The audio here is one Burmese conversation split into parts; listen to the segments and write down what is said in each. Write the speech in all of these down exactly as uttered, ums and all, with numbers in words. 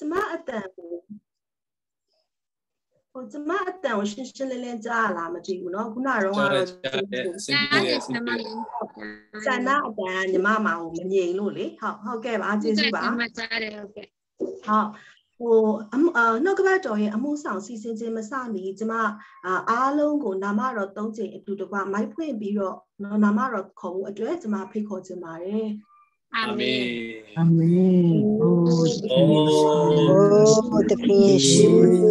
怎么啊等我怎么啊等我是是连连咋啦嘛这个喏，古那人话了，在那等你妈妈我们赢路哩，好好给吧，结束吧。好。我啊那个吧，就业阿姆上是现在么啥呢？怎么啊阿龙个那么多东西，都的话买配比了，那那么多客户，就怎么配合怎么嘞？ 阿门， 阿门。哦， 的耶稣，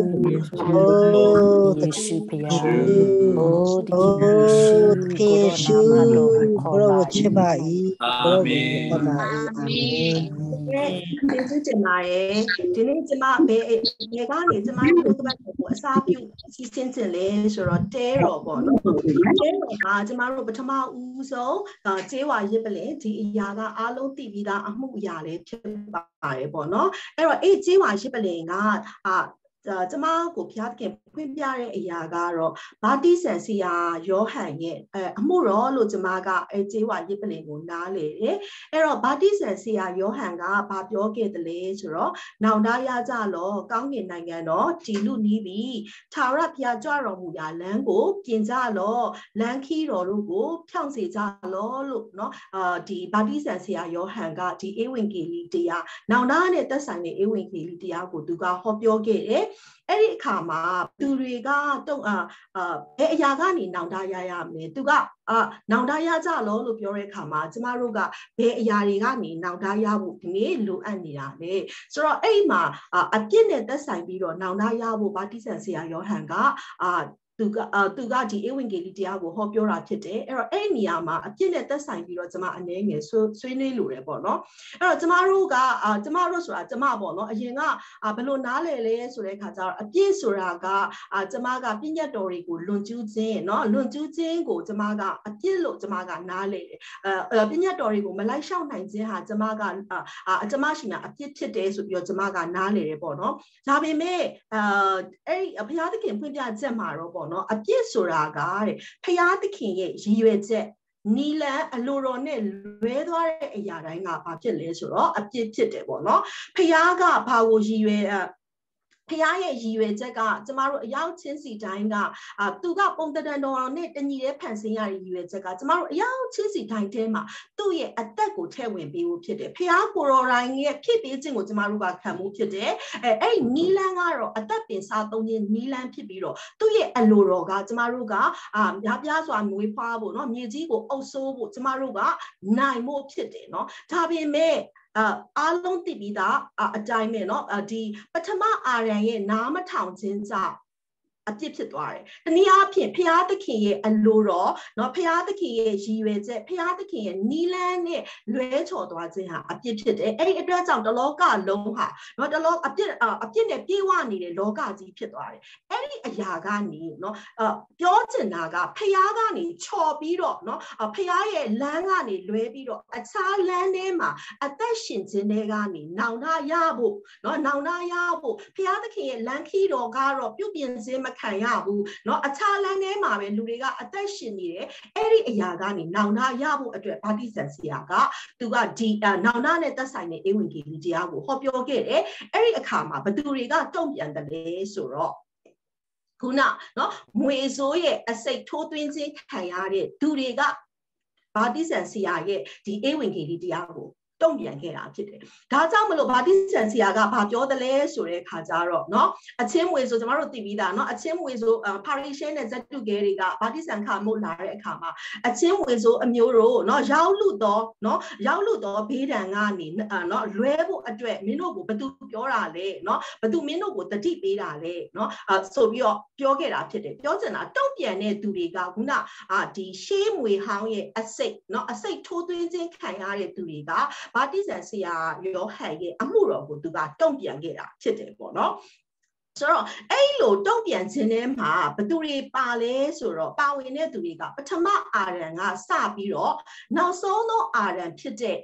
哦的耶稣，哦的耶稣，过了我去吧伊，过了我去吧伊，阿门。 这是怎么诶？今天怎么别别个你怎么那个吧？我啥表是现在嘞，说了这了不？这了啊，怎么说不他妈无手啊？这话也不来，这一下个阿龙 T V 的阿木呀嘞，偏白不喏？哎说哎，这话是不来啊啊！呃，怎么股票嘅分别嘅一樣噶咯？把啲城市啊有行嘅，誒冇咯，路怎麼噶？誒，這話亦不嚟我哪嚟嘅？誒，咯把啲城市啊有行噶，把表嘅的咧，就咯，嗱大家咋咯？講嘅那個咯，記錄呢邊，查入片抓落冇呀兩個，見咋咯？兩期咯，如果平時咋咯，咯，喏，誒，啲把啲城市啊有行噶，啲英文嘅呢啲啊，嗱大咧得上嘅英文嘅呢啲啊，個都個學表嘅咧。အဲ့ဒီအခါမှာသူတွေကတုံအာဘယ်အရာကနေနောင်တရရမလဲသူကအာနောင်တရကြလို့လို့ပြောတဲ့အခါမှာကျမတို့ကဘယ်အရာတွေကနေနောင်တရဖို့ဒီနေ့လိုအပ်နေတာလဲဆိုတော့အဲ့မှာအပြစ်နဲ့သက်ဆိုင်ပြီးတော့နောင်တရဖို့ဗာတိဆန်ဆရာယောဟန်ကအာသူကသူကဒီဧဝံဂေလိတရားကိုဟောပြောတာဖြစ်တယ်အဲ့တော့အဲ့ဒီနေရာမှာအပြစ်နဲ့သက်ဆိုင်ပြီးတော့ကျမအနေငယ်ဆွေးနွေးလို့ရပေါ့နော်အဲ့တော့ကျမတို့ကအာကျမတို့ဆိုတာကျမပေါ့နော်အရင်ကဘယ်လိုနားလဲလဲဆိုတဲ့အခါကျတော့အပြစ်ဆိုတာကအာကျမကပြည့်ညတ်တော်တွေကိုလွန်ကျူးခြင်းနော်လွန်ကျူးခြင်းကိုကျမကအပြစ်လို့ကျမကနားလဲတယ်အဲပြည့်ညတ်တော်တွေကိုမလိုက်ရှောက်နိုင်ခြင်းဟာကျမကအာကျမရှိမှအပြစ်ဖြစ်တယ်ဆိုပြီးတော့ကျမကနားလဲတယ်ပေါ့နော်ဒါပေမဲ့အဲအဲ့ဘုရားသခင်ဖွင့်ပြချက်မှာတော့ပေါ့နော်အပြစ်ဆိုတာကတဲ့ဘုရားသခင်ရဲ့ရည်ရွယ်ချက်နီလန်အလိုတော်နဲ့လွဲသွားတဲ့အရာတိုင်းကဘာဖြစ်လဲဆိုတော့အပြစ်ဖြစ်တယ်ပေါ့နော်ဘုရားကဘာကိုရည်ရွယ်ဖခင်ရဲ့ရည်ရွယ်ချက်ကကျမတို့အရောက်ချင်းစီတိုင်းကအာသူကပုံတန်တော်နဲ့တညီတဲ့ဖန်ဆင်းရတဲ့ရည်ရွယ်ချက်ကကျမတို့အရောက်ချင်းစီတိုင်းထဲမှာသူ့ရဲ့အသက်ကိုထည့်ဝင်ပေးဖို့ဖြစ်တယ်ဖခင်ကိုရောတိုင်းရဲ့ဖြစ်ပေးခြင်းကိုကျမတို့ကခံမှုဖြစ်တယ်အဲအဲ့နီလန်းကတော့အသက်ပင်စားသုံးခြင်းနီလန်းဖြစ်ပြီးတော့သူ့ရဲ့အလိုတော်ကကျမတို့ကအာများပြားစွာမွေးဖွားဖို့เนาะမြေကြီးကိုအုပ်စိုးဖို့ကျမတို့ကနိုင်ဖို့ဖြစ်တယ်เนาะဒါပေမဲ့အာအားလုံးသိပြီးသားအတိုင်းပဲเนาะဒီပထမအာရန်ရဲ့နားမထောင်ခြင်းကြောင့်အပြစ်ဖြစ်သွားတယ်။တနည်းအားဖြင့်ဖျားသခင်ရဲ့အလိုတော်เนาะဖျားသခင်ရဲ့ရည်ရွယ်ချက်ဖျားသခင်ရဲ့နီလန်းနဲ့လွဲချော်သွားခြင်းဟာအပြစ်ဖြစ်တယ်။အဲ့ဒီအတွက်ကြောင့်တလောကလုံးဟာเนาะတလောအပြစ်အပြစ်နဲ့ပြေဝနေတဲ့လောကကြီးဖြစ်သွားတယ်။အဲ့ဒီအရာကနေเนาะပြောချင်တာကဖျားကနေချော်ပြီးတော့เนาะဖျားရဲ့လမ်းကနေလွဲပြီးတော့အခြားလမ်းထဲမှာအသက်ရှင်ခြင်းတွေကနေနောင်တရဖို့เนาะနောင်တရဖို့ဖျားသခင်ရဲ့လမ်းခီးတော်ကတော့ပြုပြင်ခြင်းမခံရဘူးเนาะအခြားလမ်းထဲမှာပဲလူတွေကအသက်ရှင်နေတယ်အဲ့ဒီအရာကနေနောင်တရဖို့အတွက်ဗာတိဆန်ဆရာကသူကဒီနောင်တနဲ့သက်ဆိုင်တဲ့ဧဝံဂေလိတရားကိုဟောပြောခဲ့တယ်အဲ့ဒီအခါမှာဘသူတွေကတုံ့ပြန်တယ်လဲဆိုတော့ခုနเนาะမွေဆိုးရဲ့အစိတ်ထိုးသွင်းခြင်းခံရတဲ့သူတွေကဗာတိဆန်ဆရာရဲ့ဒီဧဝံဂေလိတရားကိုတုံ့ပြန်ခဲ့တာဖြစ်တယ်။ဒါကြောင့်မလို့ဗာတိဆန်ဆရာကဘာပြောတယ်လဲဆိုတဲ့အခါကျတော့เนาะအချင်းမွေဆိုကျွန်တော်တို့သိပြီးသားเนาะအချင်းမွေဆိုပါရီရှဲနဲ့ဇက်တုကဲတွေကဗာတိဆန်ခါမို့လာတဲ့အခါမှာအချင်းမွေဆိုအမျိုးတို့เนาะရောက်လူတော့เนาะရောက်လူတော့ဘေးဒဏ်ကနေเนาะလွဲဖို့အတွက်မင်းတို့ကိုဘသူပြောတာလဲเนาะဘသူမင်းတို့ကိုတတိပေးတာလဲเนาะအဆိုပြီးတော့ပြောခဲ့တာဖြစ်တယ်။ပြောချင်တာတုံ့ပြန်တဲ့သူတွေကခုနအာဒီရှေးမွေဟောင်းရဲ့အစိတ်เนาะအစိတ်ထိုးသွင်းခြင်းခံရတဲ့သူတွေကဗာတိဆန်ဆရာယောဟန်ရဲ့အမှုတော်ကိုသူကတုံ့ပြန်ခဲ့တာဖြစ်တယ်ပေါ့နော်ဆိုတော့အဲ့လိုတုံ့ပြန်ခြင်းထဲမှာဘသူတွေပါလဲဆိုတော့ပါဝင်တဲ့သူတွေကပထမအာရန်ကစပြီးတော့နောက်ဆုံးသောအာရန်ဖြစ်တဲ့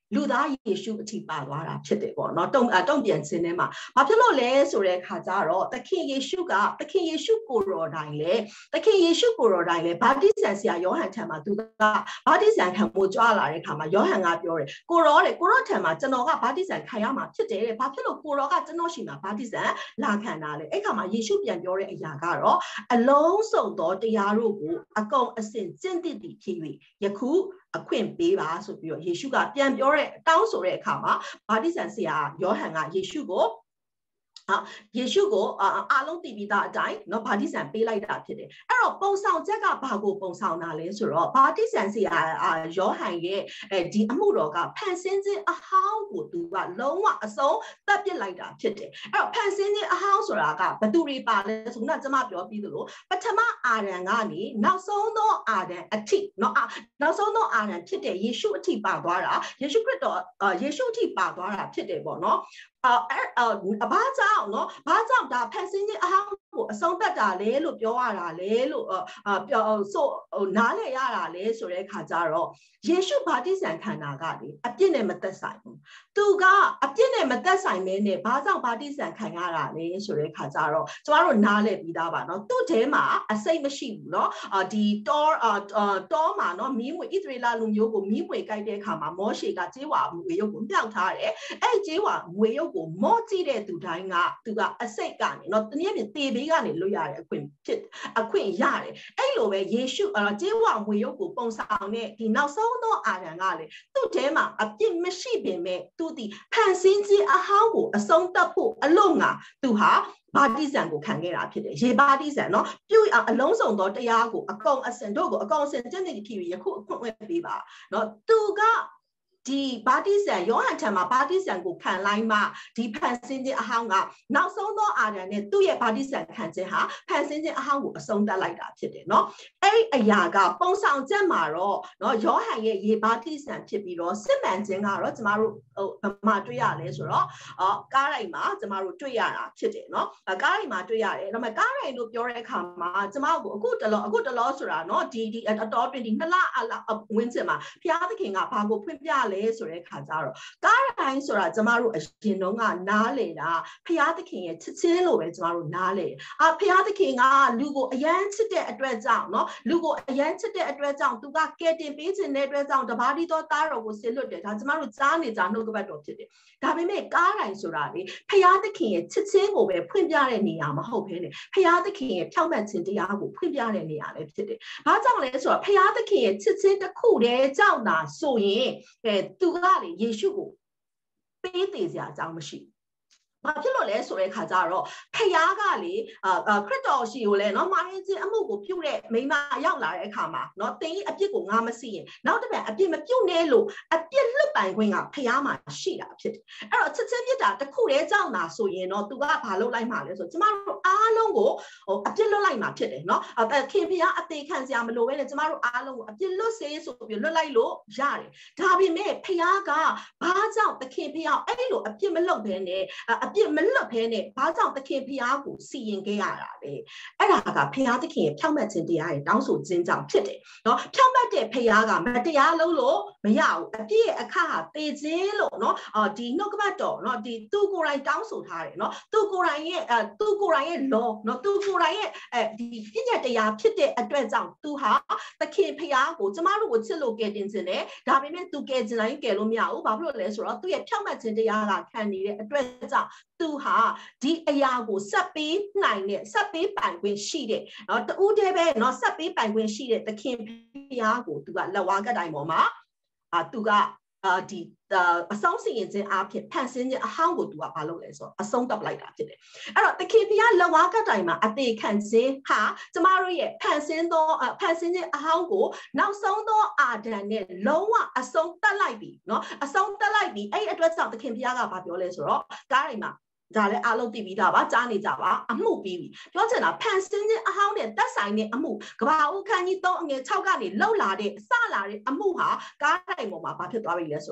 လူသားယေရှုအထိပါသွားတာဖြစ်တယ်ပေါ့နော်တုံတုံပြန်ခြင်းထဲမှာဘာဖြစ်လို့လဲဆိုတဲ့အခါကျတော့သခင်ယေရှုကသခင်ယေရှုကိုတော်တိုင်လေသခင်ယေရှုကိုတော်တိုင်လေဗာတိဇံဆရာယောဟန်ထံမှာသူကဗာတိဇံခံဖို့ကြွားလာတဲ့အခါမှာယောဟန်ကပြောတယ်ကိုတော်တဲ့ကိုတော်ထံမှာကျွန်တော်ကဗာတိဇံခံရမှာဖြစ်တယ်တဲ့ဘာဖြစ်လို့ကိုတော်ကကျွန်တော်ရှိမှာဗာတိဇံလာခံတာလေအဲ့ခါမှာယေရှုပြန်ပြောတဲ့အရာကတော့အလုံးစုံသောတရားတို့ကိုအကုန်အစင်ကျင့်သစ်တည်ဖြစ်၍ယခုအခွင့်ပေးပါဆိုပြီးတော့ယေရှုကပြန်ပြောတဲ့တောင်းဆိုတဲ့အခါမှာဗာတိဇံဆရာယောဟန်ကယေရှုကိုဟာယေရှုကိုအားလုံးတည်ပြီးသားအတိုင်းเนาะဗာတိဇံပေးလိုက်တာဖြစ်တယ်အဲ့တော့ပုံဆောင်ချက်ကဘာကိုပုံဆောင်တာလဲဆိုတော့ဗာတိဇံဆရာယောဟန်ရဲ့အဲဒီအမှုတော်ကဖန်ဆင်းခြင်းအဟောင်းကိုသူကလုံးဝအဆုံးသတ်ပစ်လိုက်တာဖြစ်တယ်အဲ့တော့ဖန်ဆင်းခြင်းအဟောင်းဆိုတာကဘသူတွေပါလဲဆိုတော့ကျွန်မပြောပြီးသလိုပထမအာဒံကနေနောက်ဆုံးသောအာဒံအထိเนาะနောက်ဆုံးသောအာဒံဖြစ်တဲ့ယေရှုအထိပါသွားတာယေရှုခရစ်တော်ယေရှုအထိပါသွားတာဖြစ်တယ်ပေါ့เนาะအဲဘာကြောင့်နော်ဘာကြောင့်ဒါဖန်ဆင်းခြင်းအဟောင်းကိုအဆုံးသတ်တာလဲလို့ပြောရတာလဲလို့ပြောဆိုနားလည်ရတာလဲဆိုတဲ့ခါကျတော့ယေရှုဗာတိဇံခန္ဓာကလေအပြစ်နဲ့မသက်ဆိုင်ဘူးသူကအပြစ်နဲ့မသက်ဆိုင်မဲနဲ့ဘာကြောင့်ဗာတိဇံခံရတာလဲဆိုတဲ့ခါကျတော့ကျမတို့နားလည်ပြီးသားပါနော်သူ့ထဲမှာအစိတ်မရှိဘူးနော်ဒီတောတောမှာနော်မီးမွေဣသရေလလူမျိုးကိုမီးမွေကြိုက်တဲ့အခါမှာမောရှေကကြေးဝါမွေရုပ်ကိုပြောက်ထားတယ်အဲ့ကြေးဝါမွေရုပ်ကိုမောကြည့်တဲ့သူတိုင်းကသူကအစိတ်ကနေနော်တနည်းအားဖြင့်တေဘေးကနေလွတ်ရတဲ့အခွင့်ဖြစ်အခွင့်ရတယ်အဲ့လိုပဲယေရှုကြေးဝါမွေရုပ်ကိုပုံဆောင်တဲ့ဒီနောက်ဆုံးသောအာဒံကလေသူ့ထဲမှာအပြစ်မရှိပင်မဲ့သူဒီဖန်ဆင်းခြင်းအဟောင်းကိုအဆုံးသတ်ဖို့အလို့ငါသူဟာဗာတိဇံကိုခံခဲ့တာဖြစ်တယ်ရေဗာတိဇံเนาะပြုအလုံးစုံသောတရားကိုအကောင်အစင်တို့ကိုအကောင်အစင်ကျင့်နေဖြစ်ပြီးယခုအခွင့်အရေးပေးပါเนาะသူကဒီဗာတိဇံယောဟန်ထံမှာဗာတိဇံကိုခံလိုက်မှဒီဖန်ဆင်းခြင်းအဟောင်းကနောက်ဆုံးသောအာဒံနဲ့သူ့ရဲ့ဗာတိဇံခံခြင်းဟာဖန်ဆင်းခြင်းအဟောင်းကိုအဆုံးသတ်လိုက်တာဖြစ်တယ်เนาะအဲ့ဒီအရာကပုံဆောင်ချက်မှာတော့เนาะယောဟန်ရဲ့ရေဗာတိဇံဖြစ်ပြီးတော့စစ်မှန်ခြင်းကတော့ကျမတို့ဟိုဘာမှတွေ့ရလဲဆိုတော့အော်ကားတိုင်းမှာကျမတို့တွေ့ရတာဖြစ်တယ်เนาะကားတိုင်းမှာတွေ့ရတယ်ဒါပေမဲ့ကားတိုင်းလို့ပြောတဲ့အခါမှာကျမတို့အခုတလောအခုတလောဆိုတာเนาะဒီဒီအတော်တွင်ဒီနှစ်လအဝင်းကျင်မှာဘုရားသခင်ကဘာကိုဖွင့်ပြလဲဆိုတဲ့ခါကျတော့ကားတိုင်းဆိုတာကျမတို့အရင်တုန်းကနားလေတာဘုရားသခင်ရဲ့ချစ်ချင်းလို့ပဲကျမတို့နားလေအာဘုရားသခင်ကလူကိုအယမ်းချစ်တဲ့အတွက်ကြောင့်เนาะလူကိုအယမ်းချစ်တဲ့အတွက်ကြောင့်သူကကယ်တင်ပေးခြင်းတဲ့အတွက်ကြောင့်တပါးဒီသောသားတော်ကိုဆင်လွတ်တယ်ဒါကျမတို့ကြားနေကြနှုတ်ကပတ်တော်ဖြစ်တယ်ဒါပေမဲ့ကားတိုင်းဆိုတာလေဘုရားသခင်ရဲ့ချစ်ချင်းကိုပဲဖွင့်ပြတဲ့နေရာမဟုတ်ဘဲနဲ့ဘုရားသခင်ရဲ့ဖြောင့်မတ်ခြင်းတရားကိုဖွင့်ပြတဲ့နေရာလည်းဖြစ်တယ်ဘာကြောင့်လဲဆိုတော့ဘုရားသခင်ရဲ့ချစ်ချင်းတစ်ခုတည်းကြောင့်သာဆိုရင်အဲသူကလေယေရှုကိုပေးသေးစရာအကြောင်းမရှိဘာဖြစ်လို့လဲဆိုတဲ့ခါကျတော့ဖယားကလေအာခရစ်တော်ရှိကိုလဲเนาะမာရင်းချင်းအမှုကိုပြုတ်တဲ့မိန်းမရောက်လာတဲ့အခါမှာเนาะတင်းအပြစ်ကိုငါမသိရင်နောက်တစ်ပတ်အပြစ်မပြုတ်နဲ့လို့အပြစ်လွတ်ပိုင်ခွင့်ကဖယားမှာရှိတာဖြစ်တယ်အဲ့တော့ချစ်ချင်းမြတ်တာတစ်ခုတည်းကြောင့်သာဆိုရင်เนาะ तू ကဘာလုပ်လိုက်မှာလဲဆိုကျမတို့အားလုံးကိုဟိုအပြစ်လွတ်လိုက်မှာဖြစ်တယ်เนาะခင်ဖယားအသေးခံစရာမလိုဘဲနဲ့ကျမတို့အားလုံးကိုအပြစ်လွတ်စေဆိုပြီးလွတ်လိုက်လို့ရတယ်ဒါပေမဲ့ဖယားကဘာကြောင့်သခင်ဖယားအဲ့လိုအပြစ်မလွတ်ဘဲနဲ့အပြစ်မလွတ်ဘဲနဲ့ဘာကြောင့်သခင်ဖျားကိုစီရင်ခဲ့ရတာလဲအဲ့ဒါကဖျားသခင်ရဲ့ဖြောင့်မတ်ခြင်းတရားရဲ့တောင်းဆိုခြင်းကြောင့်ဖြစ်တယ်เนาะဖြောင့်မတ်တဲ့ဖျားကမတရားလုံးလို့မရဘူးအပြည့်အခါတေခြင်းလို့เนาะအော်ဒီနှုတ်ကပတ်တော်เนาะဒီသူကိုယ်တိုင်တောင်းဆိုထားတယ်เนาะသူကိုယ်တိုင်ရဲ့အဲသူကိုယ်တိုင်ရဲ့ law เนาะသူကိုယ်တိုင်ရဲ့အဲဒီပြည့်ညတ်တရားဖြစ်တဲ့အတွက်ကြောင့်သူဟာသခင်ဖျားကိုကျမတို့ကိုချစ်လို့ကယ်တင်ခြင်းနဲ့ဒါပေမဲ့သူကယ်ခြင်းတိုင်းကယ်လို့မရဘူးဘာဖြစ်လို့လဲဆိုတော့သူရဲ့ဖြောင့်မတ်ခြင်းတရားကခံနေတဲ့အတွက်ကြောင့်သူဟာဒီအရာကိုဆက်ပေးနိုင်တဲ့ဆက်ပေးပိုင်ခွင့်ရှိတဲ့เนาะတူးတည်းပဲเนาะဆက်ပေးပိုင်ခွင့်ရှိတဲ့သခင်ဖျားကိုသူကလက်ဝါးကတိုင်ပေါ်မှာအာသူကအာဒီအဆုံးစီရင်ခြင်းအဖြစ်ဖန်ဆင်းခြင်းအဟောင်းကိုသူကဘာလုပ်လဲဆိုတော့အဆုံးတပ်လိုက်တာဖြစ်တယ်အဲ့တော့သခင်ဖျားလက်ဝါးကတိုင်မှာအသေးခံခြင်းဟာကျမတို့ရဲ့ဖန်ဆင်းသောဖန်ဆင်းခြင်းအဟောင်းကိုနောက်ဆုံးသောအာဒံနဲ့လုံးဝအဆုံးတက်လိုက်ပြီเนาะအဆုံးတက်လိုက်ပြီအဲ့အတွက်ကြောင့်သခင်ဖျားကဘာပြောလဲဆိုတော့ကားတိုင်းမှာဒါလည်းအားလုံးသိပြီးသားပါကြားနေကြပါအမှုပြီးပြီပြောချင်တာဖန်ဆင်းခြင်းအဟောင်းနဲ့သက်ဆိုင်တဲ့အမှုကဘာဦးခန်းကြီးသုံးအငယ်၆ကနေလှုပ်လာတဲ့စလာတဲ့အမှုဟာကားတိုင်းပေါ်မှာဘာဖြစ်သွားပြီလဲဆိုတော့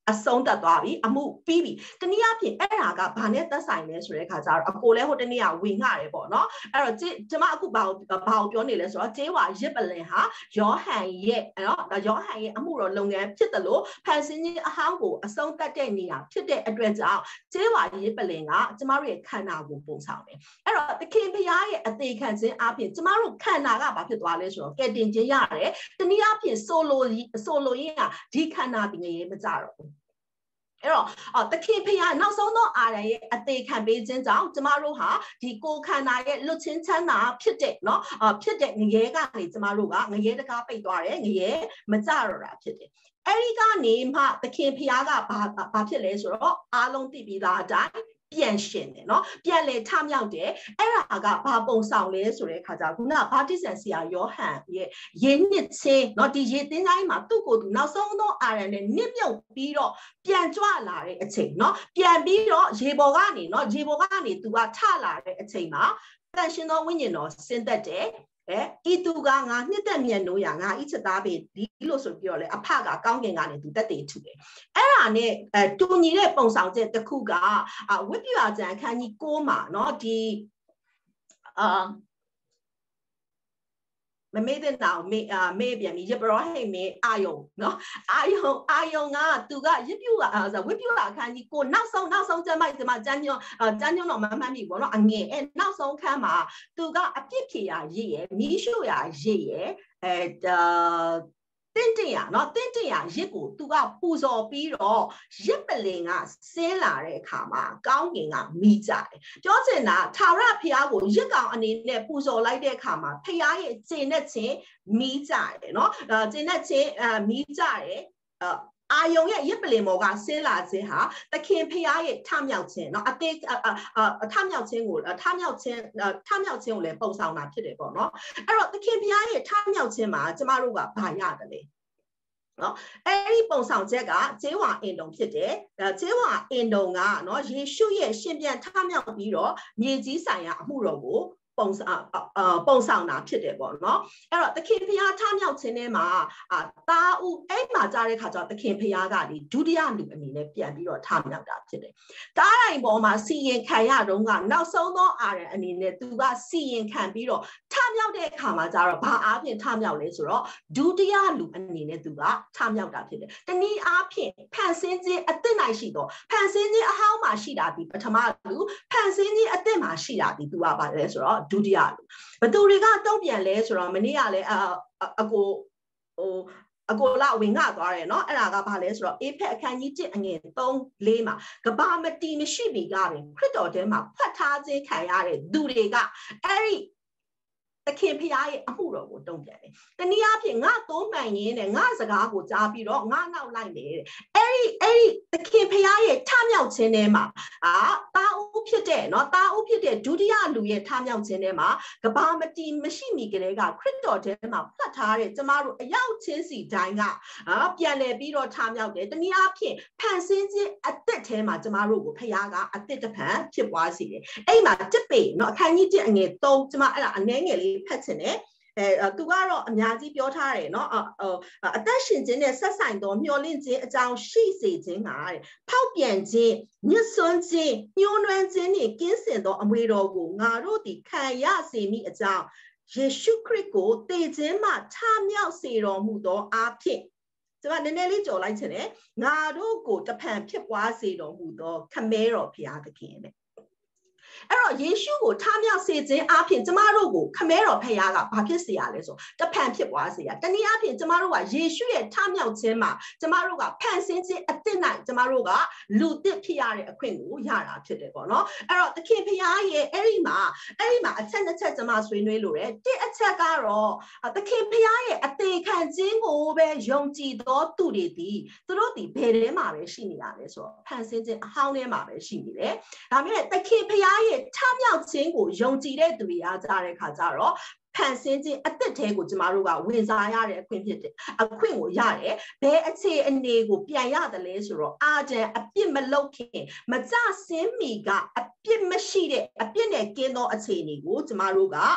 အဆုံးသတ်သွားပြီအမှုပြီးပြီတနည်းအားဖြင့်အဲ့ဒါကဘာနဲ့သက်ဆိုင်လဲဆိုတဲ့အခါကျတော့အကိုလည်းဟိုတနေ့ကဝင်ငှတယ်ပေါ့နော်အဲ့တော့ကျမအခုဘာဘာကိုပြောနေလဲဆိုတော့ကျေးဝါရစ်ပလင်ဟာယောဟန်ရဲ့နော်ယောဟန်ရဲ့အမှုတော်လုပ်ငန်းဖြစ်တယ်လို့ဖန်ဆင်းခြင်းအဟောင်းကိုအဆုံးသတ်တဲ့နေရာဖြစ်တဲ့အတွက်ကြောင့်ကျေးဝါရစ်ပလင်ကကျမတို့ရဲ့ခန္ဓာကိုပုံဆောင်တယ်အဲ့တော့သခင်ဖျားရဲ့အသေးခံခြင်းအပြင်ကျမတို့ခန္ဓာကဘာဖြစ်သွားလဲဆိုတော့ကဲတင်ခြင်းရတယ်တနည်းအားဖြင့်ဆိုလိုဆိုလိုရင်းကဒီခန္ဓာပင်ရဲ့မကြတော့ဘူးအဲ့တော့အော်သခင်ဖျားနောက်ဆုံးသောအာရရဲ့အသေးခံပေးခြင်းကြောင့်ကျမတို့ဟာဒီကိုယ်ခန္ဓာရဲ့လွတ်ချင်းချမ်းသာဖြစ်တဲ့เนาะအော်ဖြစ်တဲ့ငရဲကနေကျမတို့ကငရဲတကားပိတ်သွားတယ်ငရဲမကြတော့တာဖြစ်တယ်အဲ့ဒီကနေမှသခင်ဖျားကဘာဘာဖြစ်လဲဆိုတော့အားလုံးသိပြီးသားအတိုင်းပြန်ရှင်တယ်เนาะပြန်လေထမြောက်တယ်အဲ့ဒါကဘာပုံဆောင်လဲဆိုတဲ့အခါကျခုနကဘာတိဆန်ဆရာယောဟန်ရဲ့ရေနစ်ချင်းเนาะဒီရေသင်းတိုင်းမှာသူ့ကိုယ်သူနောက်ဆုံးသောအာရန်နဲ့နစ်မြုပ်ပြီးတော့ပြန်ကြွလာတဲ့အချိန်เนาะပြန်ပြီးတော့ရေပေါ်ကနေเนาะရေပေါ်ကနေသူကထလာတဲ့အချိန်မှာတန်ရှင်သောဝိညာဉ်တော်ဆင်းသက်တယ်အဲဤသူကငါနှစ်သက်မြတ်နိုးရငါဤချက်သားပဲဒီလို့ဆိုပြီးတော့လေအဖကကောင်းကင်ကနေသူတက်တည်ထူတယ်အဲ့ဒါနဲ့အဲတူညီတဲ့ပုံဆောင်ချက်တစ်ခုကဝိပ္ပယကျမ်းအခန်းကြီး၉မှာเนาะဒီအာမမေ့တဲ့နောက်မေအာမေ့ပြန်ပြီးရပရောဟိတ်မေအာယုံเนาะအာယုံအာယုံကသူကရပြုကဆိုဝိပ္ပယအခန်းကြီးကိုနောက်ဆုံးနောက်ဆုံးကျမ်းမိုက်ဒီမှာကျမ်းညွန်းကျမ်းညွန်းတော့မမှတ်မိဘူးเนาะအငယ်အဲနောက်ဆုံးခန်းမှာသူကအပြစ်ဖြေရရစ်ရမီးရှို့ရရစ်ရအဲတင်းတင်ရเนาะတင်းတင်ရရစ်ကိုသူကပူဇော်ပြီးတော့ရစ်ပလင်ကဆင်းလာတဲ့အခါမှာကောင်းကင်ကမိကြတယ်ပြောချင်တာထာဝရဘုရားကိုရစ်ကောင်အနေနဲ့ပူဇော်လိုက်တဲ့အခါမှာဘုရားရဲ့ကျင့်တဲ့ခြင်းမိကြတယ်เนาะကျင့်တဲ့ခြင်းမိကြတယ်အာယုံရဲ့ရစ်ပလင်မော်ကဆင်းလာခြင်းဟာသခင်ဖျားရဲ့ထမြောက်ခြင်းเนาะအသေးအထမြောက်ခြင်းကိုထမြောက်ခြင်းထမြောက်ခြင်းကိုလည်းပုံဆောင်တာဖြစ်တယ်ပေါ့เนาะအဲ့တော့သခင်ဖျားရဲ့ထမြောက်ခြင်းမှာကျမတို့ကဘာရတယ်လဲเนาะအဲ့ဒီပုံဆောင်ချက်ကဂျေဝါအင်တုံဖြစ်တယ်ဂျေဝါအင်တုံကเนาะယေရှုရဲ့ရှင်ပြန်ထမြောက်ပြီးတော့မြေကြီးဆိုင်ရာအမှုတော်ကိုပုံဆောင်ပုံဆောင်တာဖြစ်တယ်ပေါ့နော်အဲ့တော့သခင်ဖျားထမြောက်ခြင်းထဲမှာအာတာဦးအဲ့မှာကြားတဲ့ခါကျတော့သခင်ဖျားကဒီဒုတိယလူအနေနဲ့ပြန်ပြီးတော့ထမြောက်တာဖြစ်တယ်တားတိုင်းပေါ်မှာစီရင်ခံရတော့ကနောက်ဆုံးသောအာရန်အနေနဲ့သူကစီရင်ခံပြီးတော့ထမြောက်တဲ့အခါမှာကျတော့ဘာအားဖြင့်ထမြောက်လဲဆိုတော့ဒုတိယလူအနေနဲ့သူကထမြောက်တာဖြစ်တယ်တနည်းအားဖြင့်ဖန်ဆင်းခြင်းအသစ်နိုင်ရှိတော့ဖန်ဆင်းခြင်းအဟောင်းမှာရှိတာဒီပထမလူဖန်ဆင်းခြင်းအသစ်မှာရှိတာဒီသူကဘာလဲဆိုတော့ဒုတိယလူဘသူတွေကတုံ့ပြန်လဲဆိုတော့မနေ့ကလည်းအကိုဟိုအကိုလာဝင်ငှသွားတယ်เนาะအဲ့ဒါကဘာလဲဆိုတော့အေဖက်အခန်းကြီးတစ်အငယ်သုံးလေးမှာကဘာမတီမရှိပြီကပင်ခရစ်တော်ထဲမှာဖတ်ထားခြင်းခံရတဲ့သူတွေကအဲ့ဒီသခင်ဖျားရဲ့အမှုတော်ကိုတုံ့ပြန်တယ်တနည်းအားဖြင့်ငါသုံးမှန်ရင်းနဲ့ငါစကားကိုကြားပြီးတော့ငါနောက်လိုက်တယ်အဲ့ဒီအဲ့ဒီသခင်ဖျားရဲ့ထမြောက်ခြင်းထဲမှာအာတာဦးဖြစ်တဲ့เนาะတာဦးဖြစ်တဲ့ဒုတိယလူရဲ့ထမြောက်ခြင်းထဲမှာကဘာမတီမရှိမီကလေးကခရစ်တော်ထဲမှာဖတ်ထားတဲ့ကျမတို့အရောက်ချင်းစီတိုင်းကအာပြန်လည်ပြီးတော့ထမြောက်တယ်တနည်းအားဖြင့်ဖန်ဆင်းခြင်းအသက်ထဲမှာကျမတို့ကိုဖျားကအသက်တဖန်ဖြစ်ပွားစေတယ်အဲ့မှာတစ်ပေเนาะအခန်းကြီးတစ်အငယ်သုံးကျမအဲ့ဒါအနည်းငယ်လေးဖတ်ချင်တယ်အဲသူကတော့အများကြီးပြောထားတယ်เนาะအသက်ရှင်ခြင်းနဲ့ဆက်ဆိုင်သောမျှော်လင့်ခြင်းအကြောင်းရှိစေခြင်းကတဲ့ဖောက်ပြန်ခြင်းညှဉ်းဆွန်းခြင်းညှိုးနွမ်းခြင်းနှင့်ကင်းစင်သောအမွေတော်ကိုငါတို့သည်ခံရစေမိအကြောင်းယေရှုခရစ်ကိုတည်ခြင်းမှထမြောက်စေတော်မူသောအားဖြင့်ကျွန်မနည်းနည်းလေးကြော်လိုက်ချင်တယ်ငါတို့ကိုတဖန်ဖြစ်ပွားစေတော်မူသောခမဲတော်ဘုရားသခင်တဲ့အဲ့တော့ယေရှုကိုထားမြောက်စေခြင်းအပြင်ကျမတို့ကိုခမဲတော်ဖခင်ကဘာဖြစ်စေရလဲဆိုတဖန်ဖြစ်ပွားစေရတနည်းအားဖြင့်ကျမတို့ကယေရှုရဲ့ထားမြောက်ခြင်းမှာကျမတို့ကဖန်ဆင်းခြင်းအသစ်နိုင်ကျမတို့ကလူသစ်ဖြစ်ရတဲ့အခွင့်ကိုရတာဖြစ်တယ်ပေါ့နော်အဲ့တော့သခင်ဖခင်ရဲ့အဲ့ဒီမှာအဲ့ဒီမှာအချက်နှစ်ချက်ကျမဆွေးနွေးလို့ရတယ်တစ်အချက်ကတော့သခင်ဖခင်ရဲ့အသေးခံခြင်းကိုပဲယုံကြည်သောသူတွေဒီသူတို့ဒီဘယ်ထဲမှာပဲရှိနေရလဲဆိုတော့ဖန်ဆင်းခြင်းအဟောင်းထဲမှာပဲရှိနေတယ်ဒါပေမဲ့သခင်ဖခင်ရဲ့ထမြောက်ခြင်းကိုယုံကြည်တဲ့သူတွေအားကြတဲ့ခါကျတော့ဖန်ဆင်းခြင်းအသက်ထဲကိုကျမတို့ကဝင်စားရတဲ့အခွင့်ဖြစ်တယ်အခွင့်ကိုရတယ်ဘယ်အခြေအနေကိုပြန်ရတယ်လဲဆိုတော့အာဒံအပြစ်မလုပ်ခင်မကြဆင်းမီကအပြစ်မရှိတဲ့အပြစ်နဲ့ကင်းသောအခြေအနေကိုကျမတို့က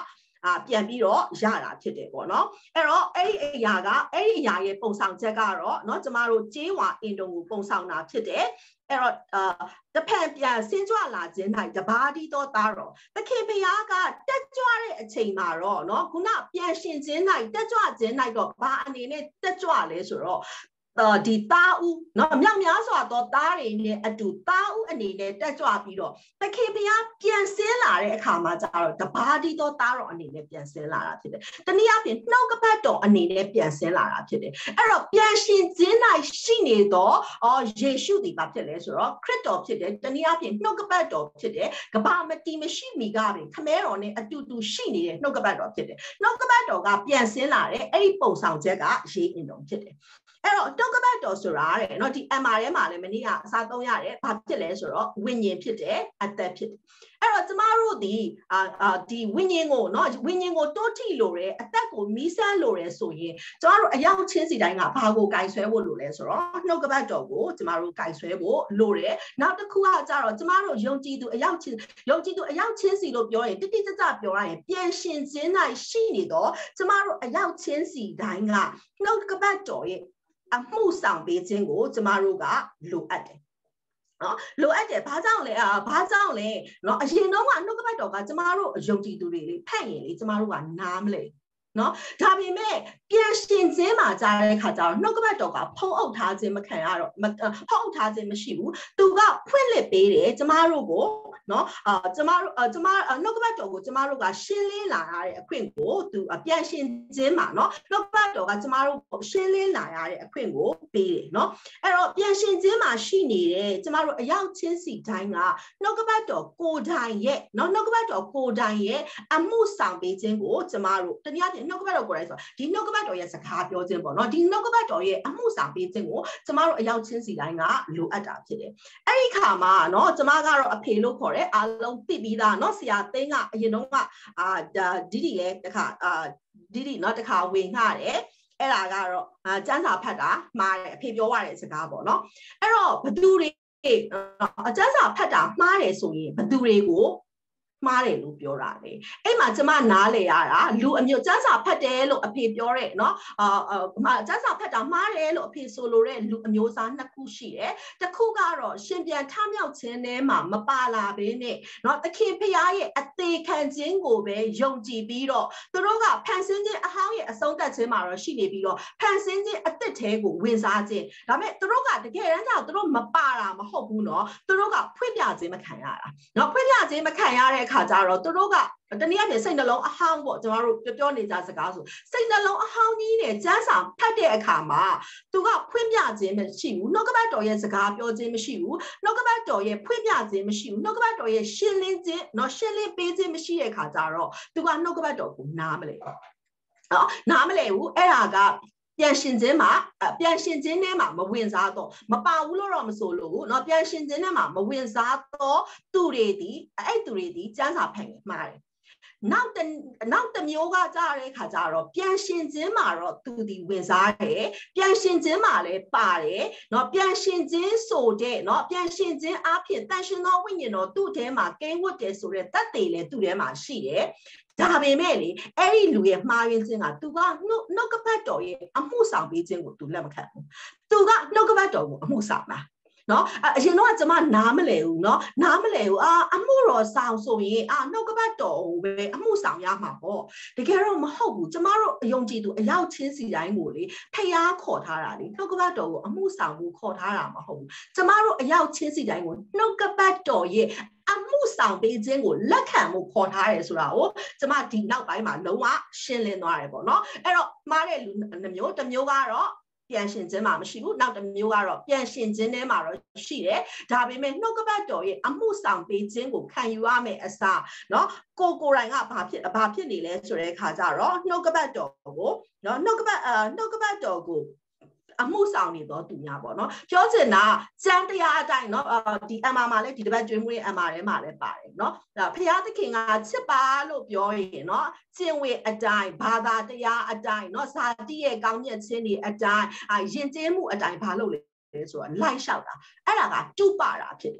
အာပြန်ပြီးတော့ရတာဖြစ်တယ်ပေါ့နော်အဲ့တော့အဲ့ဒီအရာကအဲ့ဒီအရာရဲ့ပုံဆောင်ချက်ကတော့เนาะကျမတို့ကျေးဝါအင်တုံကိုပုံဆောင်တာဖြစ်တယ်အဲ့တော့အာတဖန်ပြန်ဆင်းကြွလာခြင်း၌တပါးတီးတော့သားတော့သခင်ဖျားကတက်ကြွတဲ့အချိန်မှာတော့เนาะခုနပြန်ရှင်ခြင်း၌တက်ကြွခြင်း၌တော့ဘာအနေနဲ့တက်ကြွလဲဆိုတော့ဒီသားဦးเนาะမြောက်များစွာသောသားတွေနဲ့အတူသားဦးအနေနဲ့တက်ကြွပြီးတော့သခင်ဘုရားပြန်ဆင်းလာတဲ့အခါမှာကျတော့တပါးတီးသောသားတော်အနေနဲ့ပြန်ဆင်းလာတာဖြစ်တယ်။တနည်းအားဖြင့်နှုတ်ကပတ်တော်အနေနဲ့ပြန်ဆင်းလာတာဖြစ်တယ်။အဲ့တော့ပြန်ရှင်ခြင်း၌ရှိနေသောအော်ယေရှုသည်ဘာဖြစ်လဲဆိုတော့ခရစ်တော်ဖြစ်တယ်။တနည်းအားဖြင့်နှုတ်ကပတ်တော်ဖြစ်တယ်။ကဘာမတီမရှိမီကပင်ခမဲတော်နဲ့အတူတူရှိနေတဲ့နှုတ်ကပတ်တော်ဖြစ်တယ်။နှုတ်ကပတ်တော်ကပြန်ဆင်းလာတဲ့အဲ့ဒီပုံဆောင်ချက်ကရေးအင်တော်ဖြစ်တယ်။အဲ့တော့နှုတ်ကပတ်တော်ဆိုတာတဲ့เนาะဒီ M R ထဲမှာလည်းမနေ့ကအစားသုံးရတယ်ဘာဖြစ်လဲဆိုတော့ဝိညာဉ်ဖြစ်တယ်အသက်ဖြစ်တယ်အဲ့တော့ကျမတို့ဒီအာအာဒီဝိညာဉ်ကိုเนาะဝိညာဉ်ကိုတိုးထိလို့တယ်အသက်ကိုမီးစမ်းလို့တယ်ဆိုရင်ကျမတို့အရောက်ချင်းစီတိုင်းကဘာကိုကင်ဆွဲဖို့လိုလဲဆိုတော့နှုတ်ကပတ်တော်ကိုကျမတို့ကင်ဆွဲဖို့လိုတယ်နောက်တစ်ခုကကျတော့ကျမတို့ယုံကြည်သူအရောက်ချင်းယုံကြည်သူအရောက်ချင်းစီလို့ပြောရင်တိတိကျကျပြောရရင်ပြန်ရှင်ခြင်း၌ရှိနေတော့ကျမတို့အရောက်ချင်းစီတိုင်းကနှုတ်ကပတ်တော်ရဲ့အမှုဆောင်ပေးခြင်းကိုကျမတို့ကလိုအပ်တယ်နော်လိုအပ်တယ်ဘာကြောင့်လဲအာဘာကြောင့်လဲနော်အရင်တော့ကနှုတ်ကပတ်တော်ကကျမတို့ယုံကြည်သူတွေလေဖတ်ရင်လေကျမတို့ကနားမလဲနော်ဒါပေမဲ့ပြန်ရှင်ခြင်းမှာကြားတဲ့အခါကျတော့နှုတ်ကပတ်တော်ကဖုံးအုပ်ထားခြင်းမခံရတော့ဖုံးအုပ်ထားခြင်းမရှိဘူးသူကဖွင့်လှစ်ပေးတယ်ကျမတို့ကိုနော်အာကျမတို့ကျမနှုတ်ကပတ်တော်ကိုကျမတို့ကရှင်းလင်းလာရတဲ့အခွင့်ကိုသူပြန်ရှင်ခြင်းမှာနော်နှုတ်ကပတ်တော်ကကျမတို့ရှင်းလင်းလာရတဲ့အခွင့်ကိုပေးတယ်နော်အဲ့တော့ပြန်ရှင်ခြင်းမှာရှိနေတဲ့ကျမတို့အရောက်ချင်းစီတိုင်းကနှုတ်ကပတ်တော်ကိုယ်တိုင်ရဲ့နော်နှုတ်ကပတ်တော်ကိုယ်တိုင်ရဲ့အမှုဆောင်ပေးခြင်းကိုကျမတို့တနည်းအားဖြင့်နှုတ်ကပတ်တော်ကိုယ်တိုင်ဆိုဒီနှုတ်ကပတ်တော်ရဲ့စကားပြောခြင်းပေါ့နော်ဒီနှုတ်ကပတ်တော်ရဲ့အမှုဆောင်ပေးခြင်းကိုကျမတို့အရောက်ချင်းစီတိုင်းကလိုအပ်တာဖြစ်တယ်အဲ့ဒီခါမှာနော်ကျမကတော့အဖေလို့ခေါ်တယ်အားလုံးသိပြီးသားနော်ဆရာသိန်းကအရင်တော့ကအာဒီဒီလည်းတခါအာဒီဒီနော်တခါဝင်ငှတယ်အဲ့ဒါကတော့အာစမ်းစာဖတ်တာမှားတယ်အဖေပြောရတဲ့စကားပေါ့နော်အဲ့တော့ဘသူတွေအစမ်းစာဖတ်တာမှားတယ်ဆိုရင်ဘသူတွေကိုမှားတယ်လို့ပြောတာလေအဲ့မှာကျမနားလေရတာလူအမျိုးစမ်းစာဖတ်တယ်လို့အဖေပြောတဲ့เนาะအာစမ်းစာဖတ်တာမှားတယ်လို့အဖေဆိုလိုတဲ့လူအမျိုးအစားနှစ်ခုရှိတယ်တစ်ခုကတော့ရှင်ပြန်ထမြောက်ခြင်းထဲမှာမပါလာဘဲနဲ့เนาะသခင်ဖရားရဲ့အသေးခံခြင်းကိုပဲယုံကြည်ပြီးတော့သူတို့ကဖန်ဆင်းခြင်းအဟောင်းရဲ့အဆုံးသတ်ခြင်းမှာတော့ရှိနေပြီးတော့ဖန်ဆင်းခြင်းအသစ်သေးကိုဝင်စားခြင်းဒါပေမဲ့သူတို့ကတကယ်တမ်းကျတော့သူတို့မပါတာမဟုတ်ဘူးเนาะသူတို့ကဖွင့်ပြခြင်းမခံရတာเนาะဖွင့်ပြခြင်းမခံရတဲ့ခါကျတော့သူတို့ကတနည်းအားဖြင့်စိတ်နှလုံးအဟောင်းပေါ့ကျွန်တော်တို့ပြောနေကြစကားဆိုစိတ်နှလုံးအဟောင်းကြီးနဲ့စမ်းစာဖတ်တဲ့အခါမှာသူကဖွင့်ပြခြင်းမရှိဘူးနှုတ်ကပတ်တော်ရဲ့စကားပြောခြင်းမရှိဘူးနှုတ်ကပတ်တော်ရဲ့ဖွင့်ပြခြင်းမရှိဘူးနှုတ်ကပတ်တော်ရဲ့ရှင်းလင်းခြင်းเนาะရှင်းလင်းပေးခြင်းမရှိတဲ့အခါကျတော့သူကနှုတ်ကပတ်တော်ကိုနားမလဲနော်နားမလဲဘူးအဲ့ဒါကပြန်ရှင်ခြင်းမှာပြန်ရှင်ခြင်းထဲမှာမဝင်စားတော့မပါဘူးလို့တော့မဆိုလို့เนาะပြန်ရှင်ခြင်းထဲမှာမဝင်စားတော့သူတွေဒီအဲ့သူတွေဒီစမ်းစာဖတ်နေမှာတယ်နောက်တနောက်တစ်မျိုးကကြားတဲ့ခါကျတော့ပြန်ရှင်ခြင်းမှာတော့သူဒီဝင်စားတယ်ပြန်ရှင်ခြင်းမှာလည်းပါတယ်เนาะပြန်ရှင်ခြင်းဆိုတဲ့เนาะပြန်ရှင်ခြင်းအဖြစ်တန်ရှင်သောဝိညာဉ်တော်သူ့ထဲမှာကင်းဝတ်တယ်ဆိုတဲ့တတ်တယ်လည်းသူ့ထဲမှာရှိတယ်ဒါပေမဲ့လေအဲ့ဒီလူရဲ့မှားယွင်းခြင်းကသူကနှုတ်နှုတ်ကပတ်တော်ရဲ့အမှုဆောင်ပေးခြင်းကိုသူလက်မခံဘူးသူကနှုတ်ကပတ်တော်ကိုအမှုဆောင်တာနော်အရင်တော့ကျမနားမလဲဘူးနော်နားမလဲဘူးအာအမှုတော်ဆောင်ဆိုရင်အာနှုတ်ကပတ်တော်ကိုပဲအမှုဆောင်ရမှာပေါ့တကယ်တော့မဟုတ်ဘူးကျမတို့အယုံကြည်သူအရောက်ချင်းစီတိုင်းကိုလေဖျားခေါ်ထားတာလေနှုတ်ကပတ်တော်ကိုအမှုဆောင်ဖို့ခေါ်ထားတာမဟုတ်ဘူးကျမတို့အရောက်ချင်းစီတိုင်းကိုနှုတ်ကပတ်တော်ရဲ့အမှုဆောင်ပေးခြင်းကိုလက်ခံမှုခေါ်ထားရဲဆိုတာကိုကျမဒီနောက်ပိုင်းမှာလုံးဝရှင်းလင်းသွားတယ်ပေါ့နော်အဲ့တော့မှားတဲ့လူတစ်မျိုးတစ်မျိုးကတော့ပြန်ရှင်ခြင်းမှာမရှိဘူးနောက်တစ်မျိုးကတော့ပြန်ရှင်ခြင်းထဲမှာတော့ရှိတယ်ဒါပေမဲ့နှုတ်ကပတ်တော်ရဲ့အမှုဆောင်ပေးခြင်းကိုခံယူရမယ်အစားเนาะကိုကိုယ်တိုင်ကဘာဖြစ်ဘာဖြစ်နေလဲဆိုတဲ့အခါကျတော့နှုတ်ကပတ်တော်ကိုเนาะနှုတ်ကပတ်အာနှုတ်ကပတ်တော်ကိုအမှုဆောင်နေတော့သူများပေါ့နော်ပြောချင်တာစံတရားအတိုင်းเนาะဒီအမမှာလည်းဒီတပတ်ကျွေးမွေးအမထဲမှာလည်းပါတယ်เนาะဒါဖခင်သခင်ကချစ်ပါလို့ပြောရင်เนาะကျင့်ဝတ်အတိုင်းဘာသာတရားအတိုင်းเนาะဇာတိရဲ့ကောင်းမြတ်ခြင်းတွေအတိုင်းယဉ်ကျေးမှုအတိုင်းဘာလို့လဲဆိုတော့လိုက်လျှောက်တာအဲ့ဒါကတူပါတာဖြစ်တယ်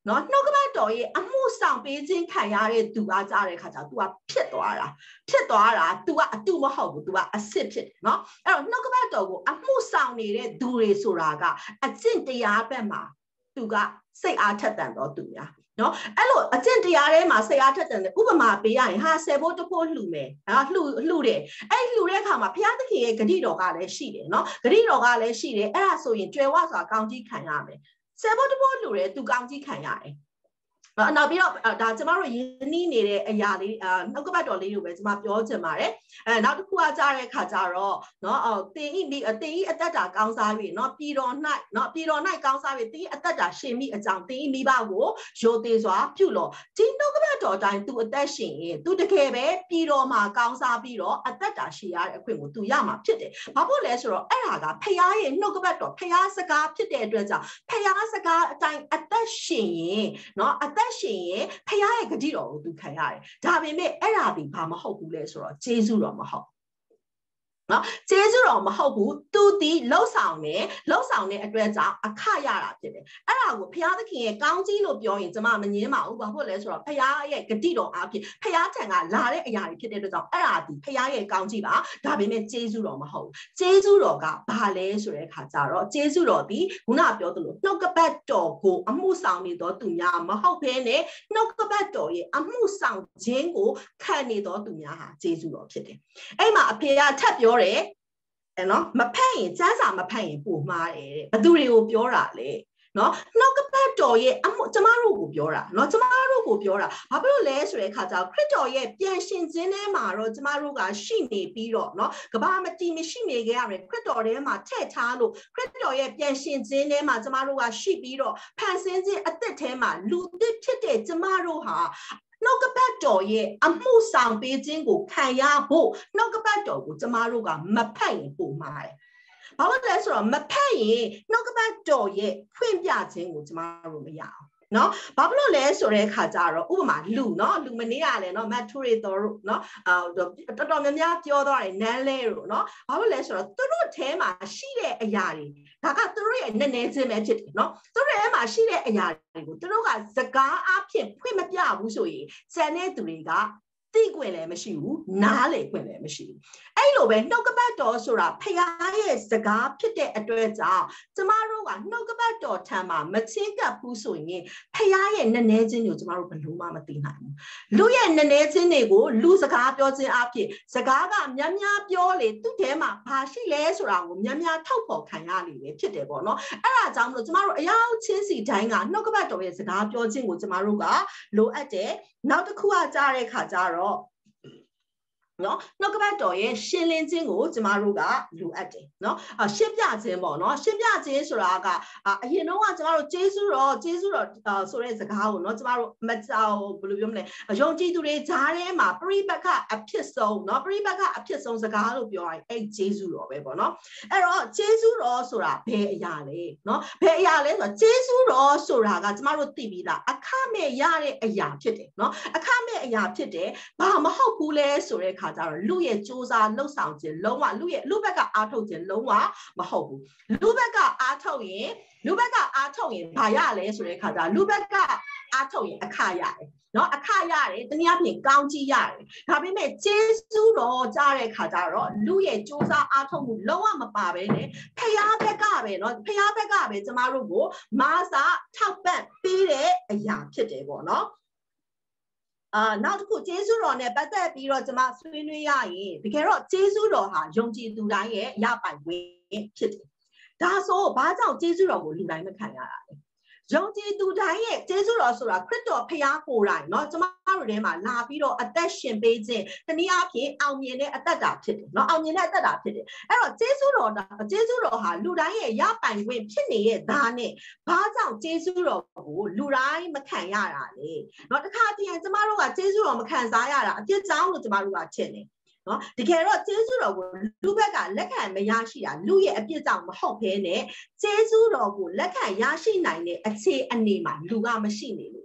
နော်နှုတ်ကပတ်တော်ရဲ့အမှုဆောင်ပေးခြင်းခံရတဲ့သူအားကြတဲ့ခါကျ तू ကဖြစ်သွားတာဖြစ်သွားတာ तू ကအတူမဟုတ်ဘူး तू ကအစစ်ဖြစ်တယ်နော်အဲ့တော့နှုတ်ကပတ်တော်ကိုအမှုဆောင်နေတဲ့သူတွေဆိုတာကအကျင့်တရားဘက်မှာ သူကစိတ်အားထက်သန်တော်သူများနော်အဲ့လိုအကျင့်တရားထဲမှာစိတ်အားထက်သန်တယ်ဥပမာပေးရရင်ဟာဆယ်ဖို့တစ်ဖို့လှူမယ်ဟာလှူလှူတယ်အဲ့လှူတဲ့အခါမှာဘုရားသခင်ရဲ့ဂတိတော်ကလည်းရှိတယ်နော်ဂတိတော်ကလည်းရှိတယ်အဲ့ဒါဆိုရင်ကြွယ်ဝစွာကောင်းကြီးခံရမယ်ဆယ်ဖို့တစ်ဖို့လှူတယ်သူကောင်းကြီးခံရတယ်နောက်ပြီးတော့ဒါကျမတို့ယဉ်နီးနေတဲ့အရာလေးအာနှုတ်ကပတ်တော်လေးကိုပဲကျမပြောချင်ပါတယ်အဲနောက်တစ်ခုကကြားတဲ့ခါကျတော့เนาะအော်တင်ဤမိအတင်ဤအသက်တာကောင်းစားပြီเนาะပြည်တော်၌เนาะပြည်တော်၌ကောင်းစားပြီတင်ဤအသက်တာရှင်မိအကြောင်းတင်ဤမိဘကိုရိုသေစွာပြုလို့ဒီနှုတ်ကပတ်တော်တိုင်းသူအသက်ရှင်ရင်သူတကယ်ပဲပြည်တော်မှာကောင်းစားပြီးတော့အသက်တာရှိရတဲ့အခွင့်ကိုသူရမှာဖြစ်တယ်ဘာဖြစ်လဲဆိုတော့အဲ့ဒါကဖခင်ရဲ့နှုတ်ကပတ်တော်ဖခင်စကားဖြစ်တဲ့အတွက်ကြောင့်ဖခင်စကားအတိုင်းအသက်ရှင်ရင်เนาะအသက်ရှင်ရင်ဖခင်ရဲ့ဂတိတော်ကိုသူခံရတယ်ဒါပေမဲ့အဲ့ဒါဒီဘာမဟုတ်ဘူးလဲဆိုတော့ကျေးဇူးတော်မဟုတ်နော်ကျေးဇူးတော်မဟုတ်ဘူးသူဒီလှုပ်ဆောင်နေလှုပ်ဆောင်တဲ့အတွက်ကြောင့်အခရတာဖြစ်တယ်အဲ့ဒါကိုဘုရားသခင်ရဲ့ကောင်းကြီးလို့ပြောရင်ကျွန်မမငင်းပါဘူးဘာဖြစ်လဲဆိုတော့ဘုရားရဲ့ဂတိတော်အားဖြင့်ဘုရားထံကလာတဲ့အရာတွေဖြစ်တဲ့အတွက်ကြောင့်အဲ့ဒါဒီဘုရားရဲ့ကောင်းကြီးပါဒါပေမဲ့ကျေးဇူးတော်မဟုတ်ဘူးကျေးဇူးတော်ကဘာလဲဆိုတဲ့အခါကျတော့ကျေးဇူးတော်ဒီခုနပြောသလိုနှုတ်ကပတ်တော်ကိုအမှုဆောင်နေတော်သူများမဟုတ်ဘဲနဲ့နှုတ်ကပတ်တော်ရဲ့အမှုဆောင်ခြင်းကိုခံနေတော်သူများဟာကျေးဇူးတော်ဖြစ်တယ်အဲ့မှာအဖေကထပ်ပြောအဲ့နော်မဖတ်ရင်စမ်းစာမဖတ်ရင်ပိုမှားတယ်ဘသူတွေကိုပြောတာလဲနော်နှုတ်ကပတ်တော်ရဲ့အမှုကျမတို့ကိုပြောတာနော်ကျမတို့ကိုပြောတာဘာဖြစ်လို့လဲဆိုတဲ့အခါကျတော့ခရစ်တော်ရဲ့ပြန်ရှင်ခြင်းထဲမှာတော့ကျမတို့ကရှိနေပြီးတော့နော်ကဘာမတီမရှိနေကြရမယ်ခရစ်တော်ထဲမှာထည့်ထားလို့ခရစ်တော်ရဲ့ပြန်ရှင်ခြင်းထဲမှာကျမတို့ကရှိပြီးတော့ဖန်ဆင်းခြင်းအသက်ထဲမှာလူသစ်ဖြစ်တဲ့ကျမတို့ဟာနှုတ်ကပတ်တော်ရဲ့အမှုဆောင်ပေးခြင်းကိုခံရဖို့နှုတ်ကပတ်တော်ကိုကျမတို့ကမဖတ်ရင်ပုံမှားတယ်။ဘာလို့လဲဆိုတော့မဖတ်ရင်နှုတ်ကပတ်တော်ရဲ့ဖွင့်ပြခြင်းကိုကျမတို့မရအောင်။နော်ဘာဖြစ်လို့လဲဆိုတဲ့အခါကျတော့ဥပမာလူနော်လူမနေရလဲနော်မတ်ထူရီတော်တို့နော်အာတော်တော်များများပြောသွားတယ်နန်းလဲတို့နော်ဘာဖြစ်လဲဆိုတော့သူတို့ထဲမှာရှိတဲ့အရာတွေဒါကသူတို့ရဲ့နည်းနည်းချင်းပဲဖြစ်တယ်နော်သူတို့ထဲမှာရှိတဲ့အရာတွေကိုသူတို့ကစကားအဖြစ်ဖွင့်မပြဘူးဆိုရင်စံတဲ့သူတွေကသိခွင့်လည်းမရှိဘူးနားလေခွင့်လည်းမရှိဘူးအဲ့လိုပဲနှုတ်ကပတ်တော်ဆိုတာဖခင်ရဲ့စကားဖြစ်တဲ့အတွက်ကြောင့်ကျမတို့ကနှုတ်ကပတ်တော်ထံမှာမချင်းကပ်ဘူးဆိုရင်ဖခင်ရဲ့နည်းနည်းချင်းကိုကျမတို့ဘယ်လိုမှမသိနိုင်ဘူးလူရဲ့နည်းနည်းချင်းတွေကိုလူစကားပြောခြင်းအဖြစ်စကားကများများပြောလေသူ့ထဲမှာဘာရှိလဲဆိုတာကိုများများထောက်ပေါ်ခံရလေပဲဖြစ်တယ်ပေါ့နော်အဲ့ဒါကြောင့်မလို့ကျမတို့အရောက်ချင်းစီတိုင်းကနှုတ်ကပတ်တော်ရဲ့စကားပြောခြင်းကိုကျမတို့ကလိုအပ်တယ်နောက်တစ်ခုကကြားတဲ့ခါကျတော့နော်နှုတ်ကပတ်တော်ရဲ့ရှင်းလင်းခြင်းကိုကျမတို့ကလိုအပ်တယ်နော်အရှင်းပြခြင်းပေါ့နော်ရှင်းပြခြင်းဆိုတာကအရင်တော့ကကျမတို့ကျေးဇူးတော်ကျေးဇူးတော်ဆိုတဲ့စကားကိုနော်ကျမတို့မကြောက်ဘယ်လိုပြောမလဲယုံကြည်သူတွေဂျားထဲမှာပရိပတ်ကအဖြစ်ဆုံးနော်ပရိပတ်ကအဖြစ်ဆုံးစကားလို့ပြောရင်အဲ့ကျေးဇူးတော်ပဲပေါ့နော်အဲ့တော့ကျေးဇူးတော်ဆိုတာဘယ်အရာလဲနော်ဘယ်အရာလဲဆိုတော့ကျေးဇူးတော်ဆိုတာကကျမတို့သိပြီးသားအခမဲ့ရတဲ့အရာဖြစ်တယ်နော်အခမဲ့အရာဖြစ်တယ်ဘာမဟုတ်ဘူးလဲဆိုတဲ့ခါကျတော့လူရဲ့စူးစမ်းလှုပ်ဆောင်ခြင်းလုံးဝလူရဲ့လူဘက်ကအားထုတ်ခြင်းလုံးဝမဟုတ်ဘူးလူဘက်ကအားထုတ်ရင်လူဘက်ကအားထုတ်ရင်ဘာရလဲဆိုတဲ့ခါကျလူဘက်ကအားထုတ်ရင်အခရတယ်နော်အခရတယ်တနည်းအားဖြင့်ကောင်းကြီးရတယ်ဒါပေမဲ့ကျေးဇူးတော်ကြားတဲ့ခါကျတော့လူရဲ့စူးစမ်းအားထုတ်မှုလုံးဝမပါဘဲနဲ့ဖခင်ဘက်ကပဲနော်ဖခင်ဘက်ကပဲကျမတို့ကိုမာစာထောက်ပံ့ပေးတဲ့အရာဖြစ်တယ်ပေါ့နော်အာနောက်တစ်ခုကျေးဇူးတော်နဲ့ပတ်သက်ပြီးတော့ကျွန်မဆွေးနွေးရရင်တကယ်တော့ကျေးဇူးတော်ဟာယုံကြည်သူတိုင်းရဲ့ရပိုင်ခွင့်ဖြစ်တယ်။ဒါဆိုဘာကြောင့်ကျေးဇူးတော်ကိုလူတိုင်းမခံရတာလဲ။ယုံကြည်သူတိုင်းရဲ့ကျေးဇူးတော်ဆိုတာခရစ်တော်ဖခင်ကိုယ်တိုင်เนาะကျွန်မတို့ထဲမှာလာပြီးတော့အသက်ရှင်ပေးခြင်းတနည်းအားဖြင့်အောင်မြင်တဲ့အသက်တာဖြစ်တယ်เนาะအောင်မြင်တဲ့အသက်တာဖြစ်တယ်။အဲ့တော့ကျေးဇူးတော်ကျေးဇူးတော်ဟာလူတိုင်းရဲ့ရပိုင်ခွင့်ဖြစ်နေတဲ့သားနဲ့ဘာကြောင့်ကျေးဇူးတော်ကိုလူတိုင်းမခံရတာလဲเนาะတခါတည်းကျမတို့ကကျေးဇူးတော်မခံစားရတာအပြစ်ကြောင့်လို့ကျမတို့ကထင်တယ်နော်တကယ်တော့ကျေးဇူးတော်ကိုလူဘက်ကလက်ခံမရရှိတာလူရဲ့အပြစ်ကြောင့်မဟုတ်ဘဲနဲ့ကျေးဇူးတော်ကိုလက်ခံရရှိနိုင်တဲ့အခြေအနေမှာလူကမရှိနေလို့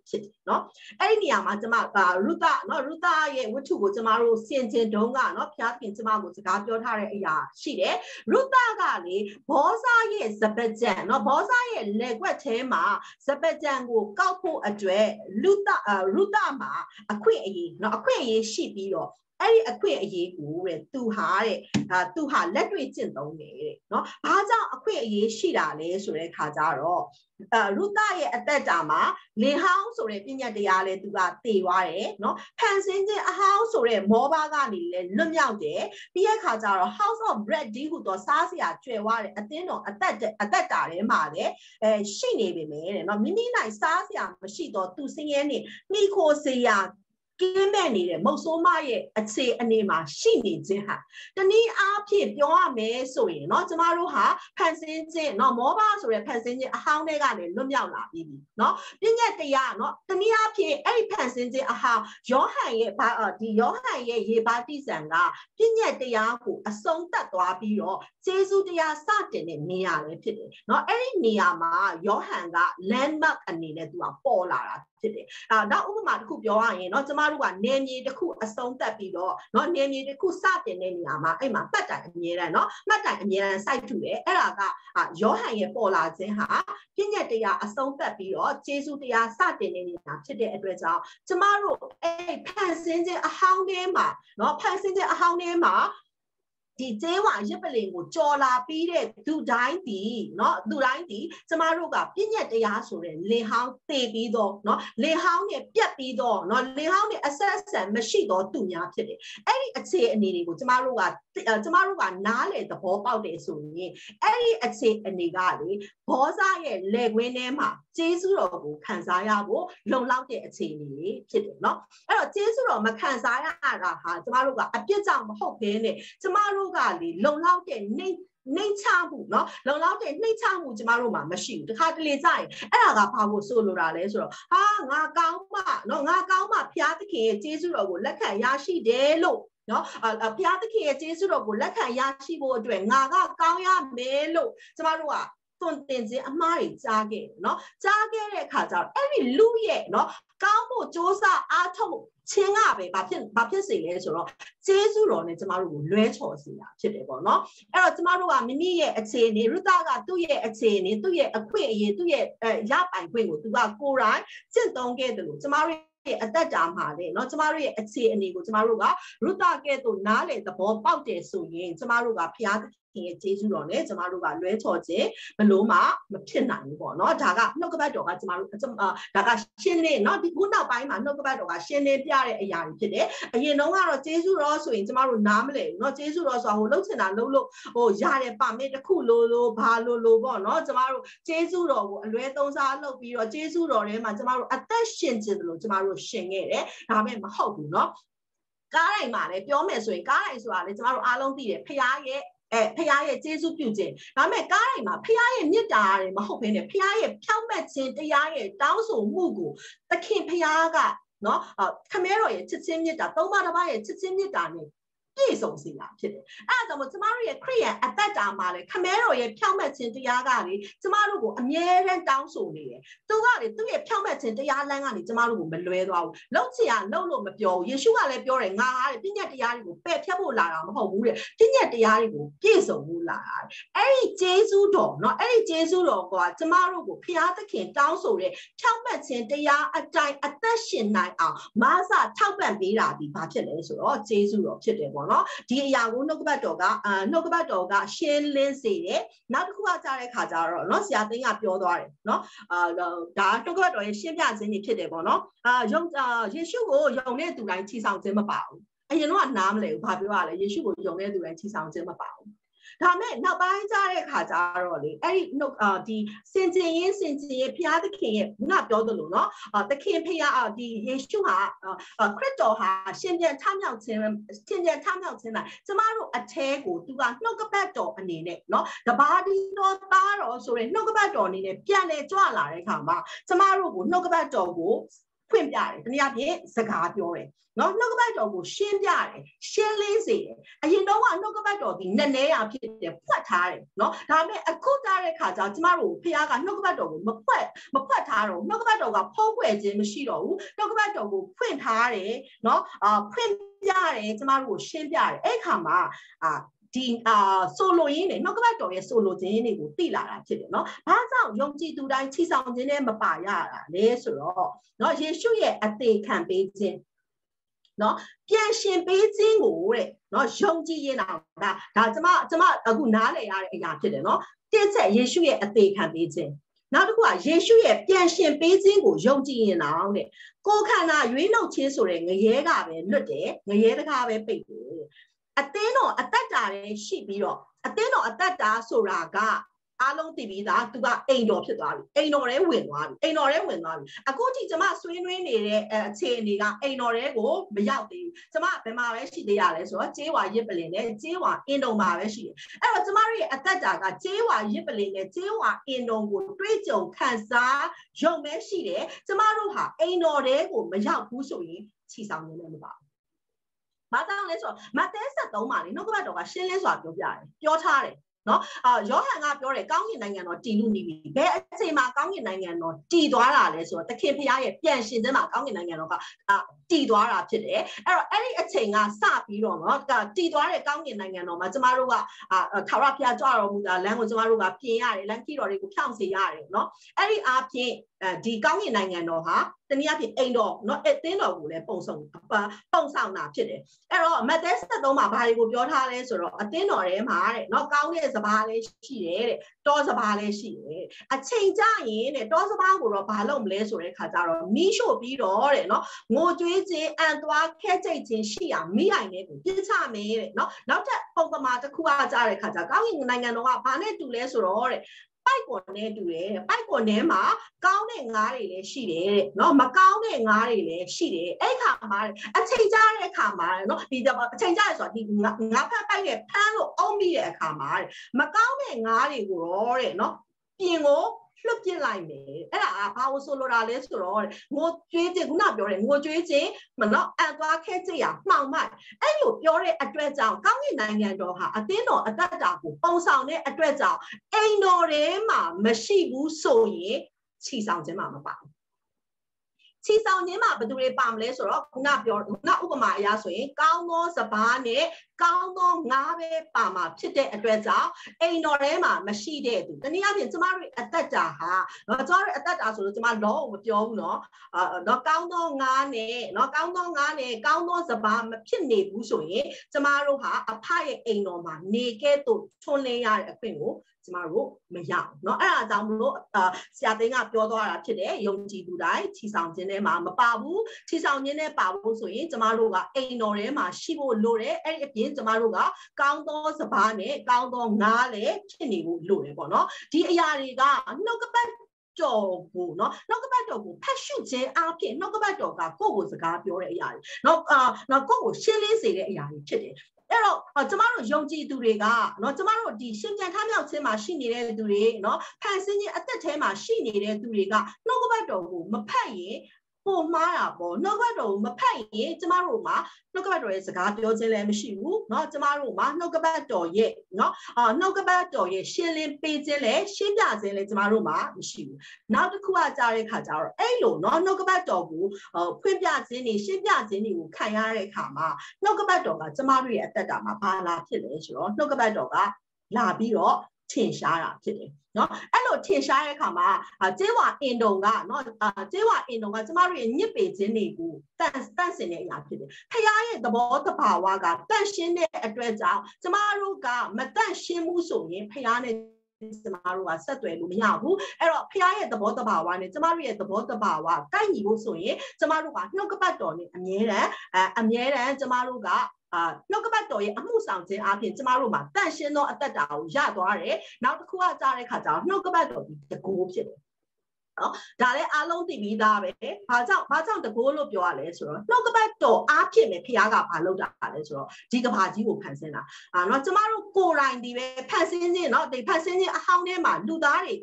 ဖြစ်တယ်နော်အဲ့ဒီနေရာမှာကျမရုဒနော်ရုဒရဲ့ဝတ္ထုကိုကျမတို့စင်ကျင်တုံးကနော်ဖျားခင်ကျမကိုစကားပြောထားတဲ့အရာရှိတယ်ရုဒကလေဘောဇာရဲ့စပကြံနော်ဘောဇာရဲ့လက်ွက်ထဲမှာစပကြံကိုကောက်ဖို့အတွက်ရုဒရုဒမှာအခွင့်အရေးနော်အခွင့်အရေးရှိပြီးတော့အဲ့ဒီအခွင့်အရေးကိုတဲ့သူဟာတဲ့အာသူဟာလက်တွေ့ကျင့်သုံးတယ်တဲ့နော်ဘာကြောင့်အခွင့်အရေးရှိတာလဲဆိုတဲ့ခါကျတော့အာရုဒရဲ့အသက်တာမှာလင်ဟောင်းဆိုတဲ့ပညာတရားလဲသူကတည်သွားတယ်နော်ဖန်ဆင်းခြင်းအဟောင်းဆိုတဲ့မောဘကနေလဲလွတ်မြောက်တယ်ပြီးတဲ့ခါကျတော့ House of Bread ဒီဟူသောစားစရာကျွဲသွားတယ်အသင်းတော်အသက်အသက်တာထဲမှာလဲအဲရှိနေပြီမယ်တဲ့နော်မိမိနိုင်စားစရာမရှိတော့သူစင်းရဲနေမိခိုစရာကင်းမဲ့နေတဲ့မုတ်ဆိုးမရဲ့အခြေအနေမှာရှိနေခြင်းဟာတနည်းအားဖြင့်ပြောရမယ်ဆိုရင်เนาะကျမတို့ဟာဖန်ဆင်းခြင်းเนาะမောဘဆိုတဲ့ဖန်ဆင်းခြင်းအဟောင်းတွေကနေလွတ်မြောက်လာပြီเนาะပြည့်ညက်တရားเนาะတနည်းအားဖြင့်အဲ့ဒီဖန်ဆင်းခြင်းအဟောင်းယောဟန်ရဲ့ဘာဒီယောဟန်ရဲ့ရေပါတိဆန်ကပြည့်ညက်တရားကိုအဆုံးသတ်သွားပြီးတော့ကျေးဇူးတရားစတင်တဲ့နေရာပဲဖြစ်တယ်เนาะအဲ့ဒီနေရာမှာယောဟန်က landmark အနေနဲ့သူကပေါ်လာတာဖြစ်တယ်အာနောက်ဥပမာတစ်ခုပြောရရင်เนาะကျမတို့ကနေမြေတစ်ခုအဆုံးသတ်ပြီးတော့เนาะနေမြေတစ်ခုစတင်တဲ့နေရာမှာအဲ့မှာမှတ်တိုင်အမြဲတမ်းเนาะမှတ်တိုင်အမြဲတမ်းစိုက်ထူတယ်အဲ့ဒါကယောဟန်ရဲ့ပေါ်လာခြင်းဟာပြည့်ညက်တရားအဆုံးသတ်ပြီးတော့ကျေးဇူးတရားစတင်တဲ့နေရာဖြစ်တဲ့အတွက်ကြောင့်ကျမတို့အဲ့ဖန်ဆင်းခြင်းအဟောင်းထဲမှာเนาะဖန်ဆင်းခြင်းအဟောင်းထဲမှာဒီကျေးဝါရစ်ပလင်ကိုကြော်လာပြီးတဲ့သူတိုင်းဒီเนาะသူတိုင်းဒီကျမတို့ကပြည့်ညက်တရားဆိုတဲ့လင်ဟောင်းတည်ပြီးတော့เนาะလင်ဟောင်းနဲ့ပြက်ပြီးတော့เนาะလင်ဟောင်းနဲ့အဆက်အဆံမရှိတော့သူများဖြစ်တယ်အဲ့ဒီအခြေအနေတွေကိုကျမတို့ကကျမတို့ကနားလေသဘောပေါက်တယ်ဆိုရင်အဲ့ဒီအခြေအနေကလေဘောဇာရဲ့လေခွင်းထဲမှာကျေးဇူးတော်ကိုခံစားရဖို့လုံလောက်တဲ့အခြေအနေဖြစ်တယ်เนาะအဲ့တော့ကျေးဇူးတော်မခံစားရတာဟာကျမတို့ကအပြစ်ကြောင့်မဟုတ်ဘဲနဲ့ကျမတို့ကလေလုံလောက်တဲ့နှိမ့်နှိမ့်ချမှုเนาะလုံလောက်တဲ့နှိမ့်ချမှုကျမတို့မှာမရှိဘူးတခါတလေကြရင်အဲ့ဒါကဘာကိုဆိုလိုတာလဲဆိုတော့ဟာငါကောင်းမှเนาะငါကောင်းမှဘုရားသခင်ရဲ့ကျေးဇူးတော်ကိုလက်ခံရရှိတယ်လို့เนาะဘုရားသခင်ရဲ့ကျေးဇူးတော်ကိုလက်ခံရရှိဖို့အတွက်ငါကကောင်းရမယ်လို့ကျမတို့ကသွန်သင်ခြင်းအမှားတွေကြားခဲ့เนาะကြားခဲ့တဲ့အခါကျတော့အဲ့ဒီလူရဲ့เนาะကောင်းဖို့စ조사အားထုတ်ချင်းကပဲဘာဖြစ်ဘာဖြစ်စေလဲဆိုတော့ကျေးဇူးတော်နဲ့ကျမတို့ကိုလွဲချော်စေတာဖြစ်တယ်ပေါ့နော်အဲ့တော့ကျမတို့ကမိမိရဲ့အခြေအနေရုဒကသူ့ရဲ့အခြေအနေသူ့ရဲ့အခွင့်အရေးသူ့ရဲ့ရပိုင်ခွင့်ကိုသူကကိုယ်တိုင်ကျင့်သုံးခဲ့တယ်လို့ကျမတို့အသက်တာမှာလေเนาะကျမတို့ရဲ့အခြေအနေကိုကျမတို့ကရုဒကဲ့သို့နားလေသဘောပေါက်တယ်ဆိုရင်ကျမတို့ကဘုရားရဲ့ကျေးဇူးတော်နဲ့ကျမတို့ကလွဲချော်ခြင်းဘလို့မှမဖြစ်နိုင်ဘူးပေါ့နော်ဒါကနှုတ်ကပတ်တော်ကကျမတို့ဒါကရှင်းလင်းเนาะဒီခုနောက်ပိုင်းမှာနှုတ်ကပတ်တော်ကရှင်းလင်းပြတဲ့အရာတွေဖြစ်တယ်အရင်တော့ကတော့ကျေးဇူးတော်ဆိုရင်ကျမတို့နားမလည်ဘူးเนาะကျေးဇူးတော်ဆိုတာဟိုလှုပ်ချင်တာလှုပ်လို့ဟိုရတဲ့ပါမစ်တစ်ခုလိုလိုဘာလိုလိုပေါ့เนาะကျမတို့ကျေးဇူးတော်ကိုအလွဲသုံးစားလုပ်ပြီးတော့ကျေးဇူးတော်ထဲမှာကျမတို့အသက်ရှင်ခြင်းလို့ကျမတို့ရှင်ခဲ့တယ်ဒါပေမဲ့မဟုတ်ဘူးเนาะကားတိုင်းမှာလည်းပြောမယ်ဆိုရင်ကားတိုင်းဆိုတာလေကျမတို့အားလုံးသိတယ်ဖခင်ရဲ့အဲဖခင်ရဲ့ကျေးဇူးပြုခြင်းဒါပေမဲ့ကားတိုင်းမှာဖခင်ရဲ့မေတ္တာတွေမဟုတ်ဘဲနဲ့ဖခင်ရဲ့ဖြောင့်မတ်ခြင်းတရားရဲ့တောင်းဆိုမှုကိုသခင်ဖခင်ကနော်ခမဲတော်ရဲ့ချစ်ချင်းမေတ္တာသုံးပါးတစ်ပါးရဲ့ချစ်ချင်းမေတ္တာနဲ့ပြည့်စုံစေတာဖြစ်တယ်အဲ့ဒါကြောင့်ကျမတို့ရဲ့ခရစ်ယာန်အသက်တာမှာလေခမဲတော်ရဲ့ဖြောင့်မတ်ခြင်းတရားကလေကျမတို့ကိုအမြဲတမ်းတောင်းဆိုနေတယ်သူကလေသူ့ရဲ့ဖြောင့်မတ်ခြင်းတရားလမ်းကနေကျမတို့ကိုမလွဲသွားဘူးလှုပ်ချင်ရလှုပ်လို့မပြောဘူးယေရှုကလည်းပြောတယ်ငါဟာတဲ့ပြည့်ညတ်တရားတွေကိုပယ်ဖြတ်ဖို့လာတာမဟုတ်ဘူးတဲ့ပြည့်ညတ်တရားတွေကိုပြည့်စုံဖို့လာတာအဲ့ဒီဂျေဇုတော်เนาะအဲ့ဒီဂျေဇုတော်ကကျမတို့ကိုဖျားသခင်တောင်းဆိုတဲ့ဖြောင့်မတ်ခြင်းတရားအတိုင်းအသက်ရှင်နိုင်အောင်မဆထောက်ပံ့ပေးတာဒီဘာဖြစ်လဲဆိုတော့ဂျေဇုတော်ဖြစ်တယ်ပေါ့နော်ဒီအရာကိုနှုတ်ကပတ်တော်ကအာနှုတ်ကပတ်တော်ကရှင်းလင်းစေတယ်နောက်တစ်ခုကကြားတဲ့ခါကျတော့เนาะဆရာသိန်းကပြောသွားတယ်เนาะအာဒါနှုတ်ကပတ်တော်ရဲ့ရှင်းပြခြင်းတွေဖြစ်တယ်ပေါ့နော်အာယုံယေရှုကိုယုံတဲ့သူတိုင်းချီဆောင်ခြင်းမပါဘူးအရင်တော့နားမလဲဘူးဘာပြောရလဲယေရှုကိုယုံတဲ့သူတိုင်းချီဆောင်ခြင်းမပါဘူးဒါမဲ့နောက်ပိုင်းကျတဲ့ခါကျတော့လေအဲ့ဒီနှုတ်အာဒီစင်ကျင်ရင်းစင်ကျင်ရဘုရားသခင်ရဲ့ခုနပြောသလိုနော်သခင်ဖရာဒီယေရှုဟာခရစ်တော်ဟာရှင်ပြန်ထမြောက်ခြင်းရှင်ပြန်ထမြောက်ခြင်းလားကျမတို့အထဲကိုသူကနှုတ်ကပတ်တော်အနေနဲ့နော်တပါးဒီတော်သားတော်ဆိုရင်နှုတ်ကပတ်တော်အနေနဲ့ပြန်လဲကြွလာတဲ့ခါမှာကျမတို့ကိုနှုတ်ကပတ်တော်ကိုဖွင့်ပြတယ်တနည်းအားဖြင့်စကားပြောတယ်နော်နှုတ်ကပတ်တော်ကိုရှင်းပြတယ်ရှင်းလင်းစေတယ်အရင်တော့ကနှုတ်ကပတ်တော်ဒီနည်းနည်းရဖြစ်တယ်ဖွက်ထားတယ်နော်ဒါပေမဲ့အခုကြားတဲ့ခါကျကျမတို့ဖခင်ကနှုတ်ကပတ်တော်ကိုမဖွက်မဖွက်ထားတော့နှုတ်ကပတ်တော်ကဖုံးကွယ်ခြင်းမရှိတော့ဘူးနှုတ်ကပတ်တော်ကိုဖွင့်ထားတယ်နော်အာဖွင့်ပြတယ်ကျမတို့ကိုရှင်းပြတယ်အဲ့ခါမှာအာဒီအာဆိုလိုရင်းနဲ့နှုတ်ကပတ်တော်ရဲ့ဆိုလိုခြင်းတွေကိုသိလာတာဖြစ်တယ်နော်။ဘာကြောင့်ယုံကြည်သူတိုင်းချီဆောင်ခြင်းနဲ့မပါရတာလဲဆိုတော့နော်ယေရှုရဲ့အသေးခံပေးခြင်းနော်ပြန်ရှင်ပေးခြင်းကိုတဲ့နော်ယုံကြည်ရင်တော့ဒါဒါကျမကျမအခုနားလည်ရတဲ့အရာဖြစ်တယ်နော်။တစ်ချက်ယေရှုရဲ့အသေးခံပေးခြင်းနောက်တစ်ခုကယေရှုရဲ့ပြန်ရှင်ပေးခြင်းကိုယုံကြည်ရင်တော့တဲ့ကိုယ်ခန္ဓာရွေးနှုတ်ခြင်းဆိုတဲ့ငရဲကပဲလွတ်တယ်ငရဲတကားပဲပိတ်တယ်အသင်းတော်အသက်တာလည်းရှိပြီးတော့အသင်းတော်အသက်တာဆိုတာကအားလုံးသိပြီးသားသူကအိမ်တော်ဖြစ်သွားပြီအိမ်တော်ထဲဝင်သွားပြီအိမ်တော်ထဲဝင်သွားပြီအခုထိကျမဆွေးနွေးနေတဲ့အခြေအနေကအိမ်တော်ထဲကိုမရောက်သေးဘူးကျမဘယ်မှာပဲရှိသေးရလဲဆိုတော့ကျေးဝါရစ်ပလင်နဲ့ကျေးဝါအင်တုံမှာပဲရှိတယ်အဲ့တော့ကျမတို့ရဲ့အသက်တာကကျေးဝါရစ်ပလင်နဲ့ကျေးဝါအင်တုံကိုတွေးကြုံခံစားရုံပဲရှိတယ်ကျမတို့ဟာအိမ်တော်ထဲကိုမရောက်ဘူးဆိုရင်ချီဆောင်နေလည်းမပါဘူးဘာကြောင့်လဲဆိုတော့မဿဲဆက်သုံးပါလေနှုတ်ကပတ်တော်ကရှင်းလင်းစွာပြောပြတယ်ပြောထားတယ်နော်အာယောဟန်ကပြောတယ်ကောင်းကင်နိုင်ငံတော်တည်လို့နေပြီဘယ်အချိန်မှာကောင်းကင်နိုင်ငံတော်တည်သွားတာလဲဆိုတော့သခင်ဖခင်ရဲ့ပြန်ရှင်ခြင်းမှာကောင်းကင်နိုင်ငံတော်ကတည်သွားတာဖြစ်တယ်အဲ့တော့အဲ့ဒီအချိန်ကစပြီးတော့နော်တည်သွားတဲ့ကောင်းကင်နိုင်ငံတော်မှာကျမတို့ကအာထာဝရဘုရားကြွတော်မူတာလမ်းကိုကျမတို့ကပြင်ရတယ်လမ်းခီတော်တွေကိုဖြောင့်စေရတယ်နော်အဲ့ဒီအားဖြင့်အဲဒီကောင်းကင်နိုင်ငံတော်ဟာတနည်းအားဖြင့်အိမ်တော်နော်အသင်းတော်ကိုလည်းပုံဆောင်ပုံဆောင်တာဖြစ်တယ်အဲ့တော့မဿဲဆက်သုံးမှာဘာတွေကိုပြောထားလဲဆိုတော့အသင်းတော်ထဲမှာတဲ့နော်ကောင်းတဲ့စပါးလေးရှိတယ်တဲ့တောစပါးလေးရှိတယ်အချိန်ကြရင်တဲ့တောစပါးကိုတော့ဘာလုပ်မလဲဆိုတဲ့ခါကျတော့မီးရှို့ပြီးတော့တဲ့နော်ငိုကြွေးခြင်းအံသွားခဲကြိတ်ခြင်းရှိအောင်မိအိုင်လေးကိုပြစ်ချမယ်တဲ့နော်နောက်ထပ်ပုံပမာတစ်ခုကကြားတဲ့ခါကျကောင်းကင်နိုင်ငံတော်ကဘာနဲ့တူလဲဆိုတော့တဲ့ပိုက်ကွန်နဲ့တူတယ်ပိုက်ကွန်ထဲမှာကောင်းတဲ့ငါးတွေလည်းရှိတယ်တဲ့နော်မကောင်းတဲ့ငါးတွေလည်းရှိတယ်အဲ့ခါမှာအချိန်ကြာတဲ့အခါမှာနော်ဒီအချိန်ကြာရဆိုတာဒီငါးဖက်ပိုက်ရဲ့ဖမ်းလို့အုံးပြီးတဲ့အခါမှာမကောင်းတဲ့ငါးတွေကိုတော့တဲ့နော်ပြင်ကိုလွတ်ပြစ်လိုက်မယ်အဲ့ဒါဘာလို့ဆိုလိုတာလဲဆိုတော့ငိုကြွေးခြင်းခုနပြောတယ်ငိုကြွေးခြင်းမနော်အံသွားခဲကြရမှောင်မိုက်အဲ့လိုပြောတဲ့အတွက်ကြောင့်ကောင်းကင်နိုင်ငံတော်ဟာအသင်းတော်အသက်တာကိုပုံဆောင်တဲ့အတွက်ကြောင့်အိမ်တော်ထဲမှာမရှိဘူးဆိုရင်ချီဆောင်ခြင်းမှာမပါဘူးချီဆောင်ခြင်းမှာဘယ်သူတွေပါမလဲဆိုတော့ခုနပြောခုနဥပမာအရဆိုရင်ကောင်းသောစပါးနဲ့ကောင်းသောငါးပဲပါမှာဖြစ်တဲ့အတွက်ကြောင့်အိမ်တော်ထဲမှာမရှိတဲ့သူတနည်းအားဖြင့်ကျမတို့အသက်တာဟာနော်ကျမတို့အသက်တာဆိုလို့ကျမလောကိုမပြောဘူးနော်အာတော့ကောင်းသောငါးနဲ့နော်ကောင်းသောငါးနဲ့ကောင်းသောစပါးမဖြစ်နေဘူးဆိုရင်ကျမတို့ဟာအဖရဲ့အိမ်တော်မှာနေခဲ့သို့ထွန်းလင်းရတဲ့အခွင့်ကိုကျမတို့မရအောင်เนาะအဲ့ဒါကြောင့်မလို့ဆရာသိန်းကပြောသွားတာဖြစ်တယ်ယုံကြည်သူတိုင်းချီဆောင်ခြင်းထဲမှာမပါဘူးချီဆောင်ခြင်းနဲ့ပါဖို့ဆိုရင်ကျမတို့ကအိမ်တော်ထဲမှာရှိဖို့လိုတယ်အဲ့ဒီအပြင်ကျမတို့ကကောင်းသောစပါးနဲ့ကောင်းသောငါးလည်းဖြစ်နေဖို့လိုတယ်ပေါ့เนาะဒီအရာတွေကနှုတ်ကပတ်တော်ကိုเนาะနှုတ်ကပတ်တော်ကိုဖတ်ရှုခြင်းအပြင်နှုတ်ကပတ်တော်ကကိုယ့်ကိုစကားပြောတဲ့အရာတွေเนาะအာနော်ကိုယ့်ကိုရှင်းလင်းစေတဲ့အရာတွေဖြစ်တယ်အဲ့တော့ကျမတို့ယုံကြည်သူတွေကနော်ကျမတို့ဒီရှင်ပြန်ထမြောက်ခြင်းမှာရှိနေတဲ့သူတွေနော်ဖန်ဆင်းခြင်းအသက်ထဲမှာရှိနေတဲ့သူတွေကနှုတ်ကပတ်တော်ကိုမဖတ်ရင်ပုံမှားတာပေါ့နှုတ်ကပတ်တော်ကိုမဖတ်ရင်ကျမတို့မှာနှုတ်ကပတ်တော်ရဲ့စကားပြောခြင်းလည်းမရှိဘူးเนาะကျမတို့မှာနှုတ်ကပတ်တော်ရဲ့เนาะအာနှုတ်ကပတ်တော်ရဲ့ရှင်းလင်းပေးခြင်းလည်းရှင်းပြခြင်းလည်းကျမတို့မှာမရှိဘူးနောက်တစ်ခုကကြားတဲ့ခါကျတော့အဲ့လိုเนาะနှုတ်ကပတ်တော်ကိုဖွင့်ပြခြင်းတွေရှင်းပြခြင်းတွေကိုခံရတဲ့အခါမှာနှုတ်ကပတ်တော်ကကျမတို့ရဲ့အသက်တာမှာဘာလာဖြစ်လဲဆိုတော့နှုတ်ကပတ်တော်ကလာပြီးတော့ထင်ရှားတာဖြစ်တယ်နော်အဲ့လိုထင်ရှားတဲ့အခါမှာကျေးဝါအင်တုံကနော်ကျေးဝါအင်တုံကကျမတို့ရဲ့ညစ်ပေခြင်းတွေကိုတန့်တန့်စင်တဲ့အရာဖြစ်တယ်ဖခင်ရဲ့သဘောတဘာဝကတန့်ရှင်းတဲ့အတွက်ကြောင့်ကျမတို့ကမတန့်ရှင်းမှုဆိုရင်ဖခင်နဲ့ကျမတို့ကဆက်သွယ်လို့မရဘူးအဲ့တော့ဖခင်ရဲ့သဘောတဘာဝနဲ့ကျမတို့ရဲ့သဘောတဘာဝကိုက်ညီဖို့ဆိုရင်ကျမတို့ကနှုတ်ကပတ်တော်နဲ့အမြဲတမ်းအမြဲတမ်းကျမတို့ကအာနှုတ်ကပတ်တော်ရဲ့အမှုဆောင်ခြင်းအပြင်ကျမတို့မှာတန့်ရှင်းသောအသက်တာကိုရသွားတယ်နောက်တစ်ခုကကြားတဲ့ခါကျတော့နှုတ်ကပတ်တော်ဒီတကိုးဖြစ်တယ်နော်ဒါလည်းအားလုံးသိပြီးသားပဲဘာကြောင့်ဘာကြောင့်တကိုးလို့ပြောရလဲဆိုတော့နှုတ်ကပတ်တော်အားဖြင့်ပဲဖခင်ကဘာလုပ်တာလဲဆိုတော့ဒီကဘာကြီးကိုဖန်ဆင်းတာအာနော်ကျမတို့ကိုယ်တိုင်ဒီပဲဖန်ဆင်းခြင်းနော်ဒီဖန်ဆင်းခြင်းအဟောင်းထဲမှာလူသားတွေက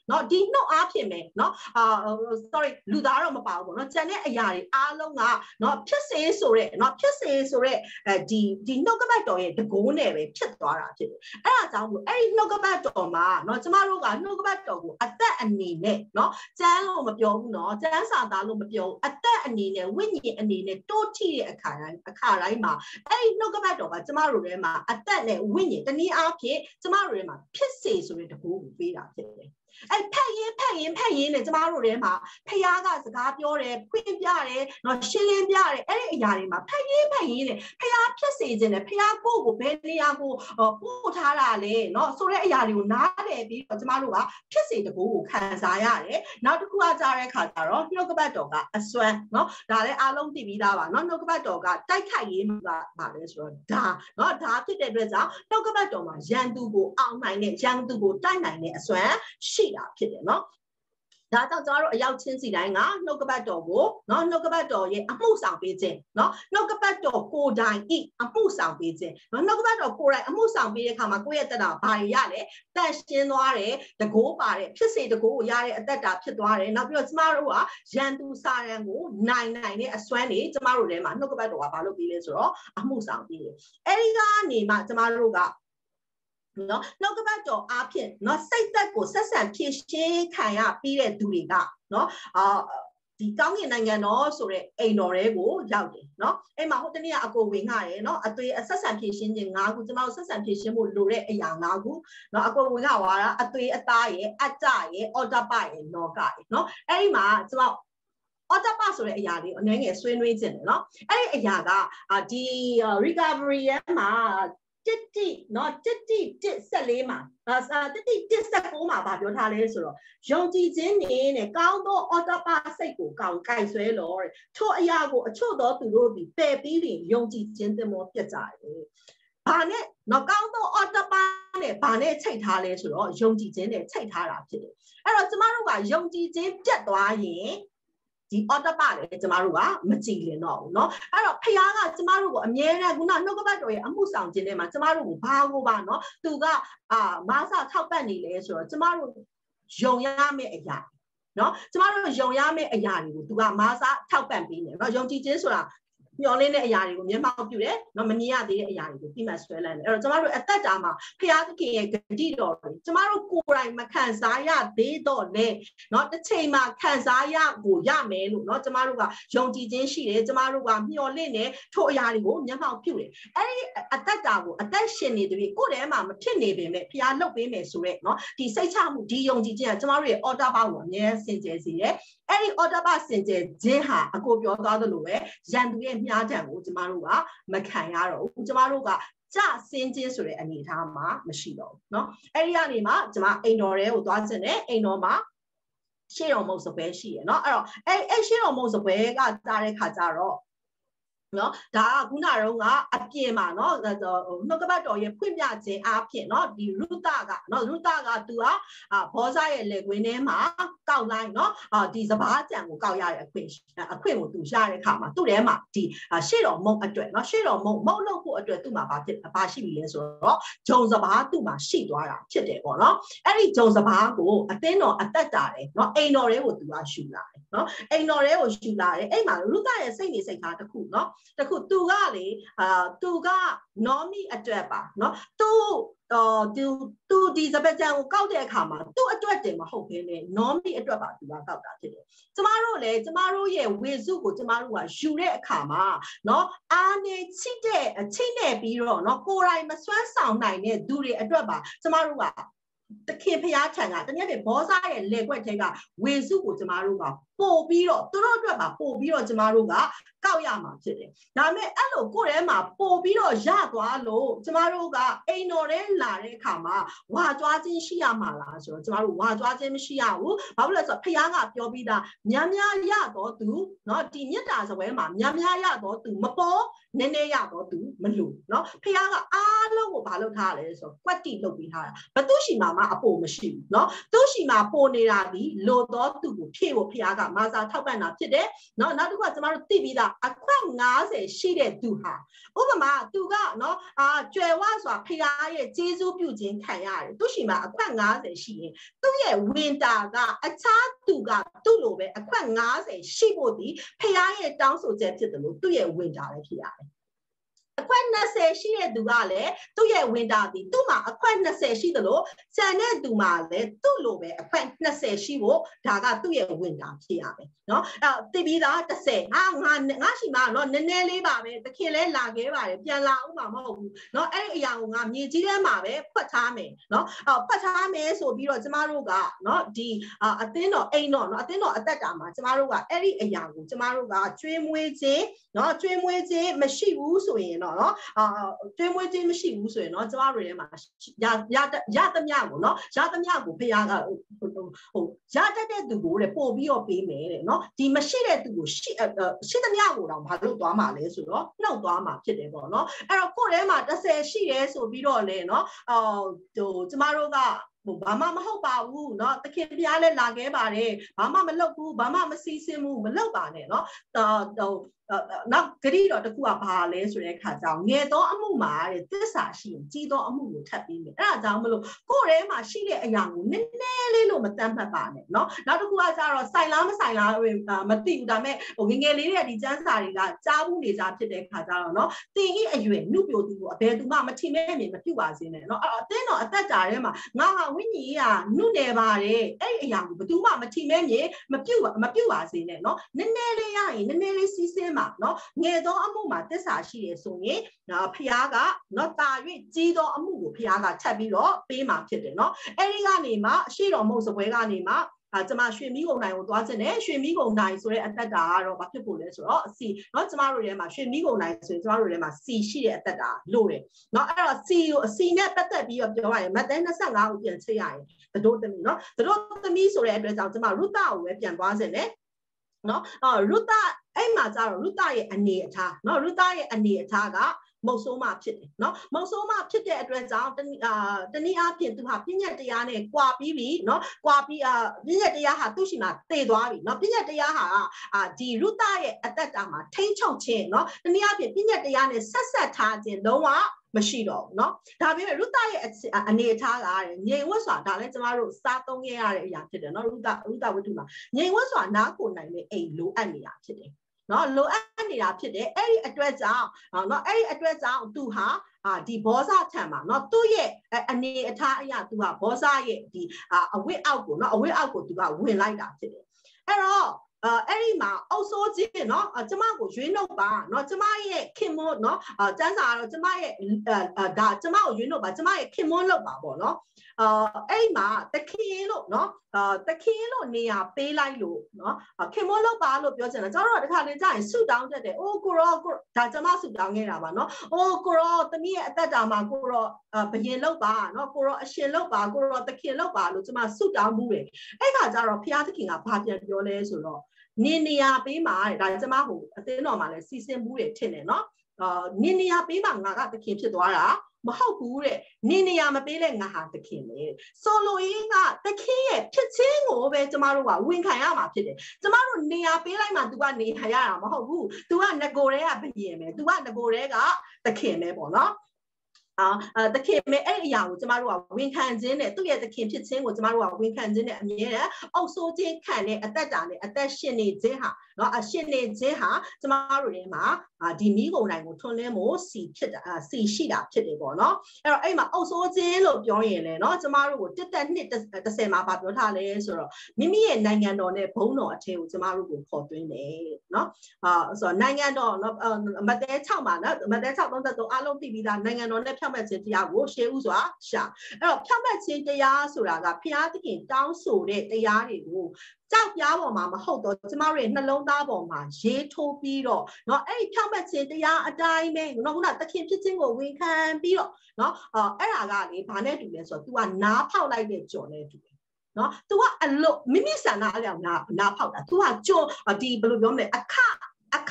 နော်ဒီနှုတ်အားဖြင့်ပဲနော်အာ sorry လူသားတော့မပါဘူးပေါ့နော်ကျန်တဲ့အရာတွေအားလုံးကနော်ဖြစ်စေဆိုတဲ့နော်ဖြစ်စေဆိုတဲ့အဲဒီဒီနှုတ်ကပတ်တော်ရဲ့တကိုးနဲ့ပဲဖြစ်သွားတာဖြစ်တယ်အဲ့ဒါကြောင့်မို့အဲ့ဒီနှုတ်ကပတ်တော်မှာနော်ကျမတို့ကနှုတ်ကပတ်တော်ကိုအသက်အနေနဲ့နော်ကျမ်းလို့မပြောဘူးနော်ကျမ်းစာသားလို့မပြောဘူးအသက်အနေနဲ့ဝိညာဉ်အနေနဲ့တိုးထိတဲ့အခါတိုင်းအခါတိုင်းမှာအဲ့ဒီနှုတ်ကပတ်တော်ကကျမတို့ထဲမှာအသက်နဲ့ဝိညာဉ်တနည်းအားဖြင့်ကျမတို့ထဲမှာဖြစ်စေဆိုတဲ့တကိုးကိုပေးတာဖြစ်တယ်အဲ့ဖက်ရင်ဖက်ရင်ဖက်ရင်နဲ့ကျမတို့ထဲမှာဖျားကစကားပြောတယ်ဖွင့်ပြတယ်နော်ရှင်းလင်းပြတယ်အဲ့ဒီအရာတွေမှာဖက်ရင်ဖက်ရင်နဲ့ဖျားဖြစ်စေခြင်းနဲ့ဖျားကိုကိုဘယ်နေရာကိုပို့ထားတာလဲနော်ဆိုတဲ့အရာတွေကိုနားလည်ပြီးတော့ကျမတို့ကဖြစ်စေတကူကိုခံစားရတယ်နောက်တစ်ခုကကြားတဲ့အခါကျတော့နှုတ်ကပတ်တော်ကအစွမ်းနော်ဒါလည်းအားလုံးသိပြီးသားပါနော်နှုတ်ကပတ်တော်ကတိုက်ခိုက်ရေးမှာပါလဲဆိုတော့ဒါနော်ဒါဖြစ်တဲ့အတွက်ကြောင့်နှုတ်ကပတ်တော်မှာရန်သူကိုအောင်နိုင်တဲ့ရန်သူကိုတိုက်နိုင်တဲ့အစွမ်းရှိဖြစ်တယ်နော်ဒါကြောင့်ကျွန်တော်တို့အရောက်ချင်းစီတိုင်းကနှုတ်ကပတ်တော်ကိုနော်နှုတ်ကပတ်တော်ရဲ့အမှုဆောင်ပေးခြင်းနော်နှုတ်ကပတ်တော်ကိုယ်တိုင်ဤအမှုဆောင်ပေးခြင်းနော်နှုတ်ကပတ်တော်ကိုယ်တိုင်အမှုဆောင်ပေးတဲ့အခါမှာကိုယ့်ရဲ့တက်တာဘာတွေရလဲတန့်ရှင်းသွားတယ်တကိုးပါတယ်ဖြစ်စေတကိုးကိုရတဲ့အသက်တာဖြစ်သွားတယ်နောက်ပြီးတော့ကျမတို့ကရန်သူစာရန်ကိုနိုင်နိုင်တဲ့အစွမ်းတွေကျမတို့ထဲမှာနှုတ်ကပတ်တော်ကဘာလို့ပြီးလဲဆိုတော့အမှုဆောင်ပေးတယ်အဲဒီကနေမှကျမတို့ကနော်နှုတ်ကပတ်တော်အားဖြင့်နော်စိတ်သက်ကိုဆက်ဆံဖြစ်ရှင်းခံရပြီးတဲ့သူတွေကနော်အာဒီကောင်းကင်နိုင်ငံတော်ဆိုတဲ့အိမ်တော်တွေကိုရောက်တယ်နော်အဲ့မှာဟိုတနေ့ကအကိုဝင်ခရတယ်နော်အသွေးဆက်ဆံဖြစ်ရှင်းခြင်း၅ခုကျွန်တော်ဆက်ဆံဖြစ်ရှင်းဖို့လိုတဲ့အရာ၅ခုနော်အကိုဝင်ခသွားတာအသွေးအသားရဲ့အကြရဲ့အော်တပရဲ့နောကရဲ့နော်အဲ့ဒီမှာကျွန်တော်အော်တပဆိုတဲ့အရာလေးအနည်းငယ်ဆွေးနွေးခြင်းတယ်နော်အဲ့ဒီအရာကဒီ recovery ရဲ့မှာတစ်တိနော်တစ်တိတစ်ဆက်လေးမှာအာတစ်တိတစ်ဆက်ကိုမှာဗာပြောထားလဲဆိုတော့ယုံကြည်ခြင်းနဲ့ကောင်းသောအော်တပစိတ်ကိုကောင်းကြိုက်ဆွဲလို့တဲ့ထို့အရာကိုအချို့သောသူတို့ဒီပယ်ပြီးရင်ယုံကြည်ခြင်းတမောပြတ်ကြတယ်။ဘာနဲ့နော်ကောင်းသောအော်တပနဲ့ဘာနဲ့ချိတ်ထားလဲဆိုတော့ယုံကြည်ခြင်းနဲ့ချိတ်ထားတာဖြစ်တယ်။အဲ့တော့ကျမတို့ကယုံကြည်ခြင်းပြတ်သွားရင်ဒီအော်တပလည်းကျမတို့ကမကြည်လင်တော့ဘူးเนาะအဲ့တော့ဖျားကကျမတို့ကိုအမြဲတမ်းခုနနှုတ်ကပတ်တော်ရဲ့အမှုဆောင်ခြင်းထဲမှာကျမတို့ကိုဘာကိုပါเนาะသူကအာမားစထောက်ပတ်နေလဲဆိုတော့ကျမတို့ယုံရမယ့်အရာเนาะကျမတို့ယုံရမယ့်အရာတွေကိုသူကမားစထောက်ပတ်ပေးနေเนาะယုံကြည်ခြင်းဆိုတာမျောလင်းတဲ့အရာတွေကိုမျက်မှောက်ပြုတယ်။နော်မမြင်ရသေးတဲ့အရာတွေကိုပြီးမှဆွဲလန်းတယ်။အဲ့တော့ကျမတို့အသက်တာမှာဖျားသခင်ရဲ့ဂတိတော်တွေကျမတို့ကိုယ်တိုင်မခံစားရသေးတော့လေ။နော်တစ်ချိန်မှာခံစားရကိုရမယ်လို့နော်ကျမတို့ကယုံကြည်ခြင်းရှိတယ်။ကျမတို့ကမျှော်လင့်တယ်ထို့အရာတွေကိုမျက်မှောက်ပြုတယ်။အဲ့ဒီအသက်တာကိုအသက်ရှင်နေတယ်ကိုယ်ထဲမှာမဖြစ်နေပေမဲ့ဖျားလှုပ်ပေးမယ်ဆိုရဲနော်ဒီစိတ်ချမှုဒီယုံကြည်ခြင်းကကျမတို့ရဲ့အော်တာဘာကိုအမြဲစင်ကြယ်စေတယ်။အဲ့ဒီအော်တာဘာစင်ကြယ်ခြင်းဟာအကိုပြောသွားသလိုပဲရန်သူရဲ့မြားတံကိုကျမတို့ကမခံရတော့ဘူးကျမတို့ကကြဆင်းခြင်းဆိုတဲ့အနေအထားမှာမရှိတော့ဘူးเนาะအဲ့ဒီကနေမှကျမအိမ်တော်တွေကိုသွားခြင်းနဲ့အိမ်တော်မှာရှေ့တော်မုတ်စပွဲရှိရယ်เนาะအဲ့တော့အဲ့အဲ့ရှေ့တော်မုတ်စပွဲကကြားတဲ့ခါကျတော့နော်ဒါကခုနကတော့ကအပြင်မှာနော်နှုတ်ကပတ်တော်ရဲ့ဖွင့်ပြခြင်းအားဖြင့်နော်ဒီရုတကနော်ရုတကသူကဘောဇရဲ့လက်ကွင်းထဲမှာကောက်လိုက်နော်ဒီစဘာကြံကိုကောက်ရတဲ့အခွင့်အခွင့်ကိုသူရတဲ့အခါမှာသူ့ထဲမှာဒီရှေ့တော်မုံအတွက်နော်ရှေ့တော်မုံမုံလို့ဖို့အတွက်သူ့မှာဘာဖြစ်ဘာရှိပြီလဲဆိုတော့ဂျုံစဘာသူ့မှာရှိသွားတာဖြစ်တယ်ပေါ့နော်အဲ့ဒီဂျုံစဘာကိုအသင်းတော်အသက်တာတယ်နော်အိမ်တော်တွေကိုသူကရှူလာတယ်နော်အိမ်တော်တွေကိုရှူလာတယ်အဲ့မှာရုတရဲ့စိတ်နေစိတ်ထားတစ်ခုနော်တခုသူကလေအာသူကနော်မီအတွက်ပါနော်သူအော်သူသူဒီစပက်ကြံကိုကောက်တဲ့အခါမှာသူ့အတွက်တင်မဟုတ်ဘဲနဲ့နော်မီအတွက်ပါသူကကောက်တာဖြစ်တယ်ကျမတို့လည်းကျမတို့ရဲ့ဝေစုကိုကျမတို့ကယူတဲ့အခါမှာနော်အာနေချိတဲ့ချိနေပြီးတော့နော်ကိုယ်တိုင်မစွမ်းဆောင်နိုင်တဲ့သူတွေအတွက်ပါကျမတို့ကတခင်ဖျားထံကတကယ်ပဲဘောဇရဲ့လေကွက်ထဲကဝေစုကိုကျမတို့ကပို့ပြီးတော့သူတို့အတွက်ပါပို့ပြီးတော့ကျမတို့ကကောက်ရမှာဖြစ်တယ်ဒါပေမဲ့အဲ့လိုကိုယ်ထဲမှာပို့ပြီးတော့ရသွားလို့ကျမတို့ကအိမ်တော်ထဲလာတဲ့အခါမှာဝါကြွားခြင်းရှိရမှာလားဆိုတော့ကျမတို့ဝါကြွားခြင်းမရှိရဘူးဘာလို့လဲဆိုတော့ဖျားကပြောပြီးသားများများရတော့သူเนาะဒီမြတ်တာစပွဲမှာများများရတော့သူမပေါ်နည်းနည်းရတော့သူမလို့နော်ဖះကအားလုံးကိုဘာလုပ်ထားလဲဆိုတော့ကွက်တိလုပ်ပြီးထားတာဘသူရှိမှာမအပေါ်မရှိဘူးနော်သူရှိမှာပေါ်နေတာဒီလိုတော့သူကိုဖြည့်ဖို့ဖះကမာစာထောက်ပံ့တာဖြစ်တယ်နော်နောက်တစ်ခုကကျမတို့သိပြီးသားအခွင့်၅၀ရှိတဲ့သူဟာဥပမာသူကနော်အာကျွယ်ဝစွာဖះရဲ့ကျေးဇူးပြုခြင်းခံရတယ်သူရှိမှာအခွင့်၅၀ရှိရင်သူ့ရဲ့ဝင်တာကအခြားသူကသူ့လိုပဲအခွင့်၅၀ရှိဖို့ဒီဖះရဲ့တောင်းဆိုချက်ဖြစ်တယ်လို့သူ့ရဲ့ဝင်တာလည်းဖြစ်ရတယ်အခွင့်၂၀ရှိတဲ့သူကလည်းသူ့ရဲ့ဝင်တာဒီသူ့မှာအခွင့်၂၀ရှိတယ်လို့စံတဲ့သူမှာလည်းသူ့လိုပဲအခွင့်၂၀ရှိဖို့ဒါကသူ့ရဲ့ဝင်တာဖြစ်ရမယ်နော်အဲ့တိပြီးသား၁၀ဟာငါငါရှိမှာနော်နည်းနည်းလေးပါပဲတခင်လဲလာခဲ့ပါတယ်ပြန်လာအောင်မှာမဟုတ်ဘူးနော်အဲ့ဒီအရာကိုငါမြေကြီးထဲမှာပဲဖွက်ထားမယ်နော်အော်ဖွက်ထားမယ်ဆိုပြီးတော့ကျမတို့ကနော်ဒီအသင်းတော်အိမ်တော်နော်အသင်းတော်အသက်တာမှာကျမတို့ကအဲ့ဒီအရာကိုကျမတို့ကကျွေးမွေးခြင်းနော်ကျွေးမွေးခြင်းမရှိဘူးဆိုရင်တော့နော်အာကျွေးမွေးခြင်းမရှိဘူးဆိုရင်တော့ကျမတို့တွေထဲမှာရရရသမျှကိုနော်ရသမျှကိုဖခင်ကဟိုရတတ်တဲ့သူကိုလည်းပို့ပြီးတော့ပေးမယ်တဲ့နော်ဒီမရှိတဲ့သူကိုရှိရှိသမျှကိုတော့ဘာလို့သွားမှာလဲဆိုတော့နှုတ်သွားမှာဖြစ်တယ်ပေါ့နော်အဲ့တော့ကိုယ်ထဲမှာ၁၀ရှိရဲဆိုပြီးတော့လေနော်အော်ဟိုကျမတို့ကဘာမှမဟုတ်ပါဘူးเนาะတခင်ဖျားလဲလာခဲ့ပါတယ်ဘာမှမလုပ်ဘူးဘာမှမစီးစင်းဘူးမလုပ်ပါနဲ့เนาะဟိုနောက်ဂရိတော်တခုကဘာလဲဆိုတဲ့အခါကျတော့ငယ်သောအမှုမှာတဲ့သစ္စာရှိရင်ကြီးသောအမှုကိုထပ်ပြီးမယ်အဲ့ဒါကြောင့်မလို့ကိုယ်ထဲမှာရှိတဲ့အရာကိုနည်းနည်းလေးလို့မတတ်မှတ်ပါနဲ့เนาะနောက်တစ်ခုကကျတော့ဆိုင်လားမဆိုင်လားမသိဘူးဒါပေမဲ့ဟိုငငယ်လေးတွေကဒီကျန်းစာတွေကကြားဘူးနေကြဖြစ်တဲ့အခါကျတော့เนาะတင်ဤအရွယ်နှုတ်ပြိုသူကိုအဘယ်သူမှမထင်မဲ့မြင်မပြုတ်ပါစေနဲ့เนาะအဲ့တော့အသင်းတော်အသက်တာထဲမှာငါဟာဝိညာဉ်ကြီးကနှုတ်တယ်ပါတယ်အဲ့ဒီအရာကိုဘယ်သူမှမထင်မဲ့မြင်မပြုတ်မပြုတ်ပါစေနဲ့เนาะနည်းနည်းလေးရရင်နည်းနည်းလေးစီးစင်းပါเนาะငယ်သောအမှုမှာသစ္စာရှိရဆိုရင်ဖျားကနော်တာ၍ကြီးသောအမှုကိုဖျားကထပ်ပြီးတော့ပေးမှာဖြစ်တယ်နော်အဲ့ဒီကနေမှရှေ့တော်မဟုတ်စပွဲကနေမှအာကျမရွှေမီးကုံနိုင်ကိုသွားခြင်းနဲ့ရွှေမီးကုံနိုင်ဆိုတဲ့အသက်တာကတော့ဘာဖြစ်ဖို့လဲဆိုတော့စီเนาะကျမတို့ထဲမှာရွှေမီးကုံနိုင်ဆိုရင်ကျမတို့ထဲမှာစီရှိတဲ့အသက်တာလို့တယ်เนาะအဲ့တော့စီကိုစီနဲ့ပတ်သက်ပြီးတော့ပြောရရင်မဿဲ၂၅ကိုပြန်ချိန်ရရင်သတို့သမီးเนาะသတို့သမီးဆိုတဲ့အတွက်ကြောင့်ကျမရုသကိုပဲပြန်သွားခြင်းနဲ့နော်အော်ရုသအဲ့မှာကျတော့ရုသရဲ့အနေအထားနော်ရုသရဲ့အနေအထားကမုတ်ဆိုးမှဖြစ်တယ်နော်မုတ်ဆိုးမှဖြစ်တဲ့အတွက်ကြောင့်အာတနည်းအားဖြင့်သူဟာပြည့်ညက်တရားနဲ့ကြွာပြီးပြီနော်ကြွာပြီးအာပြည့်ညက်တရားဟာသူ့ရှိမှတည်သွားပြီနော်ပြည့်ညက်တရားဟာအာဒီရုသရဲ့အတ္တတာမှာထိမ့်ချုပ်ခြင်းနော်တနည်းအားဖြင့်ပြည့်ညက်တရားနဲ့ဆက်ဆက်ထားခြင်းလုံးဝမရှိတော့ဘူးเนาะဒါပေမဲ့ရုသရဲ့အနေအထားကငြိမ်ဝတ်စွာဒါလည်းကျမတို့စားသုံးခဲ့ရတဲ့အရာဖြစ်တယ်เนาะရုသရုသဝတ္ထုမှာငြိမ်ဝတ်စွာနားကိုနိုင်တဲ့အိမ်လိုအပ်နေတာဖြစ်တယ်เนาะလိုအပ်နေတာဖြစ်တယ်အဲ့ဒီအတွက်ကြောင့်เนาะအဲ့ဒီအတွက်ကြောင့်သူဟာအာဒီဘောဇထံမှာเนาะသူ့ရဲ့အနေအထားအရာသူဟာဘောဇရဲ့ဒီအဝတ်အောက်ကိုเนาะအဝတ်အောက်ကိုသူကဝင်လိုက်တာဖြစ်တယ်အဲ့တော့အဲအဲ့ဒီမှာအုပ်စိုးခြင်းเนาะကျမကိုရွေးနှုတ်ပါเนาะကျမရဲ့ခင်မွန်းเนาะအဲစန်းစာတော့ကျမရဲ့ဒါကျမကိုရွေးနှုတ်ပါကျမရဲ့ခင်မွန်းလုပ်ပါပေါ့เนาะအဲအဲ့ဒီမှာတခင်လို့เนาะအာတခင်လို့နေရာပေးလိုက်လို့เนาะခင်မွန်းလုပ်ပါလို့ပြောချင်တယ်ကျတော့တခါလေကြာရင်ဆူတောင်းတတ်တယ်အိုးကိုရောကိုဒါကျမဆူတောင်းခဲ့တာပါเนาะအိုးကိုရောတမီးရဲ့အသက်တာမှာကိုရောဘယင်လုပ်ပါเนาะကိုရောအရှင်လုပ်ပါကိုရောတခင်လုပ်ပါလို့ကျမဆူတောင်းမှုတယ်အဲ့ခါကျတော့ဖျားသခင်ကဘာပြန်ပြောလဲဆိုတော့နေနေရပေးမှာဒါကျမဟိုအသင်းတော်မှာလည်းစီစဉ်မှုတွေထင်တယ်เนาะအာနေနေရပေးမှာငါကသခင်ဖြစ်သွားတာမဟုတ်ဘူးတဲ့နေနေရမပေးလဲငါဟာသခင်လေဆိုလိုရင်းကသခင်ရဲ့ဖြစ်ခြင်းကိုပဲကျမတို့ကဝန်ခံရမှာဖြစ်တယ်ကျမတို့နေရပေးလိုက်မှ तू ကနေရရတာမဟုတ်ဘူး तू ကငကိုရဲကဘယင်ပဲ तू ကငကိုရဲကသခင်ပဲပေါ့เนาะအာတခင်မဲအဲ့အရာကိုကျမတို့ကဝန်ခံခြင်းနဲ့သူ့ရဲ့တခင်ဖြစ်ခြင်းကိုကျမတို့ကဝန်ခံခြင်းနဲ့အမြဲတမ်းအောက်ဆိုးခြင်းခံတဲ့အသက်တာနဲ့အသက်ရှင်နေခြင်းဟာเนาะအရှင်နေခြင်းဟာကျမတို့တွေမှာဒီမိဂုံတိုင်းကိုထွန်းလင်းမို့စီဖြစ်တာစီရှိတာဖြစ်တယ်ပေါ့เนาะအဲ့တော့အဲ့မှာအောက်ဆိုးခြင်းလို့ပြောရင်လည်းเนาะကျမတို့ကိုတစ်တက်နှစ်တစ်ဆယ်မှာပြောထားလဲဆိုတော့မိမိရဲ့နိုင်ငံတော်နဲ့ဘုန်းတော်အထက်ကိုကျမတို့ကိုခေါ်သွင်းတယ်เนาะအာဆိုတော့နိုင်ငံတော်เนาะမဿဲ၆မှာเนาะမဿဲ၆ ၃၃အားလုံးသိပြီးသားနိုင်ငံတော်နဲ့ဖြောင့်မတ်ခြင်းတရားကိုရှေးဥစွာရှာအဲ့တော့ဖြောင့်မတ်ခြင်းတရားဆိုတာကဘုရားသခင်တောင်းဆိုတဲ့တရားတွေကိုကြောက်ပြားပေါ်မှာမဟုတ်တော့ကျမတို့ရဲ့နှလုံးသားပေါ်မှာရေးထိုးပြီးတော့เนาะအဲ့ဒီဖြောင့်မတ်ခြင်းတရားအတိုင်းပဲเนาะခုနသခင်ဖြစ်ခြင်းကိုဝန်ခံပြီးတော့เนาะအဲ့ဒါကလေဘာနဲ့တူလဲဆိုတော့ तू ကနားဖောက်လိုက်တဲ့ကြော်နဲ့တူတယ်เนาะ तू ကအလို့မိမိဆန္ဒအလျောက်နားနားဖောက်တာ तू ကကြော်ဒီဘယ်လိုပြောမလဲအခအခ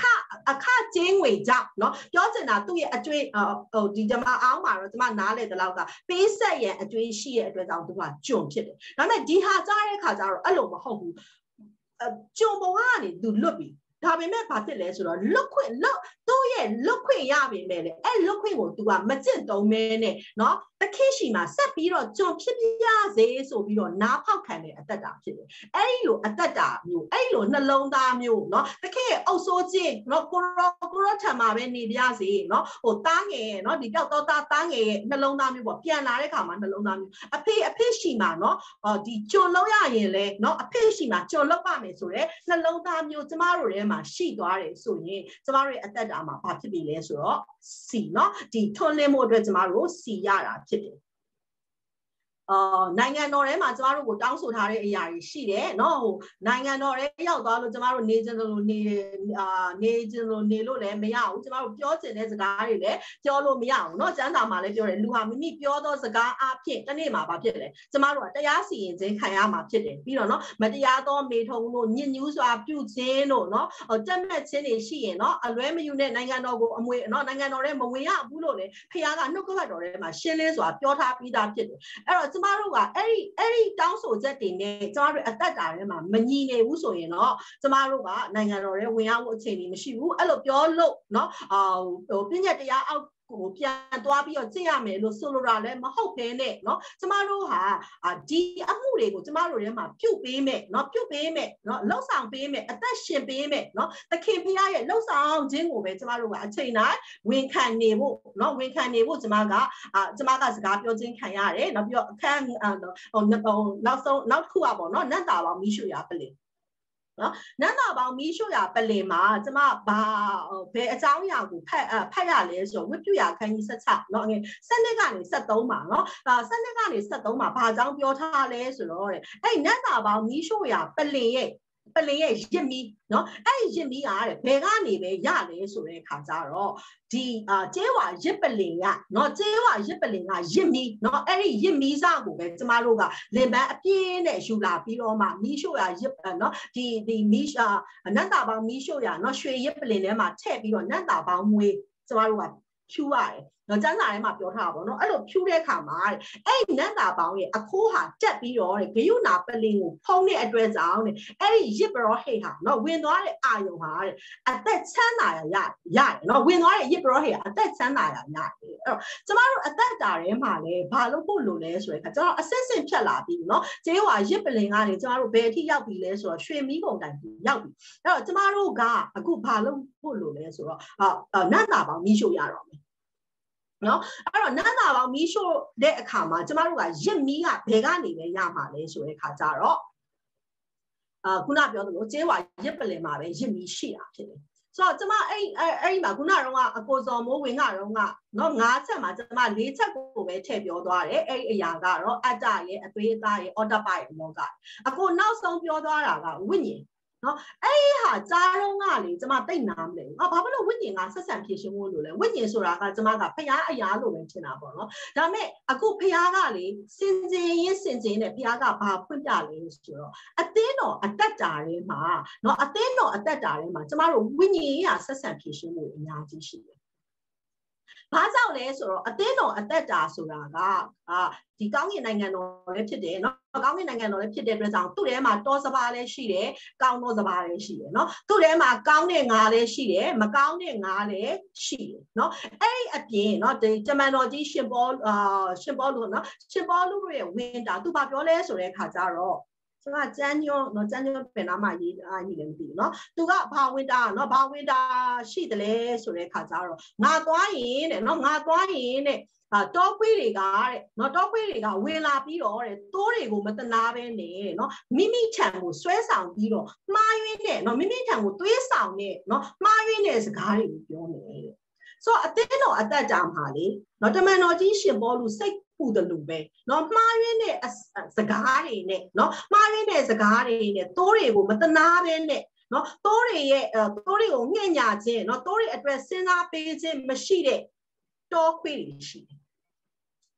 အခကျင်းငွေကြောင့်နော်ပြောချင်တာသူ့ရဲ့အကျွေးဟိုဒီကျမအောင်မှာတော့ကျမနားလေတလောက်ကပေးဆက်ရန်အကျွေးရှိရဲ့အတွက်ကြောင့်သူကဂျွန်ဖြစ်တယ်ဒါပေမဲ့ဒီဟာကြားတဲ့ခါကျတော့အဲ့လိုမဟုတ်ဘူးဂျွန်ဘဝကနေသူလွတ်ပြီဒါပေမဲ့ဘာဖြစ်လဲဆိုတော့လွတ်ခွင့်လွတ်သူ့ရဲ့လွတ်ခွင့်ရပြီမဲ့လေအဲ့လွတ်ခွင့်ကို तू ကမကျင့်သုံးမဲနဲ့เนาะတခင်ရှိမှာဆက်ပြီးတော့ကြုံဖြစ်ပြစေဆိုပြီးတော့နားဖောက်ခံတဲ့အသက်တာဖြစ်တယ်အဲ့ဒီလိုအသက်တာမျိုးအဲ့ဒီလိုနှလုံးသားမျိုးเนาะတခင်ရဲ့အုပ်စိုးခြင်းเนาะကိုရောကိုရောထံမှာပဲနေပြစေเนาะဟိုတားငယ်เนาะဒီပြောက်တော့တားငယ်ရဲ့နှလုံးသားမျိုးပေါ့ပြန်လာတဲ့ခါမှာနှလုံးသားမျိုးအဖေအဖေရှိမှာเนาะဒီကြုံလုံးရရင်လေเนาะအဖေရှိမှာကြုံလောက်ပါမယ်ဆိုတဲ့နှလုံးသားမျိုးကျမတို့ထဲမှာရှိသွားတယ်ဆိုရင်ကျမတို့ရဲ့အသက်တာမှာဘာဖြစ်ပြီလဲဆိုတော့စီเนาะဒီထွန်းလင်းမှုအတွက်ကျမတို့စီရတာဖြစ်တယ်အာနိုင်ငံတော်ထဲမှာကျမတို့ကိုတောင်းဆိုထားတဲ့အရာတွေရှိတယ်เนาะဟိုနိုင်ငံတော်ထဲရောက်သွားလို့ကျမတို့နေချင်လို့နေအာနေချင်လို့နေလို့လည်းမရဘူးကျမတို့ပြောချင်တဲ့စကားတွေလည်းပြောလို့မရဘူးเนาะကျမ်းစာမှာလည်းပြောတယ်လူဟာမိမိပြောသောစကားအဖြစ်တနေ့မှာဘာဖြစ်လဲကျမတို့ကတရားစီရင်ခြင်းခံရမှာဖြစ်တယ်ပြီးတော့เนาะမတရားသောမေထုံတို့ညစ်ညူးစွာပြုခြင်းတို့เนาะတက်မဲ့ခြင်းတွေရှိရင်เนาะအလွဲမယူတဲ့နိုင်ငံတော်ကိုအမွေเนาะနိုင်ငံတော်ထဲမဝင်ရဘူးလို့လေဖခင်ကနှုတ်ကပတ်တော်ထဲမှာရှင်းလင်းစွာပြောထားပြီးသားဖြစ်တယ်အဲ့တော့ကျမတို့ကအဲ့ဒီအဲ့ဒီတောင်းဆိုချက်တွေနဲ့ကျမတို့အသက်တာထဲမှာမညီနေဘူးဆိုရင်တော့ကျမတို့ကနိုင်ငံတော်ထဲဝင်ရောက်ဖို့အခြေအနေမရှိဘူးအဲ့လိုပြောလို့เนาะအာဟိုပြည့်ညက်တရားအောက်ကိုပြန်သွားပြီးတော့ကြည့်ရမယ်လို့ဆိုလိုတာလည်းမဟုတ်ဘဲနဲ့เนาะကျမတို့ဟာဒီအမှုတွေကိုကျမတို့ထဲမှာပြုတ်ပေးမယ်เนาะပြုတ်ပေးမယ်เนาะလှုပ်ဆောင်ပေးမယ်အသက်ရှင်ပေးမယ်เนาะသခင်ဖခင်ရဲ့လှုပ်ဆောင်ခြင်းကိုပဲကျမတို့ကအချိန်တိုင်းဝန်ခံနေဖို့เนาะဝန်ခံနေဖို့ကျမကအာကျမကစကားပြောခြင်းခံရတယ်နောက်ပြီးတော့အခန်းဟိုနောက်ဆုံးနောက်တစ်ခုอ่ะပေါ့เนาะနတ်တာပေါင်းမိရှုရပလင်နော်နန္ဒာပေါင်းမီးရှို့ရပလင်မှာကျမဘာဘယ်အကြောင်းအရာကိုဖတ်ဖတ်ရလဲဆိုတော့ဝိပုယခန်းကြီးဆက်ချနော်ငယ်စနစ်ကနေဆက်သုံးပါနော်ဒါစနစ်ကနေဆက်သုံးပါဘာကြောင့်ပြောထားလဲဆိုတော့တဲ့အဲ့နန္ဒာပေါင်းမီးရှို့ရပလင်ရဲ့ပလင်ရဲ့ရစ်မီနော်အဲ့ဒီရစ်မီကတဲ့ဘယ်ကနေပဲရလဲဆိုတဲ့ခါကျတော့ဒီအာကျဲဝါရစ်ပလင်ကနော်ကျဲဝါရစ်ပလင်ကရစ်မီနော်အဲ့ဒီရစ်မီစားကိုပဲကျမတို့ကလင်ပန်းအပြင်းနဲ့ယူလာပြီးတော့မှမီးရှို့ရရစ်နော်ဒီဒီမီးရှာနတ်တာပေါင်းမီးရှို့ရနော်ရွှေရစ်ပလင်ထဲမှာထည့်ပြီးတော့နတ်တာပေါင်းမွေးကျမတို့ကဖြူရတယ်နော်ကျန်းစာထဲမှာပြောထားပါဘောနော်အဲ့လိုဖြူတဲ့အခါမှာတဲ့အဲ့နတ်တာပေါင်းရဲ့အခိုးဟာတက်ပြီးတော့တဲ့ဂယုနာပလင်ကိုဖုံးတဲ့အတွက်ကြောင့်တဲ့အဲ့ဒီရစ်ပရောဟိတ်ဟာနော်ဝင်သွားတဲ့အာယုံဟာတဲ့အသက်ချမ်းသာရရရတယ်နော်ဝင်သွားတဲ့ရစ်ပရောဟိတ်ကအသက်ချမ်းသာရရတယ်အဲ့တော့ကျမတို့အသက်တာထဲမှာလည်းဘာလို့ဖို့လို့လဲဆိုတဲ့အခါကျတော့အစစ်စစ်ဖြတ်လာပြီးနော်ကျေးဝါရစ်ပလင်ကနေကျမတို့ဘယ်အထိရောက်ပြီလဲဆိုတော့ရွှေမီးကုန်တိုင်ရောက်ပြီအဲ့တော့ကျမတို့ကအခုဘာလို့ဖို့လို့လဲဆိုတော့အာနတ်တာပေါင်းမီးရှို့ရတော့မယ်နော်အဲ့တော့နန္ဒာပေါင်းမီးရှို့တဲ့အခါမှာကျမတို့ကရစ်မီးကဘယ်ကနေပဲရမှာလဲဆိုတဲ့အခါကျတော့အာခုနပြောသလိုကျေးဝါရစ်ပလင်မှာပဲရစ်မီးရှိတာဖြစ်တယ်ဆိုတော့ကျမအဲ့အဲ့အဲ့ဒီမှာခုနကတော့အကိုစော်မိုးဝင်ကတော့ကနော်ငါးချက်မှာကျမလေးချက်ကိုပဲထည့်ပြောသွားတယ်အဲ့ဒီအရာကတော့အတ္တရဲ့အသွေးအသားရဲ့အော်တပရဲ့လောကအကိုနောက်ဆုံးပြောသွားတာကဝိညာဉ်နော်အဲ့ဒီဟာကြားတော့ကလေကျမတိတ်နာမလဲငါဘာဖြစ်လို့ဝိညာဉ်ကဆက်ဆံဖြည့်ရှင်းဖို့လို့လဲဝိညာဉ်ဆိုတာကကျမကဖျားအရာလို့ပဲထင်တာပေါ့နော်ဒါပေမဲ့အခုဖျားကလေစင်စင်ရင်းစင်စင်နဲ့ဖျားကဘာဖွင့်ပြလဲဆိုတော့အသင်းတော်အသက်တာထဲမှာနော်အသင်းတော်အသက်တာထဲမှာကျမတို့ဝိညာဉ်ရဆက်ဆံဖြည့်ရှင်းဖို့အများကြီးရှိတယ်ဘာကြောင့်လဲဆိုတော့အသင်းတော်အသက်တာဆိုတာကအာဒီကောင်းကင်နိုင်ငံတော်လည်းဖြစ်တယ်เนาะကောင်းကင်နိုင်ငံတော်လည်းဖြစ်တဲ့အတွက်ကြောင့်သူ့ထဲမှာတောစပါးလည်းရှိတယ်ကောင်းသောစပါးလည်းရှိတယ်เนาะသူ့ထဲမှာကောင်းတဲ့ငါလည်းရှိတယ်မကောင်းတဲ့ငါလည်းရှိတယ်เนาะအဲ့ဒီအပြင်เนาะဒီတမန်တော်ကြီးရှင်ပေါအာရှင်ပေါလုเนาะရှင်ပေါလုရဲ့ဝင်တာသူဘာပြောလဲဆိုတဲ့အခါကျတော့ကျမကျန်းညောနော်ကျန်းညောပြန်လာမှရေးအားကြီးလည်းမသိဘူးเนาะသူကဘာဝင်တာเนาะဘာဝင်တာရှိတယ်လဲဆိုတဲ့အခါကျတော့ငါသွားရင်တဲ့เนาะငါသွားရင်တဲ့အာတောခွေးတွေကတဲ့နော်တောခွေးတွေကဝင်လာပြီးတော့တဲ့တိုးတွေကိုမတနာပဲနဲ့နော်မိမိထံကိုဆွဲဆောင်ပြီးတော့မှားယွင်းတဲ့နော်မိမိထံကိုသွေးဆောင်တဲ့နော်မှားယွင်းတဲ့စကားတွေကိုပြောမယ်တဲ့ဆိုတော့အသင်းတော်အသက်တာမှာလေနော်တမန်တော်ကြီးရှင်ပေါလုစိတ်ပူတယ်လို့ပဲနော်မှားယွင်းတဲ့စကားတွေနဲ့နော်မှားယွင်းတဲ့စကားတွေနဲ့တိုးတွေကိုမတနာပဲနဲ့နော်တိုးတွေရဲ့တိုးတွေကိုငှက်ညာခြင်းနော်တိုးတွေအတွက်စဉ်းစားပေးခြင်းမရှိတဲ့တောခွေးတွေရှိတယ်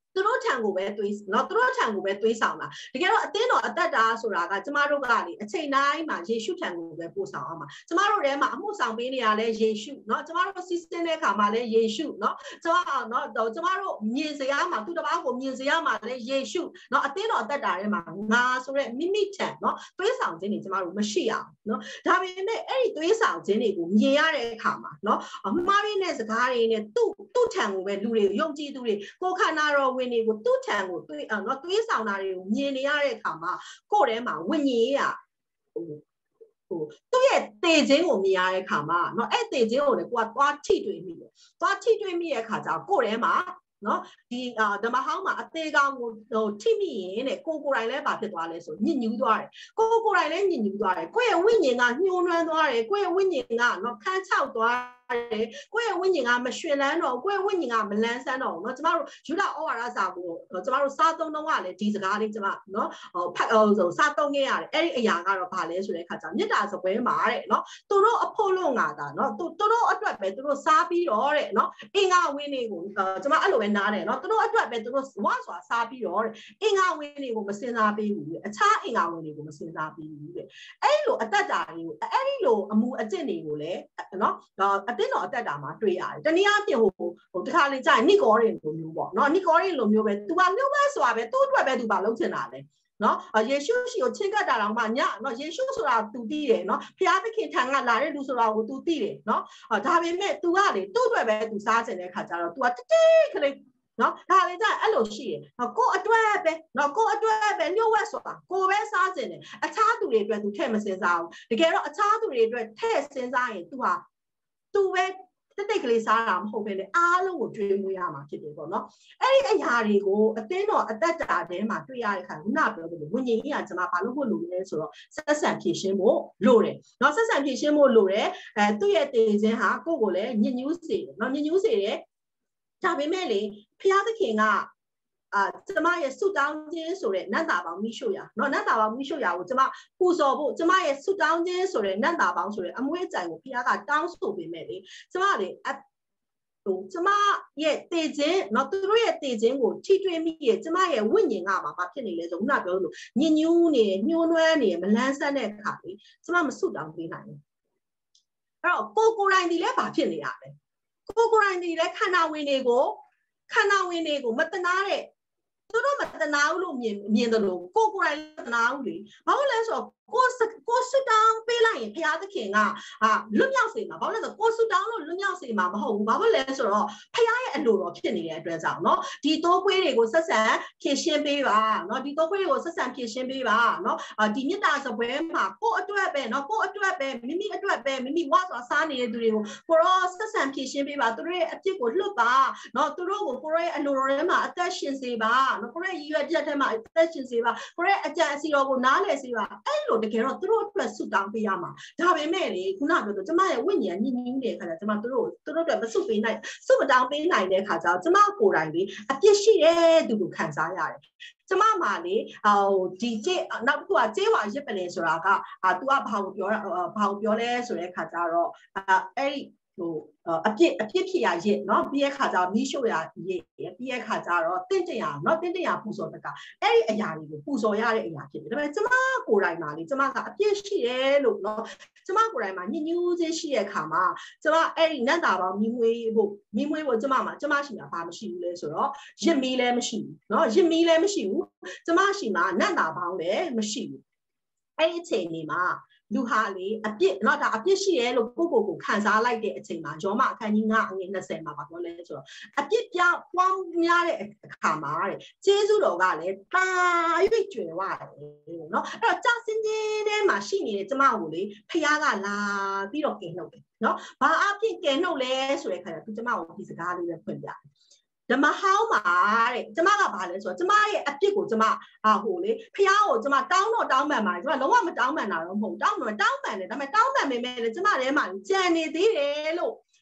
သူတို့ထံကိုပဲတွေးနော်သူတို့ထံကိုပဲတွေးဆောင်တာတကယ်တော့အသင်းတော်အသက်တာဆိုတာကကျမတို့ကလေအချိန်တိုင်းမှာယေရှုထံကိုပဲပို့ဆောင်အောင်ပါကျမတို့ထဲမှာအမှုဆောင်ပေးနေရလဲယေရှုနော်ကျမတို့စီစဉ်တဲ့အခါမှာလဲယေရှုနော်ကျမနော်ကျမတို့မြင်စရာမှာသူတစ်ပါးကိုမြင်စရာမှာလဲယေရှုနော်အသင်းတော်အသက်တာထဲမှာငါဆိုတဲ့မိမိထံနော်တွေးဆောင်ခြင်းတွေကျမတို့မရှိအောင်နော်ဒါပေမဲ့အဲ့ဒီတွေးဆောင်ခြင်းတွေကိုမြင်ရတဲ့အခါမှာနော်အမှားရင်းတဲ့စကားတွေနဲ့သူ့သူ့ထံကိုပဲလူတွေယုံကြည်သူတွေကိုခန္ဓာတော်ဝင်တွေကိုသူ့ထံကိုတွေးနော်တွေးဆောင်တာတွေကိုမြင်နေရတဲ့အခါမှာကိုယ်ထဲမှာဝိညာဉ်ရေးဟိုဟိုသူ့ရဲ့တေခြင်းကိုမြင်ရတဲ့အခါမှာเนาะအဲ့တေခြင်းကိုလည်းကိုကသွားထိတွေ့မိတယ်သွားထိတွေ့မိတဲ့အခါကျတော့ကိုယ်ထဲမှာနော်ဒီဓမ္မဟောင်းမှာအသေးကောင်ကိုဟိုထိမိရင်တဲ့ကိုကိုယ်တိုင်လည်းဘာဖြစ်သွားလဲဆိုညစ်ညူးသွားတယ်ကိုကိုယ်တိုင်လည်းညစ်ညူးသွားတယ်ကိုယ့်ရဲ့ဝိညာဉ်ကညှိုးနှွမ်းသွားတယ်ကိုယ့်ရဲ့ဝိညာဉ်ကနော်ခန်းချောက်သွားတယ်ကိုယ့်ရဲ့ဝိညာဉ်ကမရွှင်လန်းတော့ကိုယ့်ရဲ့ဝိညာဉ်ကမလန်းဆန်းတော့ဘူးเนาะကျမတို့ယူဒဩဝါဒစာကိုကျမတို့စားသုံးတော့ကလည်းဒီစကားလေးကျမเนาะဟိုဖတ်ဟိုဆိုစားသုံးခဲ့ရတယ်အဲ့ဒီအရာကတော့ဘာလဲဆိုတဲ့အခါကျမေတ္တာစပွဲမှာတဲ့เนาะသူတို့အဖို့လို့ငါတာเนาะသူတို့အတွက်ပဲသူတို့စားပြီးတော့တဲ့เนาะအင်္ဂါဝင်းတွေကိုကျမအဲ့လိုပဲနားတယ်เนาะသူတို့အတွက်ပဲသူတို့ဝါစွာစားပြီးတော့တဲ့အင်္ဂါဝင်းတွေကိုမစင်စားပေးဘူးတဲ့အခြားအင်္ဂါဝင်းတွေကိုမစင်စားပေးဘူးတဲ့အဲ့လိုအသက်တာတွေကိုအဲ့ဒီလိုအမှုအကျင့်တွေကိုလည်းเนาะအတင်းတော်အသက်တာမှာတွေ့ရတယ်တနည်းအားဖြင့်ဟိုဟိုတခါလေကြာရင်နိကောရင်လိုမျိုးပေါ့เนาะနိကောရင်လိုမျိုးပဲ तू ကမျိုးပဲဆိုတာပဲသူ့အတွက်ပဲ तू ပါလုံးချင်တာလေနော်ယေရှုရှိကိုချင်းကပ်တာတော့မှညနော်ယေရှုဆိုတာ तू သိတယ်နော်ဖျားသခင်ထံကလာတဲ့လူဆိုတာကို तू သိတယ်နော်ဒါပေမဲ့ तू ကလေသူ့အတွက်ပဲ तू စားချင်တဲ့ခါကျတော့ तू ကတိတိခလေးနော်ဒါလည်းကြာအဲ့လိုရှိရကို့အတွက်ပဲနော်ကို့အတွက်ပဲညှို့ဝက်ဆိုတာကိုပဲစားချင်တယ်အခြားသူတွေအတွက် तू ထည့်မစင်စားဘူးတကယ်တော့အခြားသူတွေအတွက်ထည့်စင်စားရင် तू ဟာ तू ပဲတိတ်တိတ်ကလေးစားတာမဟုတ်ဘဲနဲ့အားလုံးကိုကျွေးမွေးရမှာဖြစ်တယ်ပေါ့နော်အဲ့ဒီအရာတွေကိုအသင်းတော်အသက်တာထဲမှာတွေ့ရတဲ့အခါခုနပြောသလိုဝိညာဉ်ကြီးကကျွန်မဘာလို့ဖို့လိုလဲဆိုတော့ဆက်ဆံဖြည့်ရှင်းဖို့လိုတယ်နော်ဆက်ဆံဖြည့်ရှင်းဖို့လိုတယ်အဲသူ့ရဲ့တည်ခြင်းဟာကိုယ့်ကိုလည်းညဉ့်ညူးစေတယ်နော်ညဉ့်ညူးစေတယ်ဒါပေမဲ့လေဖျားသခင်ကအာကျမရဲ့ဆုတောင်းခြင်းဆိုတဲ့နတ်တာပေါင်းမိရှုရเนาะနတ်တာပေါင်းမိရှုရကိုကျမပူဇော်ဖို့ကျမရဲ့ဆုတောင်းခြင်းဆိုတဲ့နတ်တာပေါင်းဆိုတဲ့အမွေးကြိုင်ကိုဘုရားကတောင်းဆိုပေးမယ်လေကျမလေဟိုကျမရဲ့တည်ခြင်းเนาะသူတို့ရဲ့တည်ခြင်းကိုထိတွေ့မိရဲ့ကျမရဲ့ဝိညာဉ်ကမှာဘာဖြစ်နေလဲဆိုခုနပြောလို့ညဉ့်ညူးနေညှိုးနွမ်းနေမလန်းဆန်းတဲ့အခါလေကျမမဆုတောင်းပေးနိုင်ဘူးအဲ့တော့ကိုကိုရိုင်းဒီလည်းဘာဖြစ်နေရလဲကိုကိုရိုင်းဒီလည်းခန္ဓာဝင်တွေကိုခန္ဓာဝင်တွေကိုမတနာတဲ့သူတို့မတနာဘူးလို့မြင်မြင်တယ်လို့ကိုကိုယ်တိုင်တနာဘူးလေဘာလို့လဲဆိုတော့ကိုကိုစွတောင်းပေးလိုက်ရင်ဘုရားသခင်ကဟာလွတ်မြောက်စေမှာဘာလို့လဲဆိုတော့ကိုစွတောင်းလို့လွတ်မြောက်စေမှာမဟုတ်ဘူးဘာလို့လဲဆိုတော့ဘုရားရဲ့အလိုတော်ဖြစ်နေတဲ့အတွက်ကြောင့်เนาะဒီတိုးခွေးတွေကိုဆက်ဆံဖြည့်ရှင်းပေးပါเนาะဒီတိုးခွေးတွေကိုဆက်ဆံဖြည့်ရှင်းပေးပါเนาะဒီမြတ်တာစပွဲမှာကိုအတွက်ပဲเนาะကိုအတွက်ပဲမိမိအတွက်ပဲမိမိဝါစွာစားနေတဲ့သူတွေကိုကိုရောဆက်ဆံဖြည့်ရှင်းပေးပါသူတို့ရဲ့အပြစ်ကိုလွတ်ပါเนาะသူတို့ကိုကိုရောရဲ့အလိုတော်ထဲမှာအသက်ရှင်စေပါနော်ကိုရဲ့ရည်ရွယ်ချက်ထဲမှာအသက်ရှင်စေပါကိုရဲ့အကြံအစီတော်ကိုနားလည်စေပါအဲ့လိုတကယ်တော့သူတို့အတွက်ဆုတောင်းပေးရမှာဒါပေမဲ့လေခုနပြောတော့ကျမရဲ့ဝိညာဉ်ညဉ့်ညူးတဲ့ခါကျကျမတို့သူတို့အတွက်မဆုပေးနိုင်ဆုမတောင်းပေးနိုင်တဲ့ခါကျကျမကိုယ်တိုင်လေအပြစ်ရှိတဲ့သူကိုခံစားရတယ်ကျမမှာလေဟိုဒီကျေးနောက်တစ်ခုကကျေးဝါရစ်ပလင်ဆိုတာကအာ तू ကဘာကိုပြောဘာကိုပြောလဲဆိုတဲ့ခါကျတော့အဲ့ဒီဟိုအပြစ်အပြစ်ဖြစ်ရရစ်เนาะပြီးရခါကျတော့မီးရှို့ရရစ်ပြီးရခါကျတော့တင့်တရာเนาะတင့်တရာပူဇော်တကအဲ့ဒီအရာတွေကိုပူဇော်ရတဲ့အရာဖြစ်တယ်ဒါပေမဲ့ကျမကိုယ်တိုင်မှာလေကျမကအပြစ်ရှိတယ်လို့เนาะကျမကိုယ်တိုင်မှာညဉ့်ညူးခြင်းရှိတဲ့အခါမှာကျမအဲ့ဒီနတ်တာပေါင်းမိမွေးဖို့မိမွေးဖို့ကျမမှာကျမရှိတာဘာမရှိဘူးလဲဆိုတော့ရစ်မီးလည်းမရှိဘူးเนาะရစ်မီးလည်းမရှိဘူးကျမရှိမှာနတ်တာပေါင်းလည်းမရှိဘူးအဲ့ဒီအချိန်လေးမှာလူဟာလေအပြစ်เนาะဒါအပြစ်ရှိရဲလို့ကိုကိုကိုခံစားလိုက်တဲ့အချိန်မှာယောမအခန်းကြီးငါအငယ်နှစ်ဆယ်မှာပြောလဲဆိုတော့အပြစ်ပြောင်းပွားများတဲ့အခါမှာတဲ့ကျေးဇူးတော်ကလည်းတာ၍ကျွယ်ဝတယ်เนาะအဲ့တော့ကြာစင်ချင်းထဲမှာရှိနေတဲ့ကျမကိုလေဖခင်ကလာပြီးတော့ကယ်နှုတ်တယ်เนาะဘာအပြစ်ကယ်နှုတ်လဲဆိုတဲ့ခါကျသူကျမကိုဒီစကားလေးပဲဖွင့်ပြတယ်ဓမ္မဟောင်းမှာတဲ့ကျမကဘာလဲဆိုတော့ကျမရဲ့အပြစ်ကိုကျမဟာဟိုလေဖះကိုကျမတောင်းတော့တောင်းပန်ပါတယ်ကျမလုံးဝမတောင်းပန်တာတော့မဟုတ်တောင်းတော့တောင်းပန်တယ်ဒါပေမဲ့တောင်းပန်ပေမဲ့လည်းကျမထဲမှာကြံနေသေးတယ်လို့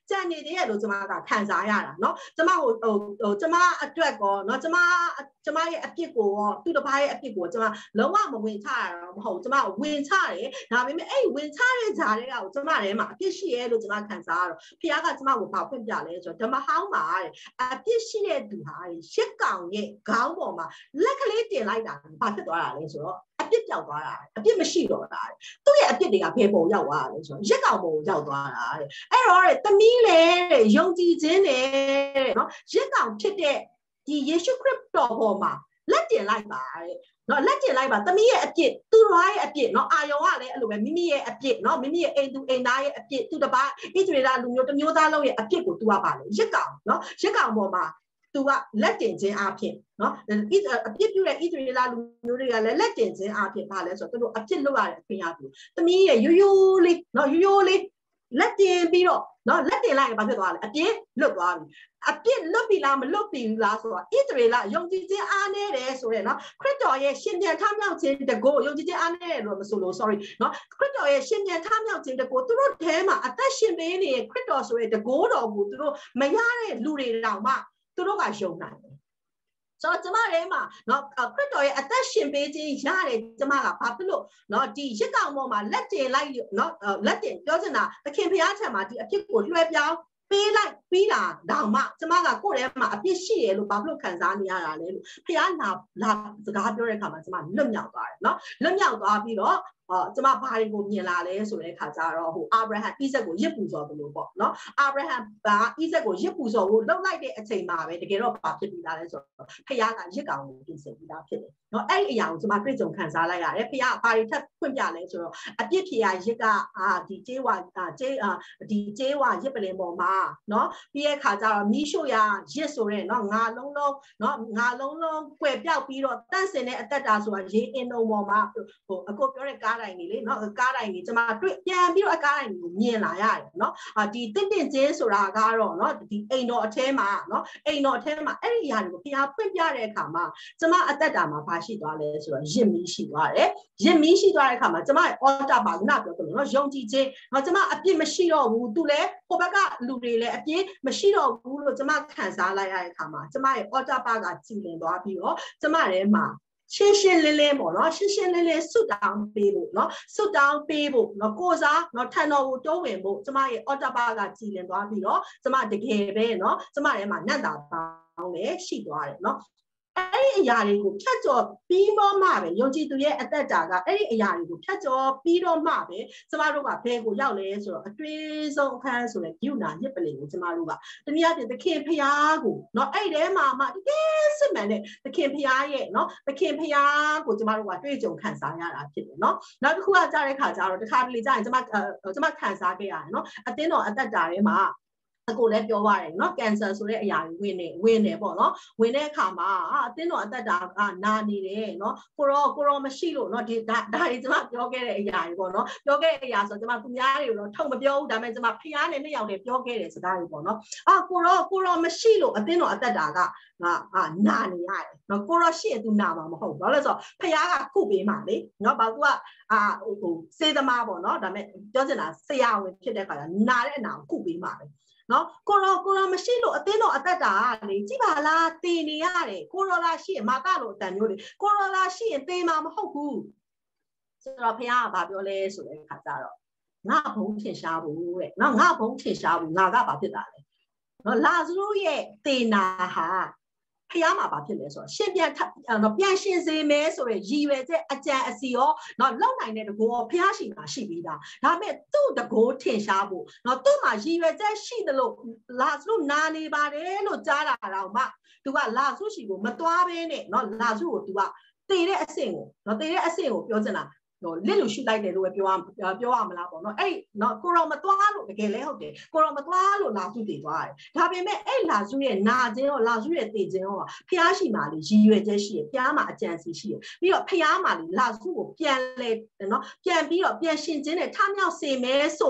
在你的路怎么个看啥呀？喏，怎么我哦哦怎么这个喏怎么怎么也别过，对了吧也别过怎么老话没问差了，好怎么问差的，然后妹妹哎问差的差的啊，怎么人嘛？必须也路怎么看啥了？譬如个怎么我跑分家来说，怎么好嘛？啊必须得读下，先讲的讲过嘛，那个来点来的，把这多少来说。一必要သွား啦，一必မရှိတော့啦。都係一必嚟啊，ဖေပေါ်ရောက်啊，你說一嚿冇ရောက်သွား啦。အဲ့တော့咧，တမီ咧，ယုံကြည်ခြင်း咧，နော်，一嚿ဖြစ်တဲ့ဒီယေရှုခရစ်တော်ပေါ်မှာလက်တင်လိုက်ပါတဲ့。နော်လက်တင်လိုက်ပါတမီးရဲ့အပြစ်သူတို့ရဲ့အပြစ်နော်အာယုံကလည်းအဲ့လိုပဲမိမိရဲ့အပြစ်နော်မိမိရဲ့အိမ်သူအိမ်သားရဲ့အပြစ်သူတစ်ပါးဣသရေလလူမျိုးတစ်မျိုးသားလုံးရဲ့အပြစ်ကိုသူကပါလေရစ်ကောင်နော်ရစ်ကောင်ပေါ်မှာသူကလက်တင်ခြင်းအဖြစ်နော်အပြစ်ပြုတဲ့ဣသရေလလူမျိုးတွေကလည်းလက်တင်ခြင်းအဖြစ်ပါလဲဆိုတော့သူတို့အပြစ်လုပ်ရတဲ့အခွင့်အရေးတမီးရဲ့ရိုးရိုးလေးနော်ရိုးရိုးလေးလက်တင်ပြီးတော့နော်လက်တင်လိုက်ရင်ဘာဖြစ်သွားလဲအပြစ်လွတ်သွားပြီအပြစ်လွတ်ပြီလားမလွတ်ပြီလားဆိုတော့ဣသရေလယုံကြည်ခြင်းအားနည်းတယ်ဆိုရဲနော်ခရစ်တော်ရဲ့ရှင်ပြန်ထမြောက်ခြင်းတကိုယုံကြည်ခြင်းအားနည်းတယ်လို့မဆိုလို့ sorry နော်ခရစ်တော်ရဲ့ရှင်ပြန်ထမြောက်ခြင်းတကိုသူတို့ထဲမှာအသက်ရှင်ပေးနေတဲ့ခရစ်တော်ဆိုရဲတကိုတော်ကိုသူတို့မရတဲ့လူတွေတောင်မှသူတို့ကယုံနိုင်တယ်ဆိုတော့ကျမတို့မှာနော်ခရစ်တော်ရဲ့အသက်ရှင်ပေးခြင်းရတယ်ကျမကဘာဖြစ်လို့နော်ဒီရစ်ကောင်ပေါ်မှာလက်တင်လိုက်နော်လက်တင်ပြောချင်တာသခင်ဖျားထံမှာဒီအဖြစ်ကိုလွှဲပြောင်းပေးလိုက်ပြီးတာတောင်မှကျမကကိုယ့်ထဲမှာအပြစ်ရှိရလို့ဘာဖြစ်လို့ခံစားနေရတာလဲလို့ဖျားနာလာစကားပြောတဲ့အခါမှာကျမလွတ်မြောက်သွားတယ်နော်လွတ်မြောက်သွားပြီးတော့အော်ကျမဘာတွေကိုမြင်လာလဲဆိုတဲ့အခါကျတော့ဟိုအာဗြဟံဣဇက်ကိုရစ်ပူဇော်တယ်လို့ပေါ့နော်အာဗြဟံကဣဇက်ကိုရစ်ပူဇော်ဖို့လုပ်လိုက်တဲ့အချိန်မှာပဲတကယ်တော့ဘာဖြစ်ပြီးသားလဲဆိုတော့ဖျားကရစ်ကောင်ကိုပြင်ဆင်ပြီးသားဖြစ်တယ်နော်အဲ့ဒီအရာကိုကျမတွေ့ကြုံခံစားလိုက်ရတယ်ဖျားဘာတွေထပ်ဖွင့်ပြလဲဆိုတော့အပြစ်ဖြေရရစ်ကအာဒီကျေးဝါကျေးအာဒီကျေးဝါရစ်ပလင်ပေါ်မှာနော်ပြီးရဲ့ခါကျတော့မီးရှို့ရရစ်ဆိုတဲ့နော်ငါလုံးလုံးနော်ငါလုံးလုံးကွယ်ပြောက်ပြီးတော့တန့်စင်တဲ့အသက်တာဆိုတာရေအင်းုံပေါ်မှာဟိုအခုပြောတဲ့ကားတိုင်းကြီးလေနော်ကားတိုင်းကြီးကျမတွေ့ပြန်ပြီးတော့အကားတိုင်းကြီးကိုမြင်လာရတယ်နော်အာဒီတင့်တင့်ချင်းဆိုတာကတော့နော်ဒီအိမ်တော်အထဲမှာနော်အိမ်တော်အထဲမှာအဲ့ဒီအရာတွေကိုဖျားဖွင့်ပြတဲ့အခါမှာကျမအသက်တာမှာဘာရှိသွားလဲဆိုတော့ရစ်မီးရှိသွားတယ်ရစ်မီးရှိသွားတဲ့အခါမှာကျမရဲ့ order ပါခုနပြောသလိုနော်ယုံကြည်ခြင်းနော်ကျမအပြစ်မရှိတော့ဘူးသူလည်းဟိုဘက်ကလူတွေလည်းအပြစ်မရှိတော့ဘူးလို့ကျမခံစားလိုက်ရတဲ့အခါမှာကျမရဲ့ order ပါကကြည်လင်သွားပြီးတော့ကျမထဲမှာရှင်းရှင်းလင်းလင်းပေါ့နော်ရှင်းရှင်းလင်းလင်းဆွတ်တောင်းပေးဖို့နော်ဆွတ်တောင်းပေးဖို့နော်ကိုစားနော်ထန်တော်ကိုတိုးဝင်ဖို့ကျမရဲ့ order ပါကကြည်လင်သွားပြီးတော့ကျမတကယ်ပဲနော်ကျမထဲမှာနတ်တာပေါင်းလည်းရှိသွားတယ်နော်အဲ့ဒီအရာတွေကိုဖြတ်ကျော်ပြီးတော့မှပဲယုံကြည်သူရဲ့အသက်တာကအဲ့ဒီအရာတွေကိုဖြတ်ကျော်ပြီးတော့မှပဲကျမတို့ကဘယ်ကိုရောက်လဲဆိုတော့အတွေ့အဆုံးအခန်းဆိုတဲ့ဂိူနာရစ်ပလင်ကိုကျမတို့ကတနည်းအားဖြင့်သခင်ဖျားကိုเนาะအဲ့ဒီထဲမှာမှတကယ်စစ်မှန်တဲ့သခင်ဖျားရဲ့เนาะသခင်ဖျားကိုကျမတို့ကတွေ့ကြုံခံစားရတာဖြစ်တယ်เนาะနောက်တစ်ခုကကြားတဲ့ခါကျတော့တစ်ခါတလေကျရင်ကျမကျမခံစားခဲ့ရတယ်เนาะအတင်းတော်အသက်တာထဲမှာအခုလည်းပြောပါတယ်เนาะ cancer ဆိုတဲ့အရာတွေဝင်နေဝင်နေပေါ့เนาะဝင်တဲ့အခါမှာအတင်းတော်အသက်တာကနာနေတယ်เนาะကိုရောကိုရောမရှိလို့เนาะဒီဒါဒါတွေကျွန်မပြောခဲ့တဲ့အရာတွေပေါ့เนาะပြောခဲ့တဲ့အရာဆိုကျွန်မသူများတွေကိုတော့ထုံမပြောဘူးဒါပေမဲ့ကျွန်မဖျားနဲ့နှစ်ယောက်တည်းပြောခဲ့တဲ့စကားတွေပေါ့เนาะအာကိုရောကိုရောမရှိလို့အတင်းတော်အသက်တာကငါအာနာနေရတယ်เนาะကိုရောရှိရင်သူနာမှာမဟုတ်ဘူးဘာလို့လဲဆိုတော့ဖျားကခုပေးမှာလေเนาะဘာသူကအာဟိုဟိုစေသမားပေါ့เนาะဒါပေမဲ့ပြောချင်တာဆရာဝန်ဖြစ်တဲ့ခါကျနာတဲ့အနာကိုခုပေးမှာပဲနော်ကိုရောကိုရောမရှိလို့အတင်းတော့အသက်တာလေကြည့်ပါလားတည်နေရတယ်ကိုရောလာရှိရင်မာကလို့အတန်မျိုးလေကိုရောလာရှိရင်တည်မှာမဟုတ်ဘူးဆိုတော့ဖခင်ကဘာပြောလဲဆိုတဲ့အခါကျတော့ငါဘုံထင်ရှားဘူးတဲ့နော်ငါဘုံထင်ရှားဘူးငါကဘာဖြစ်တာလဲနော်လာဇရုရဲ့တည်နာဟာဖျားမှာဘာဖြစ်လဲဆိုတော့ရှင်ပြန်နော်ပြန်ရှင်စေမဲဆိုရယ်ရည်ရွယ်ချက်အကြံအစီရောနော်လောက်နိုင်တဲ့တကောဖျားရှိမှာရှိပြီးသားဒါပေမဲ့သူ့တကောထင်ရှားဖို့နော်သူ့မှာရည်ရွယ်ချက်ရှိတယ်လို့လာစုနာနေပါတယ်လို့ကြားတာတော့မှသူကလာစုရှိကိုမသွားဘဲနဲ့နော်လာစုကိုသူကတည်တဲ့အဆင့်ကိုနော်တည်တဲ့အဆင့်ကိုပြောချင်တာဟိုလစ်လို့ရှုလိုက်တယ်လို့ပဲပြောရပြောရမလားပေါ့နော်အဲ့နော်ကိုရောမသွားလို့တကယ်လဲဟုတ်တယ်ကိုရောမသွားလို့လာစုတည်သွားတယ်ဒါပေမဲ့အဲ့လာစုရဲ့နာခြင်းရောလာစုရဲ့တည်ခြင်းရောဖျားရှိမှလေရည်ရွယ်ချက်ရှိရဖျားမှာအကြံစီရှိရပြီးတော့ဖျားမှာလေလာစုကိုပြန်လဲနော်ပြန်ပြီးတော့ပြန်ရှင်ခြင်းနဲ့ထမြောက်စေမဲဆိုတဲ့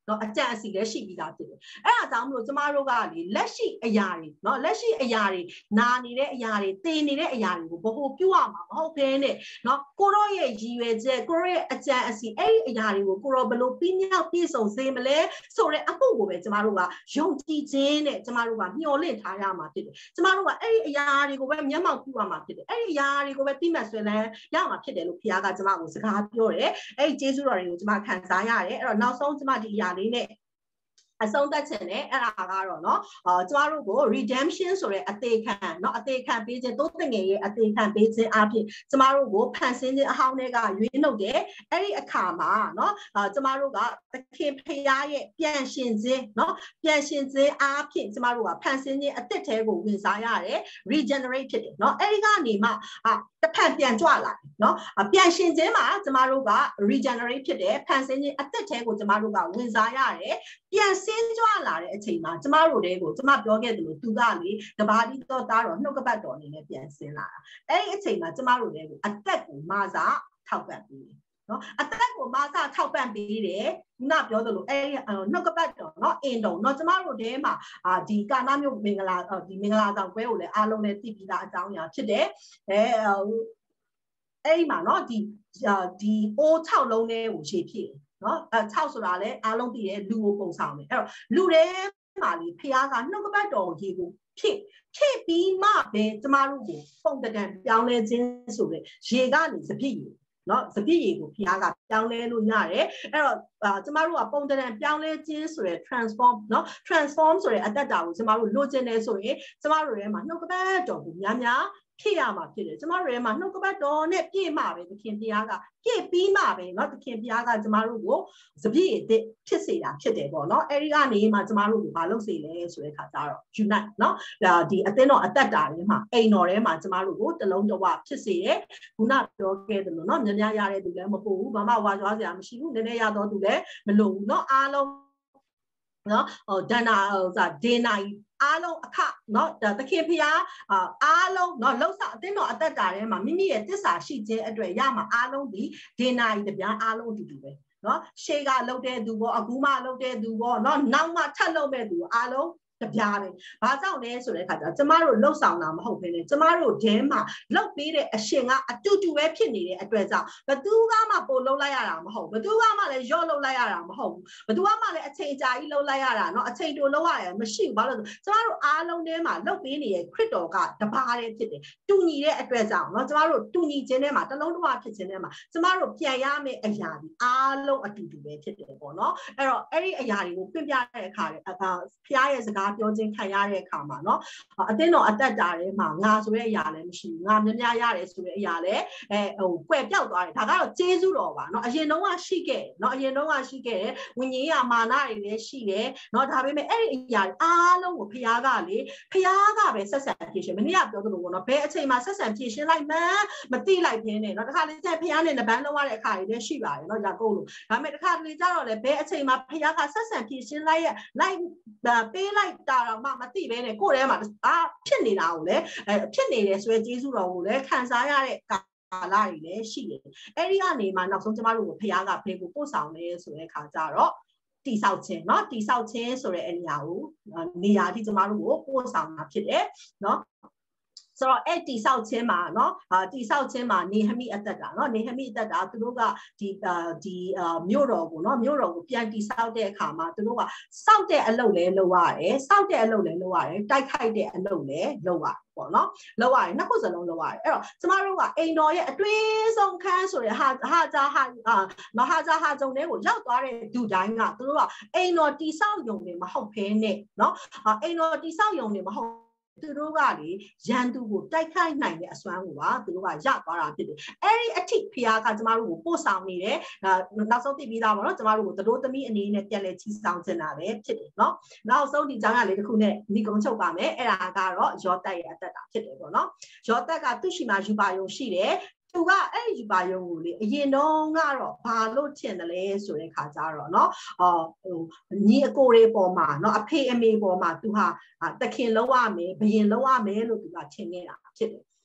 နော်အကြံအစီလည်းရှိပြီးသားဖြစ်တယ်အဲ့ဒါကြောင့်မလို့ကျမတို့ကလေလက်ရှိအရာတွေနော်လက်ရှိအရာတွေနာနေတဲ့အရာတွေတည်နေတဲ့အရာတွေကိုဘ ဟိုပြုတ်ရမှာမဟုတ်ဘဲနဲ့နော်ကိုရောရဲ့ရည်ရွယ်ချက်ကိုရောရဲ့အကြံအစီအဲ့ဒီအရာတွေကိုကိုရောဘယ်လိုပြီးမြောက်ပြည့်စုံစေမလဲဆိုတဲ့အမှုကိုပဲကျမတို့ကယုံကြည်ခြင်းနဲ့ကျမတို့ကမျှော်လင့်ထားရမှာဖြစ်တယ်ကျမတို့ကအဲ့ဒီအရာတွေကိုပဲမျက်မှောက်ပြုရမှာဖြစ်တယ်အဲ့ဒီအရာတွေကိုပဲတိမှတ်ဆွဲလန်းရမှာဖြစ်တယ်လို့ဘုရားကကျမကိုစကားပြောတယ်အဲ့ဒီကျေးဇူးတော်တွေကိုကျမခံစားရတယ်အဲ့တော့နောက်ဆုံးကျမဒီအရာလေးနဲ့အဆုံးသတ်ခြင်းနဲ့အဲ့ဒါကတော့เนาะအာကျမတို့ကို redemption ဆိုတဲ့အသေးခံเนาะအသေးခံပေးခြင်းတိုးတငယ်ရဲ့အသေးခံပေးခြင်းအပြင်ကျမတို့ကိုဖန်ဆင်းခြင်းအဟောင်းတွေကရွေးနှုတ်တယ်အဲ့ဒီအခါမှာเนาะအာကျမတို့ကသခင်ဖရာရဲ့ပြန်ရှင်ခြင်းเนาะပြန်ရှင်ခြင်းအပြင်ကျမတို့ကဖန်ဆင်းခြင်းအသက်ထဲကိုဝင်စားရတယ် regenerate ဖြစ်တယ်เนาะအဲ့ဒီကနေမှအာတစ်ဖန်ပြန်ကြွလာတယ်เนาะပြန်ရှင်ခြင်းမှာကျမတို့က regenerate ဖြစ်တယ်ဖန်ဆင်းခြင်းအသက်ထဲကိုကျမတို့ကဝင်စားရတယ်ပြန်စင်းကြွလာတဲ့အချိန်မှာကျမတို့တွေကိုကျမပြောခဲ့တယ်လို့သူကလေတဘာဒီတော့တာတော့နှုတ်ကပတ်တော်အနေနဲ့ပြန်စင်းလာတာအဲ့ဒီအချိန်မှာကျမတို့တွေကိုအသက်ကိုမာစာထောက်ပံ့ပေးတယ်နော်အသက်ကိုမာစာထောက်ပံ့ပေးတယ်ခုနပြောသလိုအဲ့နှုတ်ကပတ်တော်နော်အင်တုံနော်ကျမတို့တဲမှာအာဒီကာနာမျိုးမင်္ဂလာဒီမင်္ဂလာဆောင်ပွဲကိုလည်းအားလုံးလည်းသိပြီးသားအကြောင်းအရာဖြစ်တယ်အဲအဲ့ဒီမှာနော်ဒီဒီအိုး၆လုံးလေးကိုခြေဖြစ်နော်အဲ၆ဆိုတာလဲအားလုံးသိတယ်လူကိုပုံဆောင်တယ်အဲ့တော့လူတွေမှာလေဖះကနှုတ်ကပတ်တော်ကိုရေးကိုဖြစ်ဖြစ်ပြီးမှပဲကျမတို့ကိုပုံတံပြောင်းလဲခြင်းဆိုတဲ့ရေကနေစပြည့်ရေနော်စပြည့်ရေကိုဖះကပြောင်းလဲလို့ရတယ်အဲ့တော့ကျမတို့ကပုံတံပြောင်းလဲခြင်းဆိုတဲ့ transform နော် transform ဆိုတဲ့အတ္တတာကိုကျမတို့လိုချင်တယ်ဆိုရင်ကျမတို့ရဲ့မှာနှုတ်ကပတ်တော်ကိုများများဖြစ်ရမှာဖြစ်တယ်ကျမတို့ရဲ့မှာနှုတ်ကပတ်တော်နဲ့ပြည့်မှပဲသခင်ဘုရားကပြည့်ပြီးမှပဲเนาะသခင်ဘုရားကကျမတို့ကိုစပြည့်အစ်ဖြစ်စေတာဖြစ်တယ်ပေါ့เนาะအဲဒီကနေမှကျမတို့ကိုမလုပ်စေလဲဆိုတဲ့ခါကျတော့ unite เนาะဒါဒီအသင်းတော်အသက်တာတွေမှာအိမ်တော်ထဲမှာကျမတို့ကိုတလုံးတဝဖြစ်စေတယ်ခုနပြောခဲ့တယ်လို့เนาะများများရတဲ့သူလည်းမပို့ဘူးဘာမှဝါကြွားစရာမရှိဘူးနည်းနည်းရတော့သူလည်းမလိုဘူးเนาะအားလုံးနော်ဟိုဒဏ္ဍာဟိုစာဒေနာအားလုံးအခနော်သခင်ဖျားအားလုံးနော်လှုပ်ဆောင်အတင်းတော်အသက်တာထဲမှာမိမိရဲ့တစ္ဆာရှိခြင်းအတွက်ရမှာအားလုံးဒီဒေနာတပြားအားလုံးအတူတူပဲနော်ရှေ့ကလှုပ်တဲ့သူပေါ့အခုမှလှုပ်တဲ့သူပေါ့နော်နောက်မှထပ်လှုပ်မဲ့သူအားလုံးတပြားပဲဘာကြောင့်လဲဆိုတဲ့အခါကျတော့ကျမတို့လှုပ်ဆောင်တာမဟုတ်ဘဲနဲ့ကျမတို့ဒဲမှာလှုပ်ပေးတဲ့အရှင်ကအတူတူပဲဖြစ်နေတဲ့အတွက်ကြောင့်ဘသူကမှပို့လှုပ်လိုက်ရတာမဟုတ်ဘသူကမှလည်းရော့လှုပ်လိုက်ရတာမဟုတ်ဘူးဘသူကမှလည်းအချိန်အကြာကြီးလှုပ်လိုက်ရတာเนาะအချိန်တိုလှုပ်ရတယ်မရှိဘူးဘာလို့လဲကျမတို့အားလုံးထဲမှာလှုပ်ပေးနေတဲ့ခရစ်တော်ကတပါးတည်းဖြစ်တယ်တူညီတဲ့အတွက်ကြောင့်เนาะကျမတို့တူညီခြင်းထဲမှာတစ်လုံးတစ်ဝဖြစ်ခြင်းထဲမှာကျမတို့ပြန်ရမယ့်အရာဒီအားလုံးအတူတူပဲဖြစ်တယ်ပေါ့เนาะအဲ့တော့အဲ့ဒီအရာတွေကိုပြပြတဲ့အခါလေအခါဖျားရဲ့စကားပြောခြင်းခံရတဲ့အခါမှာเนาะအတင်းတော်အသက်တာထဲမှာငါဆိုတဲ့အရာလည်းမရှိဘူးငါများများရတယ်ဆိုတဲ့အရာလည်းအဲဟိုကွယ်ပြောက်သွားတယ်ဒါကတော့ကျေးဇူးတော်ပါเนาะအရင်တုန်းကရှိခဲ့เนาะအရင်တုန်းကရှိခဲ့တယ်ဝိညာဉ်ရေးမာနတွေလည်းရှိတယ်เนาะဒါပေမဲ့အဲ့ဒီအရာအားလုံးကိုဖျားကလေဖျားကပဲဆက်ဆံဖြည့်ရှင်မနေ့ကပြောသလိုပေါ့เนาะဘယ်အချိန်မှာဆက်ဆံဖြည့်ရှင်လိုက်မှန်းမသိလိုက်ပြင်းနေเนาะတခါလေကျဖျားနဲ့နဘန်းလုံးရတဲ့အခါတွေလည်းရှိပါတယ်เนาะဒါကုန်းလို့ဒါပေမဲ့တခါလေကျတော့လေဘယ်အချိန်မှာဖျားကဆက်ဆံဖြည့်ရှင်လိုက်ရလိုက်ပေးလိုက်တာတော့မှမသိဘဲနဲ့ကိုယ်ထဲမှာအာဖြစ်နေတာကိုလည်းအဲဖြစ်နေတယ်ဆိုရင်ကျေးဇူးတော်ကိုလည်းခံစားရတဲ့ကာလတွေလည်းရှိတယ်အဲ့ဒီကနေမှနောက်ဆုံးကျမတို့ကိုဖခင်ကဘယ်ကိုပို့ဆောင်လဲဆိုတဲ့ခါကျတော့တိဆောက်ခြင်းเนาะတိဆောက်ခြင်းဆိုတဲ့အရာကိုနေရာที่ကျမတို့ကိုပို့ဆောင်တာဖြစ်တယ်เนาะဆိုတော့အဲ့တိဆောက်ခြင်းမှာเนาะအာတိဆောက်ခြင်းမှာနေဟမိအသက်တာเนาะနေဟမိအသက်တာသူတို့ကဒီဒီမြို့တော်ကိုเนาะမြို့တော်ကိုပြန်တိဆောက်တဲ့အခါမှာသူတို့ကစောက်တဲ့အလုပ်လဲလုပ်ရတယ်စောက်တဲ့အလုပ်လဲလုပ်ရတယ်တိုက်ခိုက်တဲ့အလုပ်လဲလုပ်ရတယ်ပေါ့เนาะလုပ်ရတယ်နှစ်ခုစလုံးလုပ်ရတယ်အဲ့တော့ကျမတို့ကအိမ်တော်ရဲ့အတွင်းဆုံးခန်းဆိုတဲ့ဟာဟာဂျာဟာမဟာဂျာဟာဂျုံတွေကိုရောက်သွားတဲ့ဒူတိုင်းကသူတို့ကအိမ်တော်တိဆောက်ယုံတွေမဟုတ်ဘဲနဲ့เนาะအိမ်တော်တိဆောက်ယုံတွေမဟုတ်သူတို့ကလေရန်သူကိုတိုက်ခိုက်နိုင်တဲ့အစွမ်းကိုပါသူတို့ကရသွားတာဖြစ်တယ်အဲ့ဒီအထိဖျားကကျမတို့ကိုပို့ဆောင်နေတယ်နောက်ဆုံးသိပြီးသားပါတော့ကျမတို့ကိုသတို့သမီးအနေနဲ့ပြန်လဲချီဆောင်ချင်တာပဲဖြစ်တယ်เนาะနောက်ဆုံးဒီကြောင်းရလေးတစ်ခုနဲ့ဒီကုန်းချုပ်ပါမယ်အဲ့ဒါကတော့ယောသက်ရဲ့အသက်တာဖြစ်တယ်ပေါ့เนาะယောသက်ကသူ့ရှိမှယူပါယုံရှိတယ်သူကအဲ့ဒီယူပါယုံကိုလေအရင်တော့ကတော့ဘာလို့ထင်တယ်လဲဆိုတဲ့ခါကျတော့เนาะအော်ဟိုညီအကိုတွေပေါ်မှာเนาะအဖေအမေပေါ်မှာသူဟာတခင်လောက်ရမယ်ဘယင်လောက်ရမယ်လို့သူကထင်နေတာဖြစ်တယ်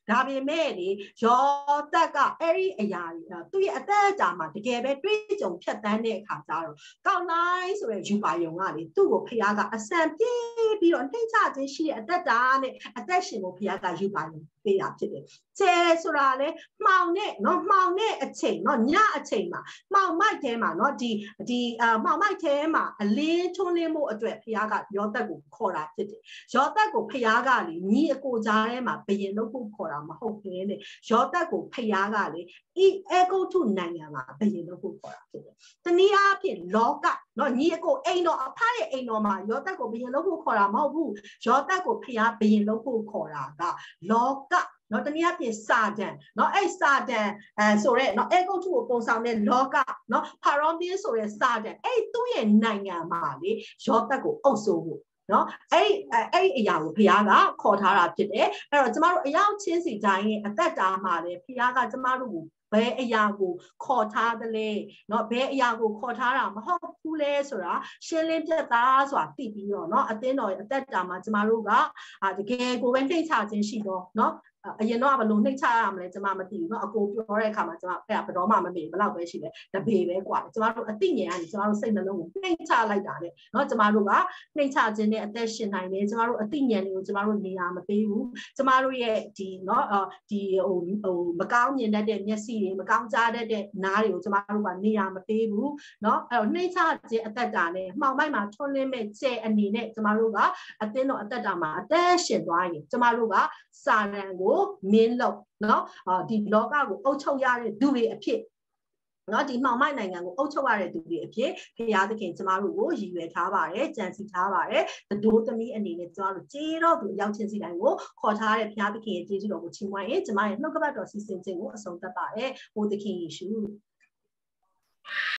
ဒါပေမဲ့လေယောသက်ကအဲ့ဒီအရာသူ့ရဲ့အသက်တာမှာတကယ်ပဲတွေးကြုံဖြတ်တန်းတဲ့အခါကျတော့ကောင်းလိုက်ဆိုတဲ့ယူပါယုံကလေသူ့ကိုဖခင်ကအစံပြေးပြီးတော့နှိမ့်ချခြင်းရှိတဲ့အသက်တာနဲ့အသက်ရှင်ကိုဖခင်ကယူပါယုံပေးတာဖြစ်တယ်။ကျဲဆိုတာလေမှောင်နဲ့နော်မှောင်နဲ့အချိန်နော်ညအချိန်မှာမှောင်မိုက်ထဲမှာနော်ဒီဒီအာမှောင်မိုက်ထဲမှာအလင်းထွန်းလင်းမှုအတွက်ဖခင်ကယောသက်ကိုခေါ်တာဖြစ်တယ်။ယောသက်ကိုဖခင်ကလေညီအကိုကြားထဲမှာဘယင်လို့ခေါ်တာမဟုတ်ဘဲနဲ့ယောသက်ကိုဖခင်ကလေဤအေဂုတ်ထုနိုင်ငံမှာဘယင်လို့ခေါ်တာဖြစ်တယ်။တနည်းအားဖြင့်လောကနော်ညီအကိုအိမ်တော်အဖရဲ့အိမ်တော်မှာယောသက်ကိုဘယင်လို့ခေါ်တာမဟုတ်ဘူး။ယောသက်ကိုဖခင်ဘယင်လို့ခေါ်တာကလောကနော်တနည်းအားဖြင့်စာတန်နော်အဲ့စာတန်အဲဆိုရဲနော်အေဂုတ်ထုကိုပုံဆောင်တဲ့လောကနော်ဖာရောမင်းဆိုရဲစာတန်အဲ့သူ့ရဲ့နိုင်ငံမှာလေယောသက်ကိုအုပ်စိုးဖို့နော်အဲ့အဲ့အရာကိုဖခင်ကခေါ်ထားတာဖြစ်တယ်အဲ့တော့ကျမတို့အရောက်ချင်းစီတိုင်းရဲ့အသက်တာမှာလေဖခင်ကကျမတို့ကိုဘယ်အရာကိုခေါ်ထားသလဲเนาะဘယ်အရာကိုခေါ်ထားတာမဟုတ်ဘူးလဲဆိုတာရှင်းလင်းပြတ်သားစွာသိပြီးတော့เนาะအသင်းတော်ရဲ့အသက်တာမှာကျမတို့ကတကယ်ကိုပဲနှိမ့်ချခြင်းရှိတော့เนาะအရင်တော့ဘယ်လိုနှိမ့်ချရမလဲကျမမသိဘူးเนาะအကိုပြောတဲ့အခါမှာကျမအဲ့ဒါဘယ်တော့မှမမေ့ဘယ်လောက်ပဲရှိလဲတပေပဲกว่าကျမတို့အသိဉာဏ်ကနေကျမတို့စိတ်နှလုံးကိုနှိမ့်ချလိုက်တာလေเนาะကျမတို့ကနှိမ့်ချခြင်းနဲ့အသက်ရှင်နိုင်တယ်ကျမတို့အသိဉာဏ်တွေကိုကျမတို့နေရာမပေးဘူးကျမတို့ရဲ့ဒီเนาะဒီဟိုဟိုမကောင်းမြင်တတ်တဲ့မျက်စိတွေမကောင်းကြားတတ်တဲ့နားတွေကိုကျမတို့ကနေရာမပေးဘူးเนาะအဲ့တော့နှိမ့်ချခြင်းအသက်တာနဲ့မှောင်မိုက်မှာထွန်းလင်းမဲ့ကျဲအနေနဲ့ကျမတို့ကအသင်းတော်အသက်တာမှာအသက်ရှင်သွားရင်ကျမတို့ကစာရန်ကိုမင်းလို့เนาะဒီလောကကိုအုပ်ချုပ်ရတဲ့သူတွေအဖြစ်နော်ဒီမှောင်မိုက်နိုင်ငံကိုအုပ်ချုပ်ရတဲ့သူတွေအဖြစ်ဖခင်သခင်ကျမတို့ကိုရည်ရွယ်ထားပါတယ်ကြံစည်ထားပါတယ်တဒိုးသမီးအနေနဲ့ကျမတို့ကြေးတော့သူရောက်ချင်းစီတိုင်းကိုခေါ်ထားတဲ့ဖခင်သခင်ရဲ့ကျေးဇူးတော်ကိုချီးမွမ်းရင်ကျမရဲ့နှုတ်ကပတ်တော်စီစဉ်ခြင်းကိုအဆုံးသတ်ပါတယ်ဘုသခင်ယေရှု